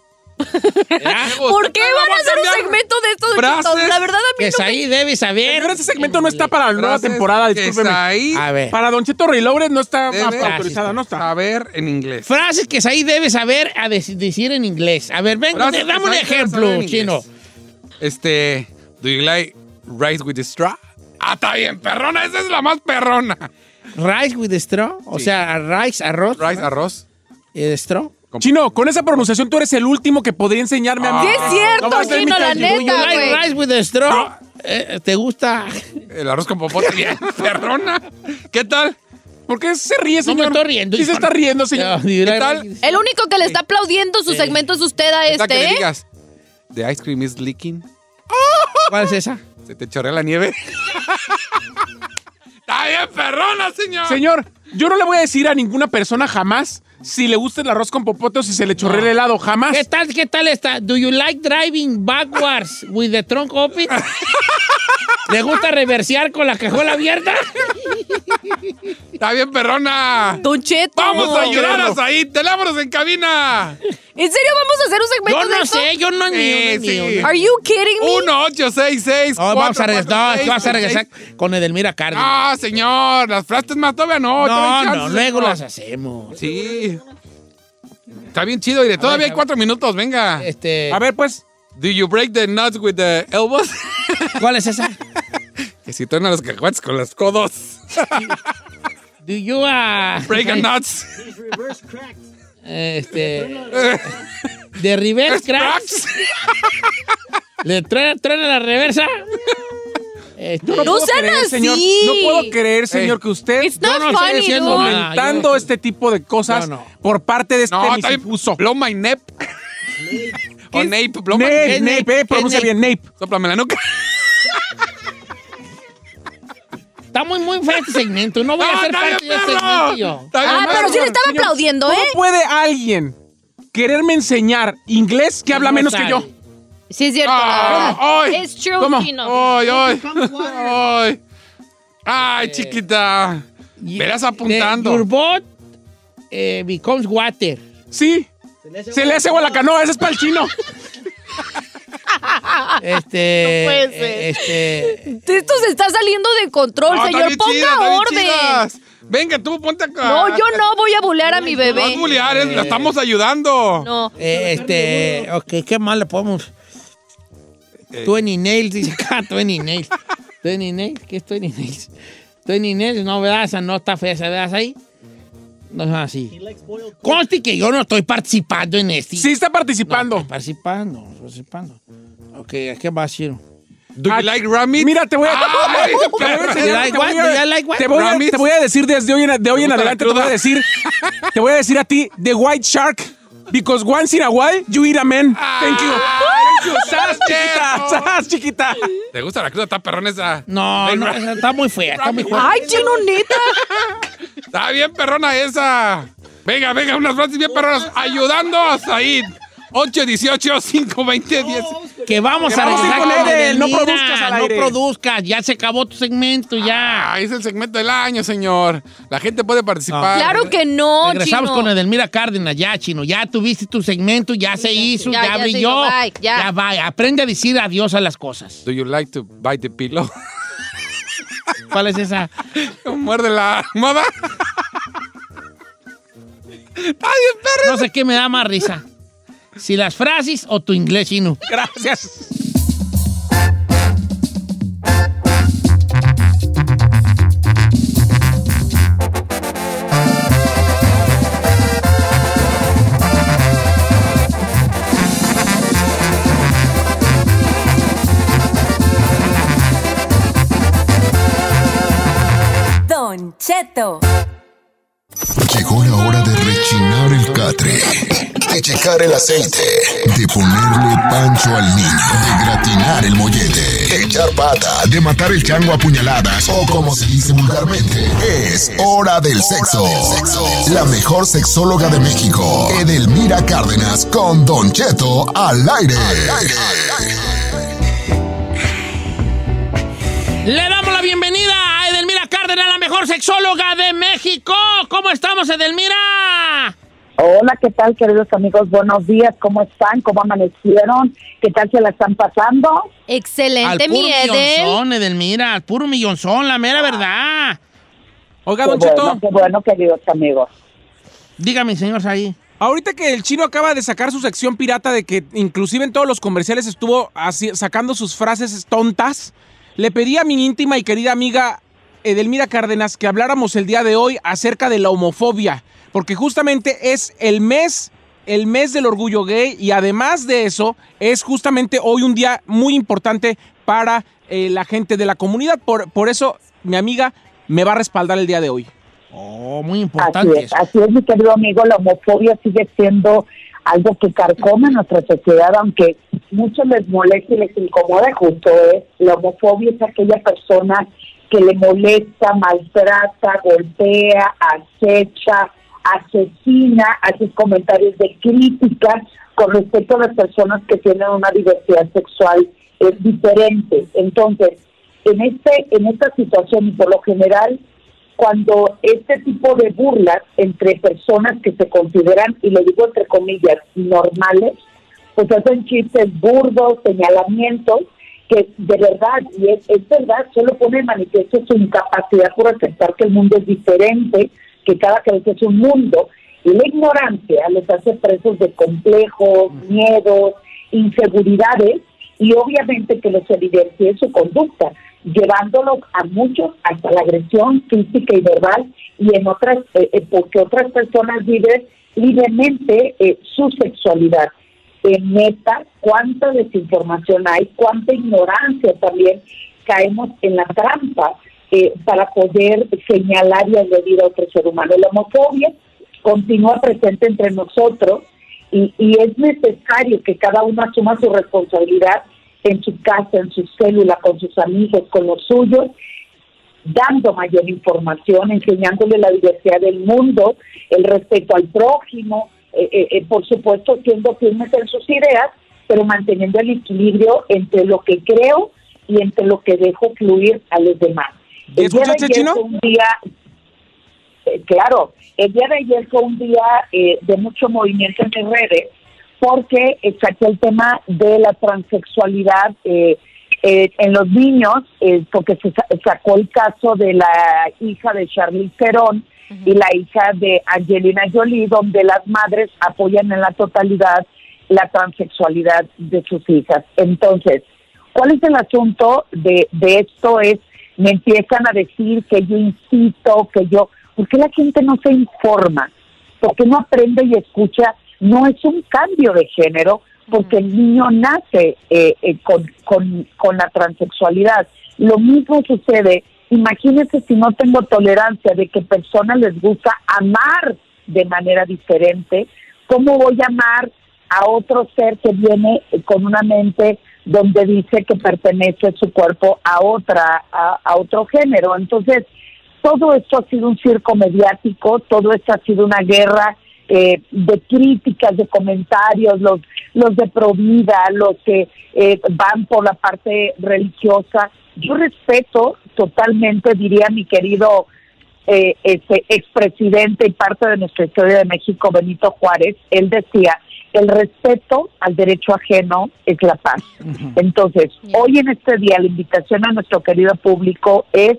¿Verdad? ¿Por qué van a hacer un cambiar segmento de estos frases chitos? La verdad a mí Que no me... Said debe saber. Pero este segmento no está para la nueva Frases temporada, que discúlpeme. Said A ver. Para Don Cheto Reloaded no está Debe- autorizada, no está. saber en inglés. Frases que Said debe saber a dec- decir en inglés. A ver, venga, Frases que dame un Said debe saber ejemplo, en chino. inglés. Este, do you like rice with straw? Ah, está bien, perrona, esa es la más perrona. Rice with straw. O Sí. sea, rice, arroz. Rice, arroz. eh, straw. Chino, con esa pronunciación tú eres el último que podría enseñarme a mí. Sí es cierto, No vas a ser Chino, mi la calle. Do you neta, like güey. rice with straw? Eh, ¿Te gusta? El arroz con popote, bien, perrona. ¿Qué tal? ¿Por qué se ríe, No me señor? estoy riendo. Sí se hijo. está riendo, señor. No, do you like tal? rice- El único que le está aplaudiendo su segmento es usted a ¿Qué tal que le este, ¿eh? digas? The ice cream is leaking. ¿Cuál es esa? Se te chorrea la nieve. Está bien, perrona, señor. Señor, yo no le voy a decir a ninguna persona jamás si le gusta el arroz con popote o si se le chorrea el helado, jamás. ¿Qué tal, qué tal está? Do you like driving backwards with the trunk open? ¿Le gusta reversear con la cajuela abierta? Está bien, perrona. Don Cheto. Vamos a ayudar a Said. Teléfonos en cabina. ¿En serio vamos a hacer un segmento Yo de no esto? sé, yo no Eh, ni sí. Are you kidding me? uno ocho seis seis No, vamos a regresar, no, vas a regresar con Edelmira Cárdenas. Ah, señor. Las frases más todavía no. No, todavía hay no, chances, luego señor. las hacemos. Sí. Está bien chido. Y todavía hay cuatro minutos. Venga. Este, A ver, pues. Do you break the nuts with the elbows? ¿cuál es esa? Que si truenan los cacahuates con los codos. Do you uh, Break the nuts. Este, de reverse cracks. ¿Le truena, truena la reversa? Este, Yo no, No puedo sean creer, así. señor. No puedo creer, señor, que usted It's not Yo no estoy funny, diciendo dude. nada. fomentando yo- este tipo de cosas No, no. por parte de este No, está bien. misifuso. Blow my nep. O nape. Blow my Nape, ¿Qué Nape, Nape? eh, pronuncia ¿Qué bien, Nape. Sóplame la nuca. Está muy, muy feo este segmento. No voy a No, ser está parte bien, de este perro. segmento yo. Está bien, Ah, perro. pero sí le estaba Señor, aplaudiendo, ¿cómo ¿eh? puede alguien quererme enseñar inglés que habla No menos sabe. que yo? Sí, es cierto. Ah, ay. It's true, ¿Cómo? Chino. Ay, ay. Ay. Ay, chiquita. Verás apuntando. The- Your boat eh, becomes water. Sí. Se le hace agua a la canoa, ese es para el chino. Este, No puede ser. eh, este, Esto se está saliendo de control, No, está señor. bien Ponga chida, está bien orden. chidas. Venga, tú ponte acá. No, yo no voy a bulear a mi No es bebé. bullear, es- la estamos ayudando. No. eh, este, ok, ¿qué más le podemos? Eh. veinte nails, dice acá, veinte nails. veinte nails, ¿qué es veinte nails? veinte nails, no, ¿verdad? Esa no está fea, esa, ¿verdad? Ahí. No es así. Conste que yo no estoy participando en este. Sí está participando. No, estoy participando, estoy participando. Ok, ¿qué va a decir? Do you like rabbit? Mira, te voy a... Ay, te voy a enseñar, like te voy what? a- Do you like what? te voy a- Rabbits? te voy a decir desde hoy en, de hoy en ¿Te gusta la adelante, te voy a cruda? decir, te voy a decir a ti, the white shark, because once in a while, you eat a man. Thank you. Thank you. Sas, chiquita, sas, chiquita. ¿Te gusta la cruda? Está perrón esa. No, Like no, ra- esa está muy fea, está muy fea. Ay, chino, neta. Está bien perrona esa. Venga, venga, unas frases bien perronas. Ayudando a Said. ocho dieciocho, cinco veinte, diez. Que vamos Que a vamos a ir regresar con con Edel, no Edelmira, produzcas al no aire. produzcas, ya se acabó tu segmento, ya. Ah, es el segmento del año, señor. La gente puede participar. Claro que no, Regresamos chino. con Edelmira Cárdenas, ya, chino. Ya tuviste tu segmento, ya se hizo, Ya, ya, ya se brilló. hizo, bye, ya. va. Aprende a decir adiós a las cosas. Do you like to bite the pillow? ¿Cuál es esa? Muerde la almohada. Está bien perro. No sé qué me da más risa. Si las frases o tu inglés, chino. Gracias. Don Cheto. Llegó la hora de rechinar el catre, de checar el aceite, de ponerle pancho al niño, de gratinar el mollete, de echar pata, de matar el chango a puñaladas o como se dice vulgarmente, es hora del sexo. La mejor sexóloga de México, Edelmira Cárdenas con Don Cheto al aire. Le damos la bienvenida a Edelmira Cárdenas, la mejor sexóloga de México. ¿Cómo estamos, Edelmira? Hola, ¿qué tal, queridos amigos? Buenos días, ¿cómo están? ¿Cómo amanecieron? ¿Qué tal se la están pasando? Al Excelente, puro mi Edel. millonzón, Edelmira, al puro millonzón, la mera verdad. Oiga, Qué Don bueno, Cheto, qué bueno, queridos amigos. Dígame, señor Saí. ahorita que el chino acaba de sacar su sección pirata de que inclusive en todos los comerciales estuvo así, sacando sus frases tontas, le pedí a mi íntima y querida amiga Edelmira Cárdenas que habláramos el día de hoy acerca de la homofobia, porque justamente es el mes, el mes del orgullo gay y además de eso es justamente hoy un día muy importante para eh, la gente de la comunidad, por, por eso mi amiga me va a respaldar el día de hoy. Oh, muy Así importante. es, así es, mi querido amigo, la homofobia sigue siendo algo que carcome a nuestra sociedad, aunque muchos les molesta y les incomoda, justo es, la homofobia es aquella persona que le molesta, maltrata, golpea, acecha, asesina, hace comentarios de crítica con respecto a las personas que tienen una diversidad sexual eh, diferente. Entonces, en este, en esta situación, y por lo general, cuando este tipo de burlas entre personas que se consideran, y lo digo entre comillas, normales, pues hacen chistes burdos, señalamientos, que de verdad, y es, es verdad, solo pone en manifiesto su incapacidad por aceptar que el mundo es diferente, que cada cabeza es un mundo, y la ignorancia les hace presos de complejos, miedos, inseguridades, y obviamente que los evidencie su conducta, llevándolos a muchos hasta la agresión física y verbal, y en otras, eh, eh, porque otras personas viven libremente eh, su sexualidad. En neta, cuánta desinformación hay, cuánta ignorancia también caemos en la trampa eh, para poder señalar y agredir a otro ser humano. La homofobia continúa presente entre nosotros y, y es necesario que cada uno asuma su responsabilidad en su casa, en su célula, con sus amigos, con los suyos, dando mayor información, enseñándole la diversidad del mundo, el respeto al prójimo, eh, eh, por supuesto siendo firmes en sus ideas, pero manteniendo el equilibrio entre lo que creo y entre lo que dejo fluir a los demás. ¿Y escuchaste, Chino? Fue un día, eh, claro, el día de ayer fue un día eh, de mucho movimiento en mis redes, porque saqué el tema de la transexualidad eh, eh, en los niños, eh, porque se sacó el caso de la hija de Charlize Theron uh-huh. y la hija de Angelina Jolie, donde las madres apoyan en la totalidad la transexualidad de sus hijas. Entonces, ¿cuál es el asunto de, de esto? Es, me empiezan a decir que yo incito, que yo... ¿Por qué la gente no se informa? ¿Por qué no aprende y escucha? No es un cambio de género, porque el niño nace eh, eh, con, con, con la transexualidad. Lo mismo sucede, imagínense si no tengo tolerancia de que personas les gusta amar de manera diferente, ¿cómo voy a amar a otro ser que viene con una mente donde dice que pertenece su cuerpo a otra, a, a otro género? Entonces, todo esto ha sido un circo mediático, todo esto ha sido una guerra eh, de críticas, de comentarios, los, los de provida, los que eh, van por la parte religiosa. Yo respeto totalmente, diría mi querido eh, este expresidente y parte de nuestra historia de México, Benito Juárez, él decía, el respeto al derecho ajeno es la paz. Uh-huh. Entonces, yeah. hoy en este día la invitación a nuestro querido público es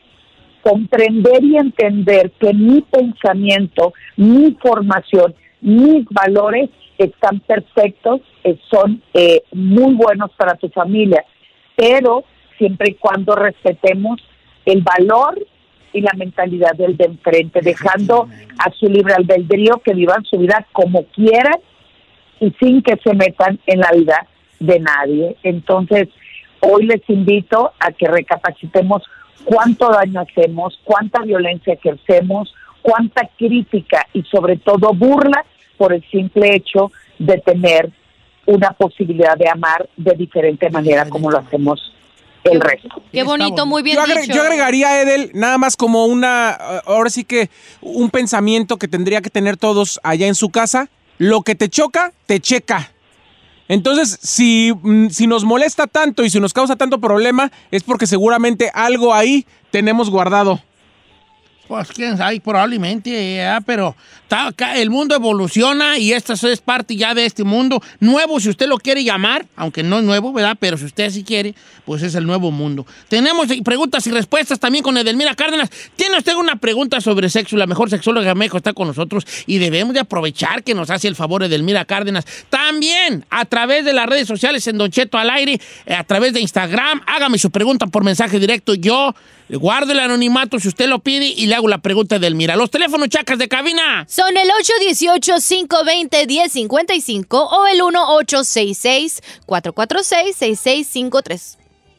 comprender y entender que mi pensamiento, mi formación, mis valores están perfectos, eh, son eh, muy buenos para tu familia, pero siempre y cuando respetemos el valor y la mentalidad del de enfrente, dejando a su libre albedrío que vivan su vida como quieran y sin que se metan en la vida de nadie. Entonces, hoy les invito a que recapacitemos cuánto daño hacemos, cuánta violencia ejercemos, cuánta crítica y sobre todo burla por el simple hecho de tener una posibilidad de amar de diferente manera como lo hacemos el resto. Qué bonito, muy bien yo, agre- dicho. yo agregaría, Edel, nada más como una, ahora sí que un pensamiento que tendría que tener todos allá en su casa. Lo que te choca, te checa. Entonces, si, si nos molesta tanto y si nos causa tanto problema, es porque seguramente algo ahí tenemos guardado. Pues quién sabe, probablemente, ¿eh? Pero está acá, el mundo evoluciona y esta es parte ya de este mundo nuevo, si usted lo quiere llamar, aunque no es nuevo, ¿verdad? Pero si usted sí quiere, pues es el nuevo mundo. Tenemos preguntas y respuestas también con Edelmira Cárdenas. ¿Tiene usted una pregunta sobre sexo? La mejor sexóloga de México está con nosotros y debemos de aprovechar que nos hace el favor Edelmira Cárdenas. También a través de las redes sociales en Don Cheto al aire, a través de Instagram, hágame su pregunta por mensaje directo. Yo guardo el anonimato si usted lo pide y le hago la pregunta de Edelmira. Los teléfonos chacas de cabina son el ocho uno ocho, cinco dos cero, uno cero cinco cinco o el uno ocho seis seis, cuatro cuatro seis, seis seis cinco tres.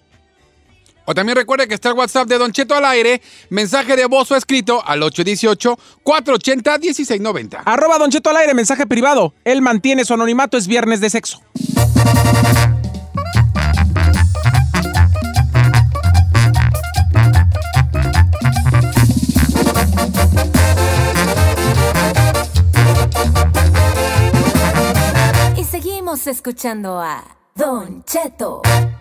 O también recuerde que está el WhatsApp de Don Cheto al aire, mensaje de voz o escrito al ocho uno ocho, cuatro ocho cero, uno seis nueve cero. Arroba Don Cheto al aire, mensaje privado. Él mantiene su anonimato, es viernes de sexo. Seguimos escuchando a Don Cheto.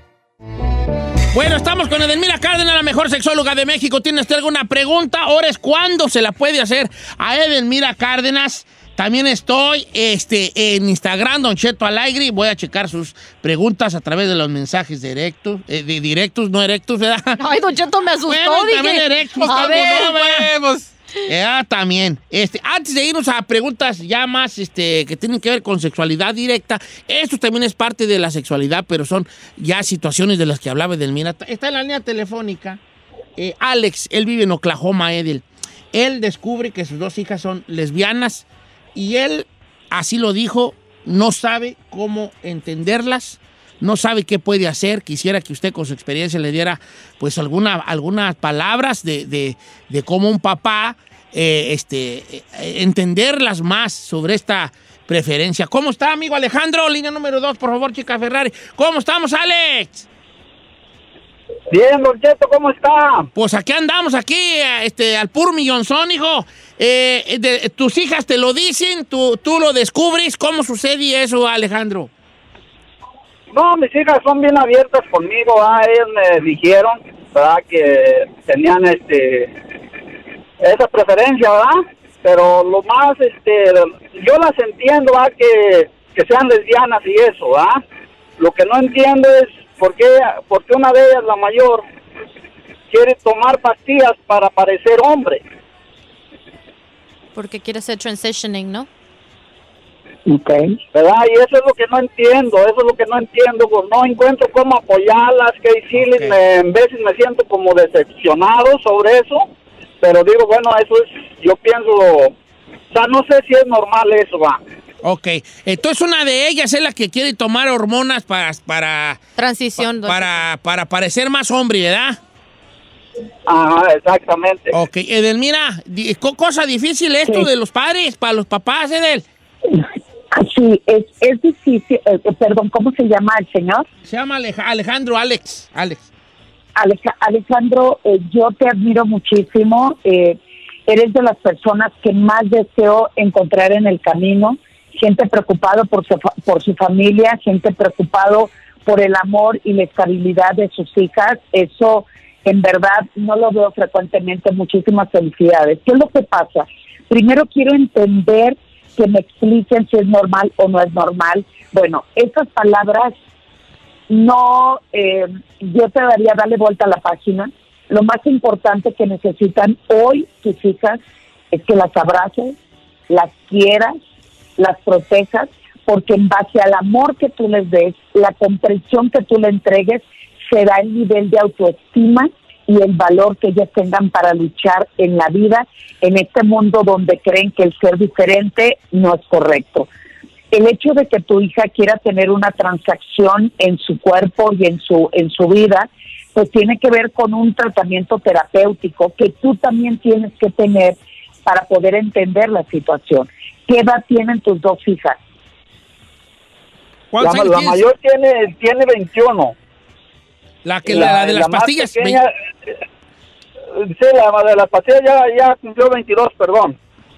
Bueno, estamos con Edelmira Cárdenas, la mejor sexóloga de México. ¿Tiene usted alguna pregunta? Ahora es cuando se la puede hacer a Edelmira Cárdenas. También estoy este, en Instagram, Don Cheto al aire. Voy a checar sus preguntas a través de los mensajes directos. Eh, de directos, no erectos, ¿verdad? Ay, Don Cheto, me asustó, bueno, dije. También directos. A ver, no, Ya, también. Este, antes de irnos a preguntas ya más este, que tienen que ver con sexualidad directa, esto también es parte de la sexualidad, pero son ya situaciones de las que hablaba Edelmira. Está en la línea telefónica. Eh, Alex, él vive en Oklahoma, Edel. Él descubre que sus dos hijas son lesbianas y él, así lo dijo, no sabe cómo entenderlas. No sabe qué puede hacer. Quisiera que usted con su experiencia le diera pues alguna, algunas palabras de, de, de cómo un papá eh, este, eh, entenderlas más sobre esta preferencia. ¿Cómo está, amigo Alejandro? Línea número dos, por favor, chica Ferrari. ¿Cómo estamos, Alex? Bien, Don Cheto, ¿cómo está? Pues aquí andamos, aquí, este, al puro millonzón, hijo. Eh, de, tus hijas te lo dicen, tú, tú lo descubres. ¿Cómo sucede eso, Alejandro? No, mis hijas son bien abiertas conmigo, ¿ah? Ellas me dijeron, ¿verdad? Que tenían este esa preferencia, ¿verdad? Pero lo más, este, yo las entiendo, ¿verdad? Que, que sean lesbianas y eso, ¿verdad? Lo que no entiendo es por qué, por qué una de ellas, la mayor, quiere tomar pastillas para parecer hombre. Porque quiere hacer transitioning, ¿no? Okay. ¿Verdad? Y eso es lo que no entiendo, eso es lo que no entiendo, pues no encuentro cómo apoyarlas, que decirles, okay. me, en veces me siento como decepcionado sobre eso, pero digo, bueno, eso es yo pienso, o sea, no sé si es normal eso, va. Ok, entonces una de ellas es la que quiere tomar hormonas para... para Transición. pa, para, para parecer más hombre, ¿verdad? Ajá, exactamente. Ok, Edelmira, di- co- cosa difícil esto Sí. de los padres, para los papás, Edel. Sí, es, es difícil. eh, perdón, ¿cómo se llama el señor? Se llama Aleja- Alejandro, Alex, Alex. Aleja- Alejandro, eh, yo te admiro muchísimo. eh, eres de las personas que más deseo encontrar en el camino. Gente preocupado por su, fa- por su familia, gente preocupado por el amor y la estabilidad de sus hijas. Eso, en verdad, no lo veo frecuentemente. Muchísimas felicidades. ¿Qué es lo que pasa? Primero quiero entender, que me expliquen si es normal o no es normal. Bueno, esas palabras no, eh, yo te daría darle vuelta a la página. Lo más importante que necesitan hoy tus hijas es que las abraces, las quieras, las protejas, porque en base al amor que tú les des, la comprensión que tú le entregues, será el nivel de autoestima y el valor que ellas tengan para luchar en la vida, en este mundo donde creen que el ser diferente no es correcto. El hecho de que tu hija quiera tener una transacción en su cuerpo y en su en su vida, pues tiene que ver con un tratamiento terapéutico que tú también tienes que tener para poder entender la situación. ¿Qué edad tienen tus dos hijas? La, la mayor tiene, tiene veintiuno. La que la, la de las más pastillas. pequeña, eh, sí, la de las pastillas ya, ya cumplió veintidós, perdón.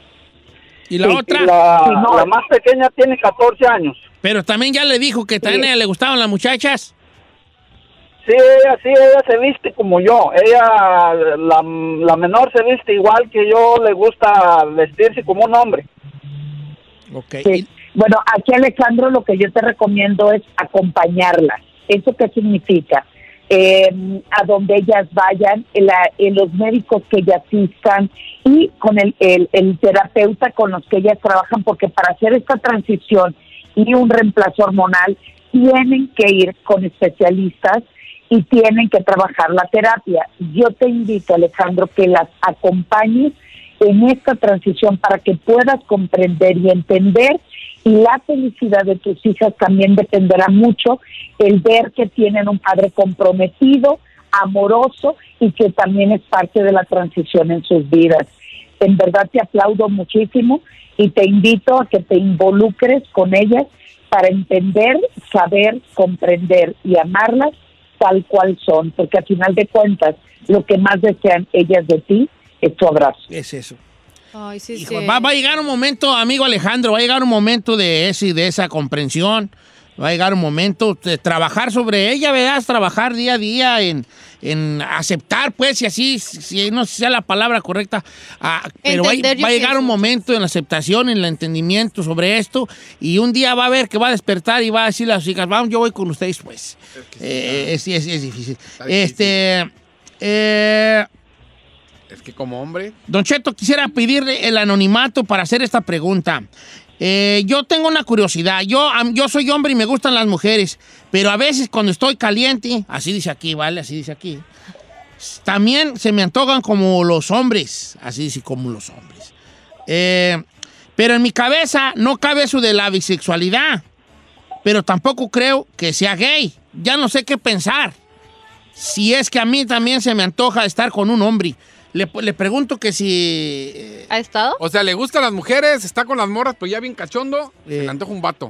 ¿Y la Sí, otra? y la, Sí, no. la más pequeña tiene catorce años. Pero también ya le dijo que también a ella le gustaban las muchachas. Sí, ella sí, ella se viste como yo. Ella, la, la menor se viste igual que yo, le gusta vestirse como un hombre. Ok. Sí. Bueno, aquí, Alejandro, lo que yo te recomiendo es acompañarlas. ¿Eso qué significa? Eh, a donde ellas vayan, en, la, en los médicos que ellas asistan y con el, el, el terapeuta con los que ellas trabajan, porque para hacer esta transición y un reemplazo hormonal tienen que ir con especialistas y tienen que trabajar la terapia. Yo te invito, Alejandro, que las acompañes en esta transición para que puedas comprender y entender, y la felicidad de tus hijas también dependerá mucho el ver que tienen un padre comprometido, amoroso y que también es parte de la transición en sus vidas. En verdad te aplaudo muchísimo y te invito a que te involucres con ellas para entender, saber, comprender y amarlas tal cual son, porque al final de cuentas lo que más desean ellas de ti es tu abrazo. Es eso. Ay, sí, Hijo, sí. va, va a llegar un momento, amigo Alejandro, va a llegar un momento de, ese, de esa comprensión, va a llegar un momento de trabajar sobre ella, ¿verdad? Trabajar día a día en, en aceptar, pues, y así, si no sé si sea la palabra correcta, ah, pero va, Entender, yo va a llegar pienso. un momento en la aceptación, en el entendimiento sobre esto, y un día va a ver que va a despertar y va a decirle a sus hijas, vamos, yo voy con ustedes, pues. Es que sí, Eh, es, es, es difícil. Está difícil. Este, eh... Es que como hombre... Don Cheto, quisiera pedirle el anonimato para hacer esta pregunta. Eh, yo tengo una curiosidad. Yo, am- yo soy hombre y me gustan las mujeres, pero a veces cuando estoy caliente, así dice aquí, ¿vale? Así dice aquí. También se me antojan como los hombres, así dice como los hombres. Eh, pero en mi cabeza no cabe eso de la bisexualidad, pero tampoco creo que sea gay. Ya no sé qué pensar. Si es que a mí también se me antoja estar con un hombre. Le, le pregunto que si... eh, ¿Ha estado? O sea, le gustan las mujeres, está con las morras, pero ya bien cachondo, se Eh. le antoja un vato.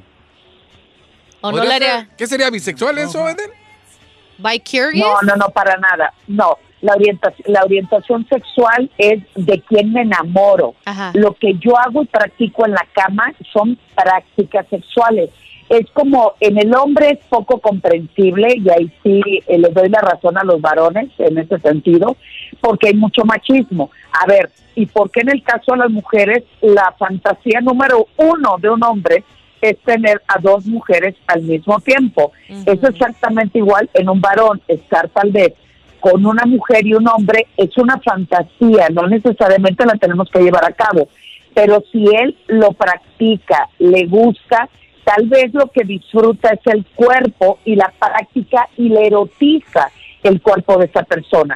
¿O no ¿Podría le haría? ser- ¿Qué sería bisexual eso, Eden? ¿By curious? No, no, no, para nada. No, la orientación, la orientación sexual es de quién me enamoro. Ajá. Lo que yo hago y practico en la cama son prácticas sexuales. Es como en el hombre es poco comprensible, y ahí sí eh, le doy la razón a los varones en ese sentido, porque hay mucho machismo. A ver, ¿y por qué en el caso de las mujeres la fantasía número uno de un hombre es tener a dos mujeres al mismo tiempo? Ujú. Es exactamente igual en un varón, estar tal vez con una mujer y un hombre es una fantasía, no necesariamente la tenemos que llevar a cabo, pero si él lo practica, le gusta, tal vez lo que disfruta es el cuerpo y la práctica y le erotiza el cuerpo de esa persona.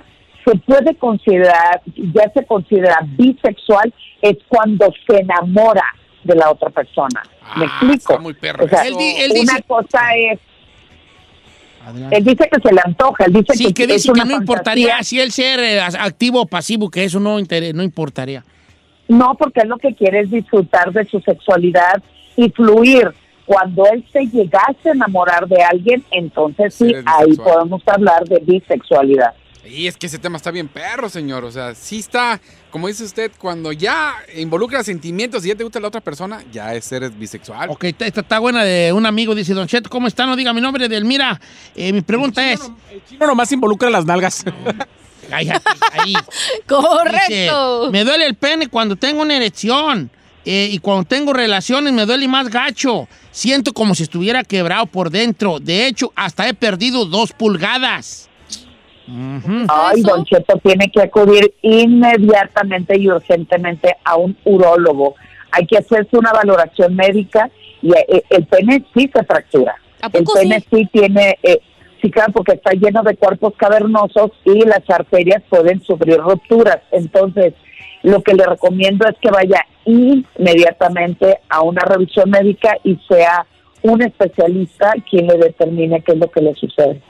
se puede considerar, ya se considera bisexual, es cuando se enamora de la otra persona. ¿Me Ah, explico? está muy perro O sea, Él di- él una dice- cosa es, Adelante. él dice que se le antoja, él dice Sí, que, que es dice que una no fantasía. importaría si él ser eh, activo o pasivo, que eso no, inter- no importaría. No, porque él lo que quiere es disfrutar de su sexualidad y fluir. Cuando él se llegase a enamorar de alguien, entonces sí, Sí, eres ahí bisexual. podemos hablar de bisexualidad. Y es que ese tema está bien perro, señor. O sea, sí está, como dice usted, cuando ya involucra sentimientos y ya te gusta la otra persona, ya es eres bisexual. Ok, esta esta está buena de un amigo, dice, Don Cheto, ¿cómo está? No diga mi nombre, Delmira. Eh, mi pregunta es... No, nomás involucra las nalgas. Ay, ahí, ahí. Correcto. Dice, me duele el pene cuando tengo una erección eh, y cuando tengo relaciones me duele más gacho. Siento como si estuviera quebrado por dentro. De hecho, hasta he perdido dos pulgadas. Ujú. Ay, Don Cheto tiene que acudir inmediatamente y urgentemente a un urólogo. Hay que hacerse una valoración médica y eh, el pene sí se fractura. ¿A El poco pene sí, tiene, eh, sí, claro, porque está lleno de cuerpos cavernosos y las arterias pueden sufrir rupturas. Entonces, lo que le recomiendo es que vaya inmediatamente a una revisión médica y sea un especialista quien le determine qué es lo que le sucede.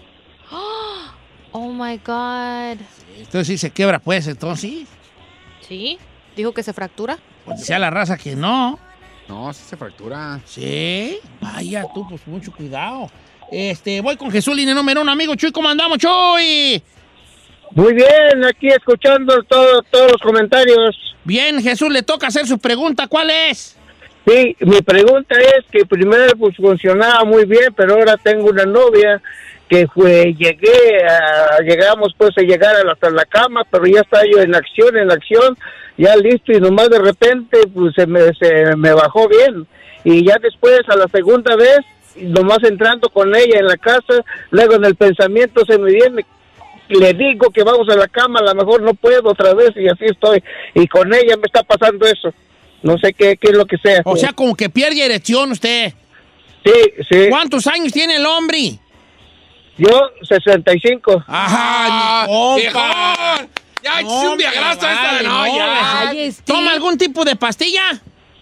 Oh my God. Entonces sí se quiebra, pues, entonces. ¿Sí? ¿Dijo que se fractura? Pues sea la raza que no. No, sí se fractura. Sí. Vaya tú, pues mucho cuidado. Este, voy con Jesús, línea número uno, amigo Chuy, ¿cómo andamos, Chuy? Muy bien, aquí escuchando todo, todos los comentarios. Bien, Jesús, le toca hacer su pregunta, ¿cuál es? Sí, mi pregunta es que primero pues funcionaba muy bien, pero ahora tengo una novia que fue, llegué, a, llegamos pues a llegar hasta la cama, pero ya estaba yo en acción, en acción, ya listo, y nomás de repente pues se me, se me bajó bien, y ya después a la segunda vez, nomás entrando con ella en la casa, luego en el pensamiento se me viene, le digo que vamos a la cama, a lo mejor no puedo otra vez, y así estoy, y con ella me está pasando eso, no sé qué, qué es lo que sea. O sea, como que pierde erección usted. Sí, sí. ¿Cuántos años tiene el hombre? Yo, sesenta y cinco. ¡Ajá, mi compa! viejón! ¡Ya, No, es un viagrazo vale, esta! No, no, ya. Ay, este- ¿Toma algún tipo de pastilla?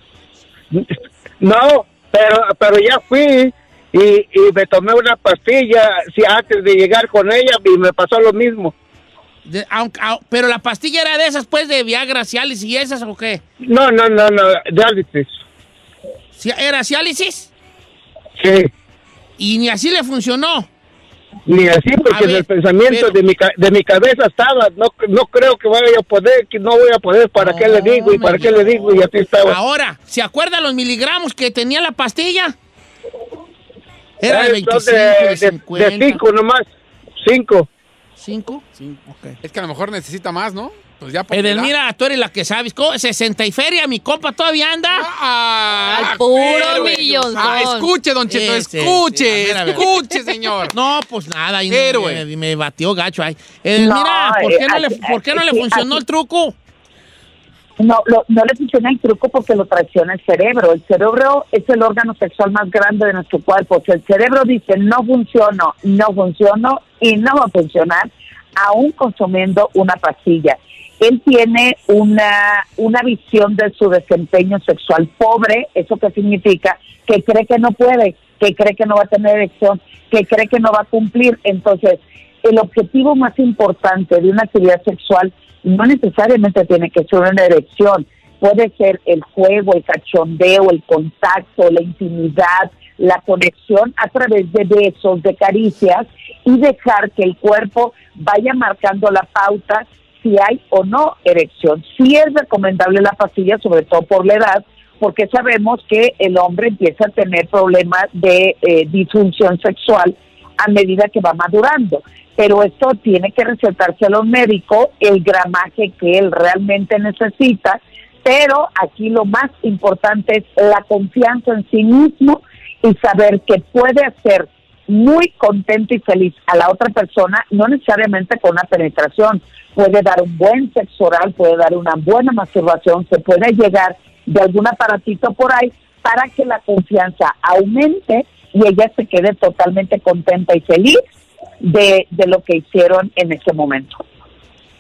No, pero pero ya fui y, y me tomé una pastilla sí, antes de llegar con ella y me pasó lo mismo. De- aunque- au- pero la pastilla era de esas, pues, de Viagra, Cialis y esas, ¿o qué? No, no, no, no, diálisis. ¿Sí- ¿Era Cialis? Sí, Y ni así le funcionó. ni así A porque en ver, el pensamiento pero- de mi ca- de mi cabeza estaba, no no creo que vaya a poder, que no voy a poder, ¿para qué le digo y para qué le digo? Y así estaba. Ahora, ¿se acuerda los miligramos que tenía la pastilla? Era de Eh, veinticinco, son de, de, de, cincuenta. de cinco nomás, cinco. ¿Cinco? Sí. Ok. Es que a lo mejor necesita más, ¿no? Pues ya ponle la- Edelmira, tú eres la que sabes. ¿Cómo? sesenta y feria, mi compa todavía anda. Ah, Al puro héroe. millonzón. Ah, escuche, Don Cheto, Este, escuche, sí, a ver, a ver. escuche, señor. No, pues nada, ahí Héroe. me, me batió gacho ahí. Edelmira, No, ¿por eh, qué no le, aquí- ¿por qué no le aquí- funcionó aquí- el truco? No, lo- no le funciona el truco porque lo traiciona el cerebro. El cerebro es el órgano sexual más grande de nuestro cuerpo. Si el cerebro dice no funciono, no funciono y no va a funcionar, aún consumiendo una pastilla. Él tiene una, una visión de su desempeño sexual pobre. ¿Eso qué significa? Que cree que no puede, que cree que no va a tener erección, que cree que no va a cumplir. Entonces, el objetivo más importante de una actividad sexual no necesariamente tiene que ser una erección. Puede ser el juego, el cachondeo, el contacto, la intimidad, la conexión a través de besos, de caricias, y dejar que el cuerpo vaya marcando la pauta si hay o no erección. Sí es recomendable la pastilla, sobre todo por la edad, porque sabemos que el hombre empieza a tener problemas de eh, disfunción sexual a medida que va madurando. Pero esto tiene que recetárselo a un médico, el gramaje que él realmente necesita, pero aquí lo más importante es la confianza en sí mismo y saber que puede hacer muy contento y feliz a la otra persona, no necesariamente con una penetración. Puede dar un buen sexo oral, puede dar una buena masturbación, se puede llegar de algún aparatito por ahí para que la confianza aumente y ella se quede totalmente contenta y feliz de, de lo que hicieron en ese momento.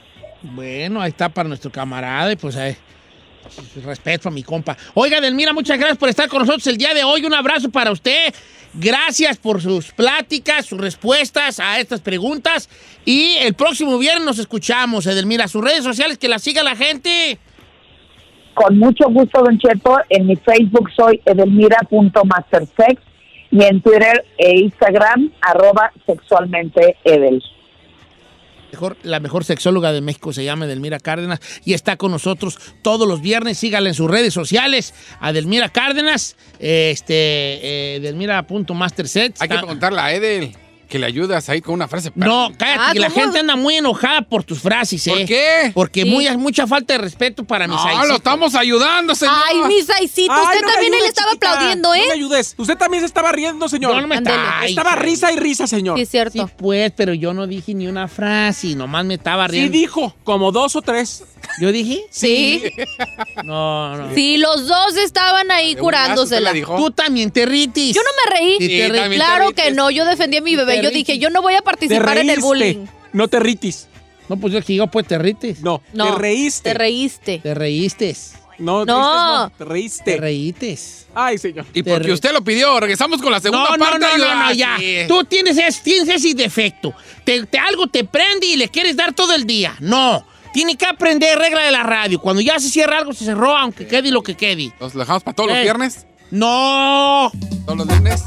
Bueno, ahí está para nuestro camarada y pues eh, respeto a mi compa. Oiga, Edelmira, muchas gracias por estar con nosotros el día de hoy. Un abrazo para usted. Gracias por sus pláticas, sus respuestas a estas preguntas. Y el próximo viernes nos escuchamos, Edelmira. Sus redes sociales, que la siga la gente. Con mucho gusto, Don Cheto. En mi Facebook soy edelmira punto mastersex y en Twitter e Instagram, arroba sexualmente edel. Mejor, la mejor sexóloga de México se llama Edelmira Cárdenas y está con nosotros todos los viernes. Sígala en sus redes sociales, a Edelmira Cárdenas, este, eh, edelmira punto mastersex. Hay que preguntarle a Edel que le ayudas ahí con una frase. No, cállate, Ah, que la ¿cómo? gente anda muy enojada por tus frases, ¿eh? ¿Por qué? Porque Sí. muy, mucha falta de respeto para mis No, aisitos. lo estamos ayudando, señor. Ay, mis aisitos, usted no me también ayude, le estaba chiquita. aplaudiendo, ¿eh? No me ayudes. Usted también se estaba riendo, señor. Yo no me estaba- Estaba Ay, risa y risa, señor. Sí, es cierto. Sí, pues, pero yo no dije ni una frase, nomás me estaba Sí riendo. dijo, como dos o tres. ¿Yo dije? Sí. No, no. Sí, los dos estaban ahí De curándosela. un gasto, ¿te la dijo? Tú también te ritis. Yo no me reí. Sí, te reí. Claro que no, yo defendí a mi bebé. te Yo ritis. dije, yo no voy a participar en el bullying. No te ritis. No, pues yo que yo pues te rites. No, No, te reíste. Te reíste. Te reíste. No, No. tristes no, te reíste. Te reíste. Ay, señor. Y porque usted lo pidió, regresamos con la segunda No, no, parte. no, y- no, no, Ah, ya. sí. Tú tienes ese, tienes ese defecto. Te, te- algo te prende y le quieres dar todo el día. No. Tiene que aprender regla de la radio. Cuando ya se cierra algo, se cerró, aunque quede lo que quede. ¿Los dejamos para todos Eh. los viernes? No. ¿Todos los lunes?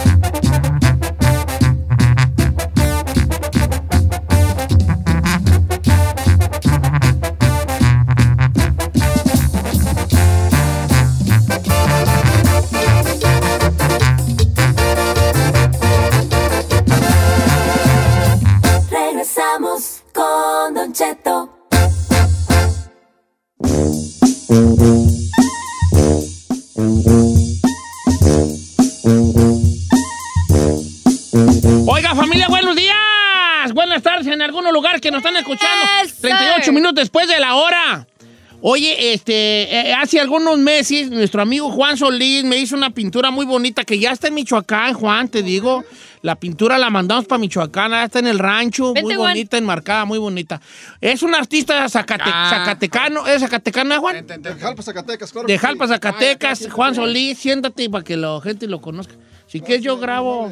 Regresamos con Don Cheto. Oiga, familia, buenos días. Buenas tardes en algún lugar que nos están escuchando. Yes, treinta y ocho sir. minutos después de la hora. Oye, este, eh, hace algunos meses, nuestro amigo Juan Solís me hizo una pintura muy bonita que ya está en Michoacán, Juan, te digo. La pintura la mandamos para Michoacán, ya está en el rancho, Vente, muy Juan. bonita, enmarcada, muy bonita. Es un artista zacate- Ah. zacatecano, ¿es zacatecano, Juan? De Jalpa, Zacatecas, claro. De que sí. Jalpa, Zacatecas, Juan Solís, siéntate para que la gente lo conozca. Si quieres yo grabo.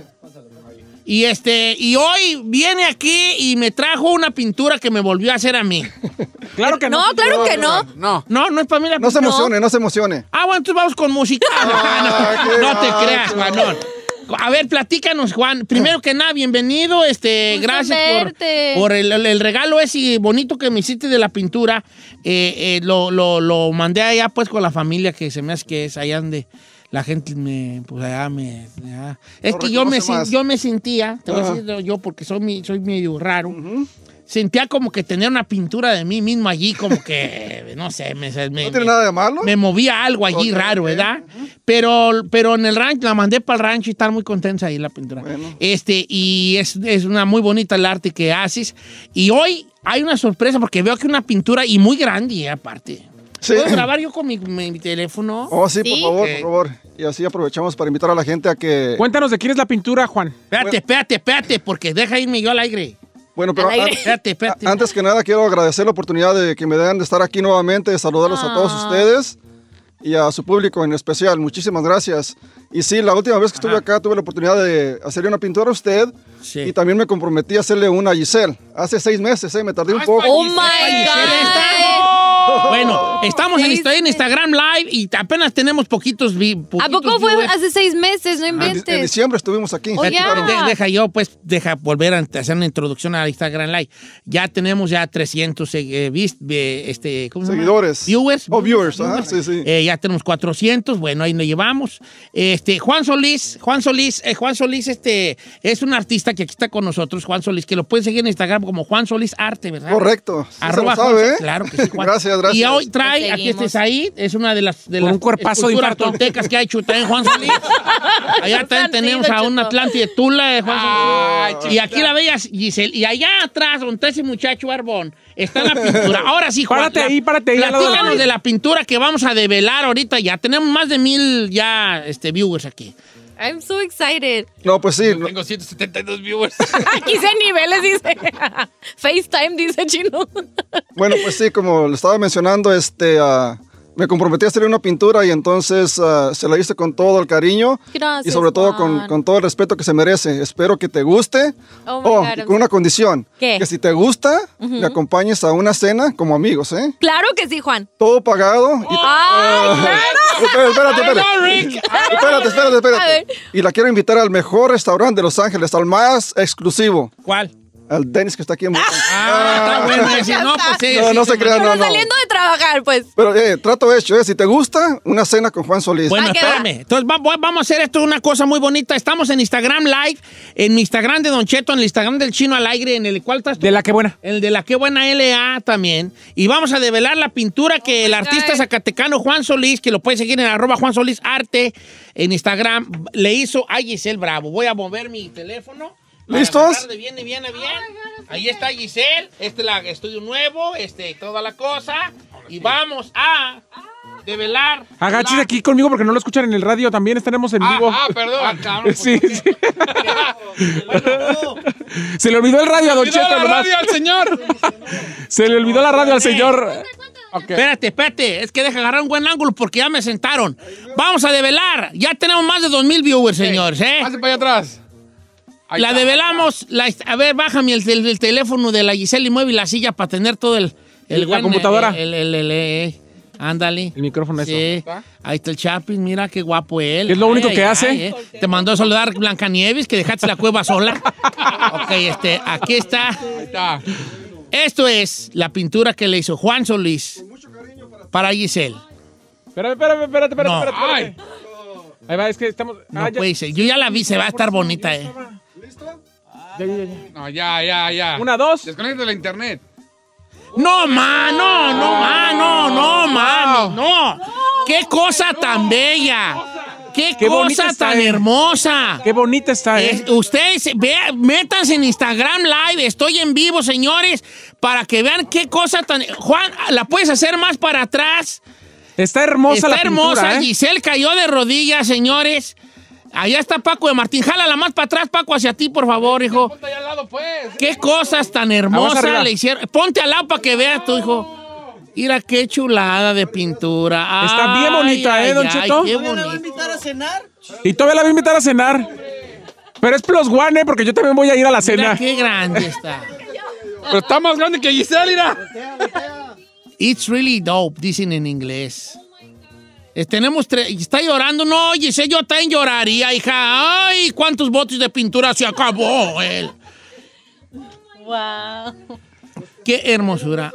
Y este, y hoy viene aquí y me trajo una pintura que me volvió a hacer a mí. Claro que no. No, claro que no. No. No, no es para mí la No se pintura. emocione, no se emocione. Ah, bueno, entonces vamos con música. Ah, no, qué no te gacho. creas, Juanón. A ver, platícanos, Juan. Primero que nada, bienvenido. Este, Gusto gracias por, verte. por el, el- el regalo ese bonito que me hiciste de la pintura. Eh, eh, lo, lo, lo mandé allá, pues, con la familia, que se me hace que es allá donde la gente me, pues, allá me... allá. Es Lo que yo me, reconoce sen- más. yo me sentía, te voy a Ajá. decir yo, porque soy, mi- soy medio raro, sentía como que tenía una pintura de mí mismo allí, como que, no sé, me... me- ¿No tiene nada de malo? me movía algo allí Ok, raro, ok. ¿verdad? Pero, pero en el rancho, la mandé para el rancho y estar muy contenta ahí la pintura. Bueno. Este, y es, es una muy bonita el arte que haces. Y hoy hay una sorpresa porque veo que una pintura y muy grande, eh, aparte. Sí. ¿Puedo grabar yo con mi, mi- mi teléfono? Oh, sí, Sí. por favor, Ok. por favor. Y así aprovechamos para invitar a la gente a que... Cuéntanos de quién es la pintura, Juan. Espérate, espérate, espérate, porque deja irme yo al aire. Bueno, pero Al aire. an- Espérate, espérate. antes que nada quiero agradecer la oportunidad de que me den de estar aquí nuevamente, de saludarlos a todos Ah. ustedes y a su público en especial. Muchísimas gracias. Y sí, la última vez que estuve Ajá. acá tuve la oportunidad de hacerle una pintura a usted Sí. y también me comprometí a hacerle una a Giselle. Hace seis meses, ¿eh? Me tardé un Ah, poco. Oh Giselle, my Giselle God. está- Bueno, estamos en, Sí, estoy en sí. Instagram Live y apenas tenemos poquitos, vi- ¿A poquitos poco fue viewers. hace seis meses? No En, en inventes. diciembre estuvimos aquí. Oh, ya. De- deja yo, pues, deja volver a hacer una introducción a Instagram Live. Ya tenemos ya trescientos eh, vis- eh, este, ¿cómo se llama? Seguidores. Viewers. Oh, viewers, ajá, sí, sí. Eh, ya tenemos cuatrocientos, bueno, ahí lo llevamos. Este, Juan Solís, Juan Solís, eh, Juan Solís, este, es un artista que aquí está con nosotros, Juan Solís, que lo pueden seguir en Instagram como Juan Solís Arte, ¿verdad? Correcto. Sí se Arroba lo sabe, Juan- ¿eh? Claro que sí, Juan. Gracias, gracias. Y hoy trae, Te aquí seguimos. este Said, es una de las, de Con las un cuerpazo de esculturas infarto. toltecas que ha hecho también Juan Solís. Allá también tenemos a un Atlante de Tula de Juan Solís. Y aquí la bella Giselle. Y allá atrás, donde está ese muchacho barbón, está la pintura. Ahora sí, Juan. Párate la- ahí, párate ahí, al lado de la Platícanos pintura. de la pintura que vamos a develar ahorita ya. Tenemos más de mil ya este, viewers aquí. I'm so excited. No, pues sí. Yo tengo ciento setenta y dos viewers. Quise niveles, dice. FaceTime, dice Chino. Bueno, pues sí, como le estaba mencionando, este, uh, me comprometí a hacer una pintura y entonces uh, se la hice con todo el cariño. Gracias, y sobre todo con, Juan. con todo el respeto que se merece. Espero que te guste. Oh, my Oh, God, y I'm con una condición. ¿Qué? Que si te gusta, Ujú. me acompañes a una cena como amigos, ¿eh? Claro que sí, Juan. Todo pagado. Y ¡Ay, Ah, claro! Espérate, espérate, espérate. No, Rick. Espérate, espérate, A espérate. ver. Y la quiero invitar al mejor restaurante de Los Ángeles, al más exclusivo. ¿Cuál? Al Dennis que está aquí en Brooklyn. Ah, está bueno ese. No, pues sí. No, sí, no sí, se crean, Pero no, no. saliendo de trabajar, pues. Pero, eh, trato hecho, ¿eh? Si te gusta, una cena con Juan Solís. Bueno, ¿A qué va? espérame. Entonces va- va- vamos a hacer esto una cosa muy bonita. Estamos en Instagram Live, en mi Instagram de Don Cheto, en el Instagram del Chino al Aire, en el cual estás tú? De la que buena. El de la que buena L A también. Y vamos a develar la pintura que el artista zacatecano Juan Solís, que lo puede seguir en arroba Juan Solís Arte en Instagram, le hizo a Giselle Bravo. Voy a mover mi teléfono. para ¿Listos? agarrar de bien y bien a bien. Ahí está Giselle. Este es el estudio nuevo, este, toda la cosa. Y vamos a develar. Agachis la- aquí conmigo porque no lo escuchan en el radio. También estaremos en Ah, vivo. ah, perdón. Ah, cabrón, Sí, pues, sí. Se le olvidó el radio a Don ¡Pido Cheto la nomás. radio al señor! Se le olvidó la radio al señor. Ok. Espérate, espérate. Es que deja agarrar un buen ángulo porque ya me sentaron. Vamos a develar. Ya tenemos más de dos mil viewers, señores, ¿eh? Pase para allá atrás. Ahí La está. develamos. La, a ver, bájame el, el- el teléfono de la Giselle y mueve la silla para tener todo el... el La buen, computadora. El, el, el- el- eh, ándale. El micrófono Sí. eso. Ahí está el Chapin. Mira qué guapo él. Es lo único que hace. eh. Te mandó a saludar Blancanieves, que dejaste la cueva sola. Ok, este, aquí está. Ahí está. Esto es la pintura que le hizo Juan Solís para Giselle. Espérame, espérame, espérate, espérate, No. espérate. Ay. espérate. Ahí va, es que estamos. No ah, ya. puede ser. Yo ya la vi, se va a estar bonita, eh. Ya, ya, ya, ya. No, ya, ya, ya. Una, dos. Desconecta la internet. No, ma, no, no, ma, no, no, mami, no. Qué cosa tan bella. Qué, Qué bonita cosa está, tan eh. hermosa. Qué bonita está, ¿eh? Es- ustedes vean, métanse en Instagram Live, estoy en vivo, señores, para que vean qué cosa tan... Juan, ¿la puedes hacer más para atrás? Está hermosa Está la pintura, hermosa, ¿eh? Giselle cayó de rodillas, señores. Allá está Paco de Martín, jálala más para atrás, Paco, hacia ti, por favor, hijo. Ponte allá al lado, pues. Qué cosas tan Vamos hermosas arriba. le hicieron. Ponte al lado para que veas tu hijo. Mira qué chulada de pintura. Está bien bonita, Ay, ¿eh, Don ay, Cheto? Qué ¿Me la va a bonito. invitar a cenar? Y todavía la voy a invitar a cenar. Pero es plus one, ¿eh? Porque yo también voy a ir a la Mira cena. qué grande está. Pero está más grande que Giselle, mira. It's really dope, dicen en inglés. Eh, tenemos tres. Está llorando. No, Giselle, yo también lloraría, hija. Ay, cuántos botes de pintura se acabó él. Wow. Qué hermosura.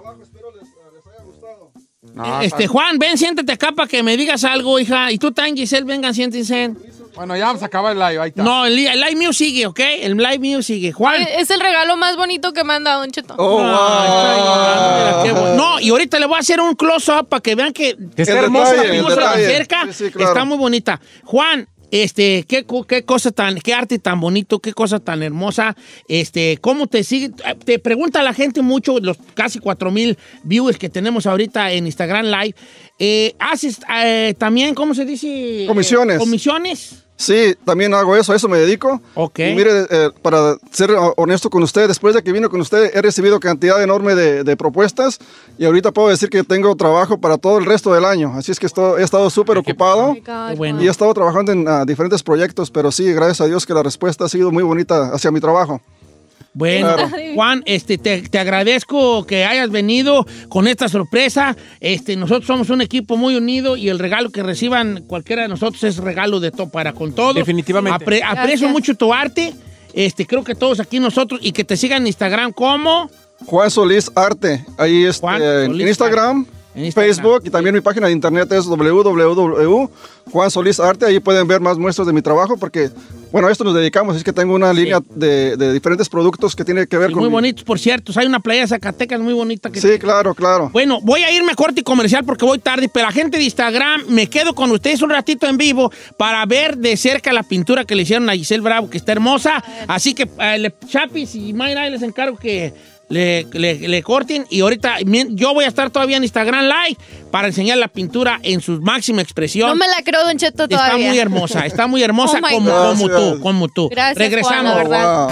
No, Este, está- Juan, ven, siéntate acá para que me digas algo, hija. Y tú también, Giselle, vengan, siéntense. Bueno, ya vamos a acabar el live. Ahí está. No, el, li- el live mío sigue, ¿ok? El live mío sigue. Juan. Es el regalo más bonito que me han dado, Don Cheto. Oh, Ay, está llorando, mira, wow. qué bueno. No, y ahorita le voy a hacer un close-up para que vean que Que está El hermosa detalle, la el vimos pintura. a la detalle. cerca. Sí, sí, claro. Está muy bonita. Juan, este, qué, co- qué cosa tan, qué arte tan bonito, qué cosa tan hermosa. Este, ¿cómo te sigue? Te pregunta la gente mucho, los casi cuatro mil viewers que tenemos ahorita en Instagram Live. Eh, ¿Haces eh, también, cómo se dice? Comisiones. Eh, comisiones. Sí, también hago eso, a eso me dedico. Ok. Y mire, eh, para ser honesto con usted, después de que vine con usted, he recibido cantidad enorme de, de propuestas y ahorita puedo decir que tengo trabajo para todo el resto del año. Así es que esto- he estado súper ocupado Qué bueno. y he estado trabajando en ah, diferentes proyectos, pero sí, gracias a Dios que la respuesta ha sido muy bonita hacia mi trabajo. Bueno, Claro. Juan, este, te, te agradezco que hayas venido con esta sorpresa. Este, nosotros somos un equipo muy unido y el regalo que reciban cualquiera de nosotros es regalo de todo para con todos. Definitivamente. Apre- aprecio Gracias. mucho tu arte. Este, creo que todos aquí nosotros y que te sigan en Instagram como Juan Solís Arte, ahí está Juan en Solís Instagram, Arte. En Instagram. Facebook y también mi página de internet es doble u doble u doble u punto juan solís arte. Ahí pueden ver más muestras de mi trabajo porque, bueno, a esto nos dedicamos. Es que tengo una línea de, de diferentes productos que tiene que ver y con... muy mi- bonitos, por cierto. Hay una playa de Zacatecas muy bonita que Sí, claro, claro. Bueno, voy a irme a corte y comercial porque voy tarde, pero la gente de Instagram, me quedo con ustedes un ratito en vivo para ver de cerca la pintura que le hicieron a Giselle Bravo, que está hermosa. Así que, eh, le- Chapis y Mayra, les encargo que le, le, le corten. Y ahorita mien- yo voy a estar todavía en Instagram Live para enseñar la pintura en su máxima expresión. No me la creo, Don Cheto, todavía. Está muy hermosa, está muy hermosa Oh my como, God. como tú, como tú. Gracias, Regresamos. Juan, la verdad.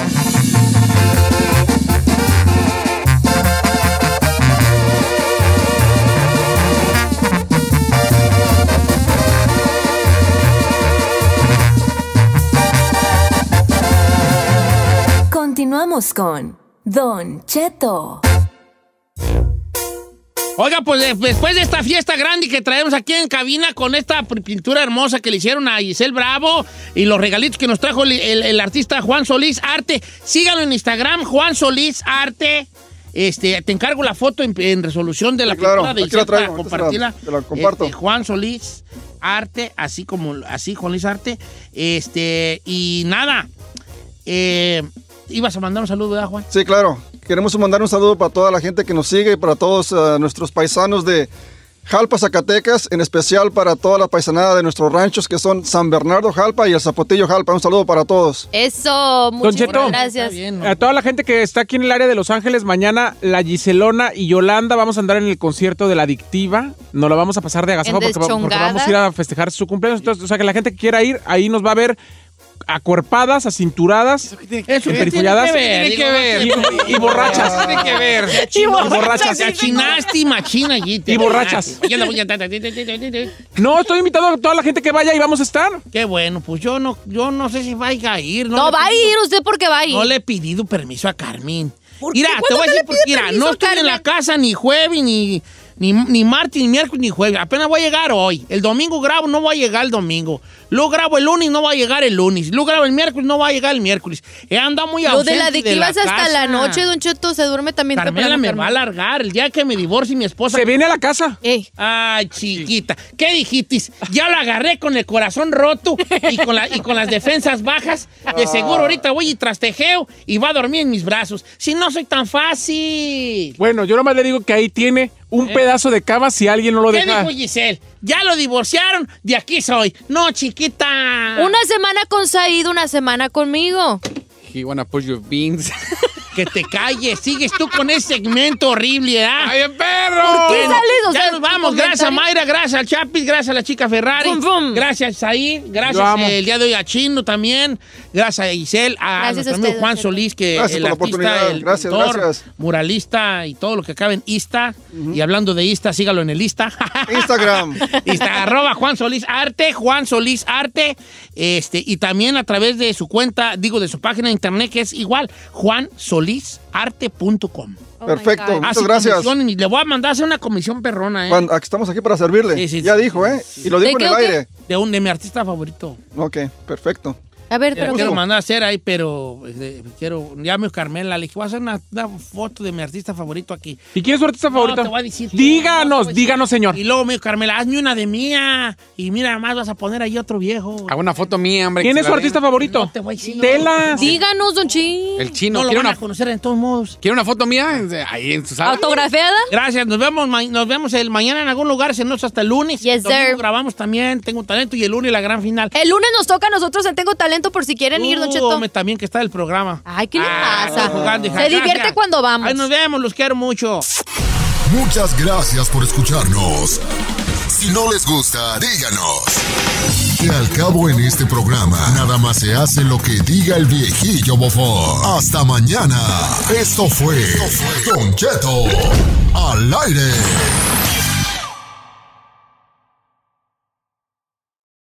Continuamos con Don Cheto. Oiga, pues de- después de esta fiesta grande que traemos aquí en cabina con esta p- pintura hermosa que le hicieron a Giselle Bravo y los regalitos que nos trajo el, el- el artista Juan Solís Arte, síganlo en Instagram, Juan Solís Arte. Este, te encargo la foto en, en resolución de la Sí, claro, pintura de aquí la Giselle traigo, para ahorita compartirla. se la- te la comparto. Este, Juan Solís Arte, así como así Juan Solís Arte. Este, y nada, eh, ibas a mandar un saludo, ¿verdad, Juan? Sí, claro. Queremos mandar un saludo para toda la gente que nos sigue y para todos uh, nuestros paisanos de Jalpa, Zacatecas, en especial para toda la paisanada de nuestros ranchos que son San Bernardo, Jalpa y el Zapotillo, Jalpa. Un saludo para todos. Eso, Don muchas Cheto, gracias. a toda la gente que está aquí en el área de Los Ángeles, mañana la Giselona y Yolanda vamos a andar en el concierto de La Adictiva. Nos lo vamos a pasar de agasajo ¿En porque, va- porque deschongada? vamos a ir a festejar su cumpleaños. Entonces, o sea, que la gente que quiera ir, ahí nos va a ver acuerpadas, acinturadas, Eso que emperifolladas tiene que ver, y, digo, y borrachas. ¿Qué tiene que ver? Y borrachas. Te achinaste y machina allí. Y borrachas. No, estoy invitando a toda la gente que vaya y vamos a estar. Qué bueno, pues yo no, yo no sé si vaya a ir. No, le va a he pedido- ir usted porque va a ir. No le he pedido permiso a Carmen. ¿Por Mira, qué? te voy a ¿Cuándo decir le por pide qué. Mira, permiso no a estoy en Carmen? la casa ni jueves, ni, ni, ni martes, ni miércoles, ni jueves. Apenas voy a llegar hoy. El domingo grabo, no voy a llegar el domingo. Luego grabo el lunes, no voy a llegar el lunes. Luego grabo el miércoles, no voy a llegar el miércoles. He andado muy Lo ausente de la adictiva es hasta casa. la noche, Don Cheto, se duerme también Carmela temprano, me Carmen. va a alargar el día que me divorcie mi esposa. Se viene a la casa. Ey. Ay, chiquita. ¿Qué dijiste? Ya la agarré con el corazón roto y con, la- y con las defensas bajas. De seguro ahorita voy y trastejeo y va a dormir en mis brazos. Si no soy tan fácil. Bueno, yo nomás le digo que ahí tiene un ¿Eh? pedazo de cama si alguien no lo ¿Qué deja. dijo Giselle? Ya lo divorciaron, de aquí soy. No, chiquita. Una semana con Said, una semana conmigo. He wanna push your beans. Que te calles, sigues tú con ese segmento horrible, ¿ah? ¡Ay, perro! ¿Por qué Bueno, sales? O ya sea, nos vamos. tu Gracias a comentario. Mayra, gracias al Chapis, gracias a la chica Ferrari. Fum, fum. Gracias a Said, Lo gracias amo. eh, el día de hoy a Chino también. Gracias a Giselle, a Gracias nuestro a amigo ustedes, Juan Cheto. Solís, que Gracias el por la artista, oportunidad. el Gracias, pintor, gracias. muralista y todo lo que cabe en Insta. Y hablando de Insta, sígalo en el Insta. Instagram. Insta, arroba Juan Solís Arte, Juan Solís Arte. Este, y también a través de su cuenta, digo, de su página de internet, que es igual, juan solís arte punto com. Oh my Perfecto. God. Muchas Así, gracias. comisión, y le voy a mandar a hacer una comisión perrona, ¿eh? Cuando- aquí estamos aquí para servirle. Sí, sí, ya sí, dijo, sí, ¿eh? sí. Y lo ¿De dijo en qué el o qué? aire. De, un, de mi artista favorito. Ok, perfecto. A ver, Pero pero quiero ¿qué? mandar a hacer ahí, pero eh, quiero, ya me Carmela, le dije, voy a hacer una, una foto de mi artista favorito aquí. ¿Y quién es su artista No, favorito? te voy a decir. Díganos, No, te voy a decir. díganos, señor. Y luego me dijo, Carmela, hazme una de mía. Y mira, más vas a poner ahí otro viejo. Hago una foto mía, hombre. ¿Quién que es se su la artista den. favorito? No te voy a decir. Telas. Díganos, Don Chi. El chino. No lo ¿Quiere van una, a conocer en todos modos. ¿Quiere una foto mía? Ahí en su sala. ¿Autografiada? Gracias, nos vemos, ma- nos vemos el mañana en algún lugar, si no es hasta el lunes. Yes, Domingo sir. grabamos también, Tengo Talento, y el lunes la gran final. El lunes nos toca a nosotros en Tengo Talento por si quieren ir, Don Uh, Cheto. me- también que está el programa. Ay, ¿qué le Ah, pasa? estoy jugando, hija. Se divierte Gracias. cuando vamos. Ahí nos vemos, los quiero mucho. Muchas gracias por escucharnos. Si no les gusta, díganos. Que al cabo en este programa, nada más se hace lo que diga el viejillo bofón. Hasta mañana. Esto fue Don Cheto al aire.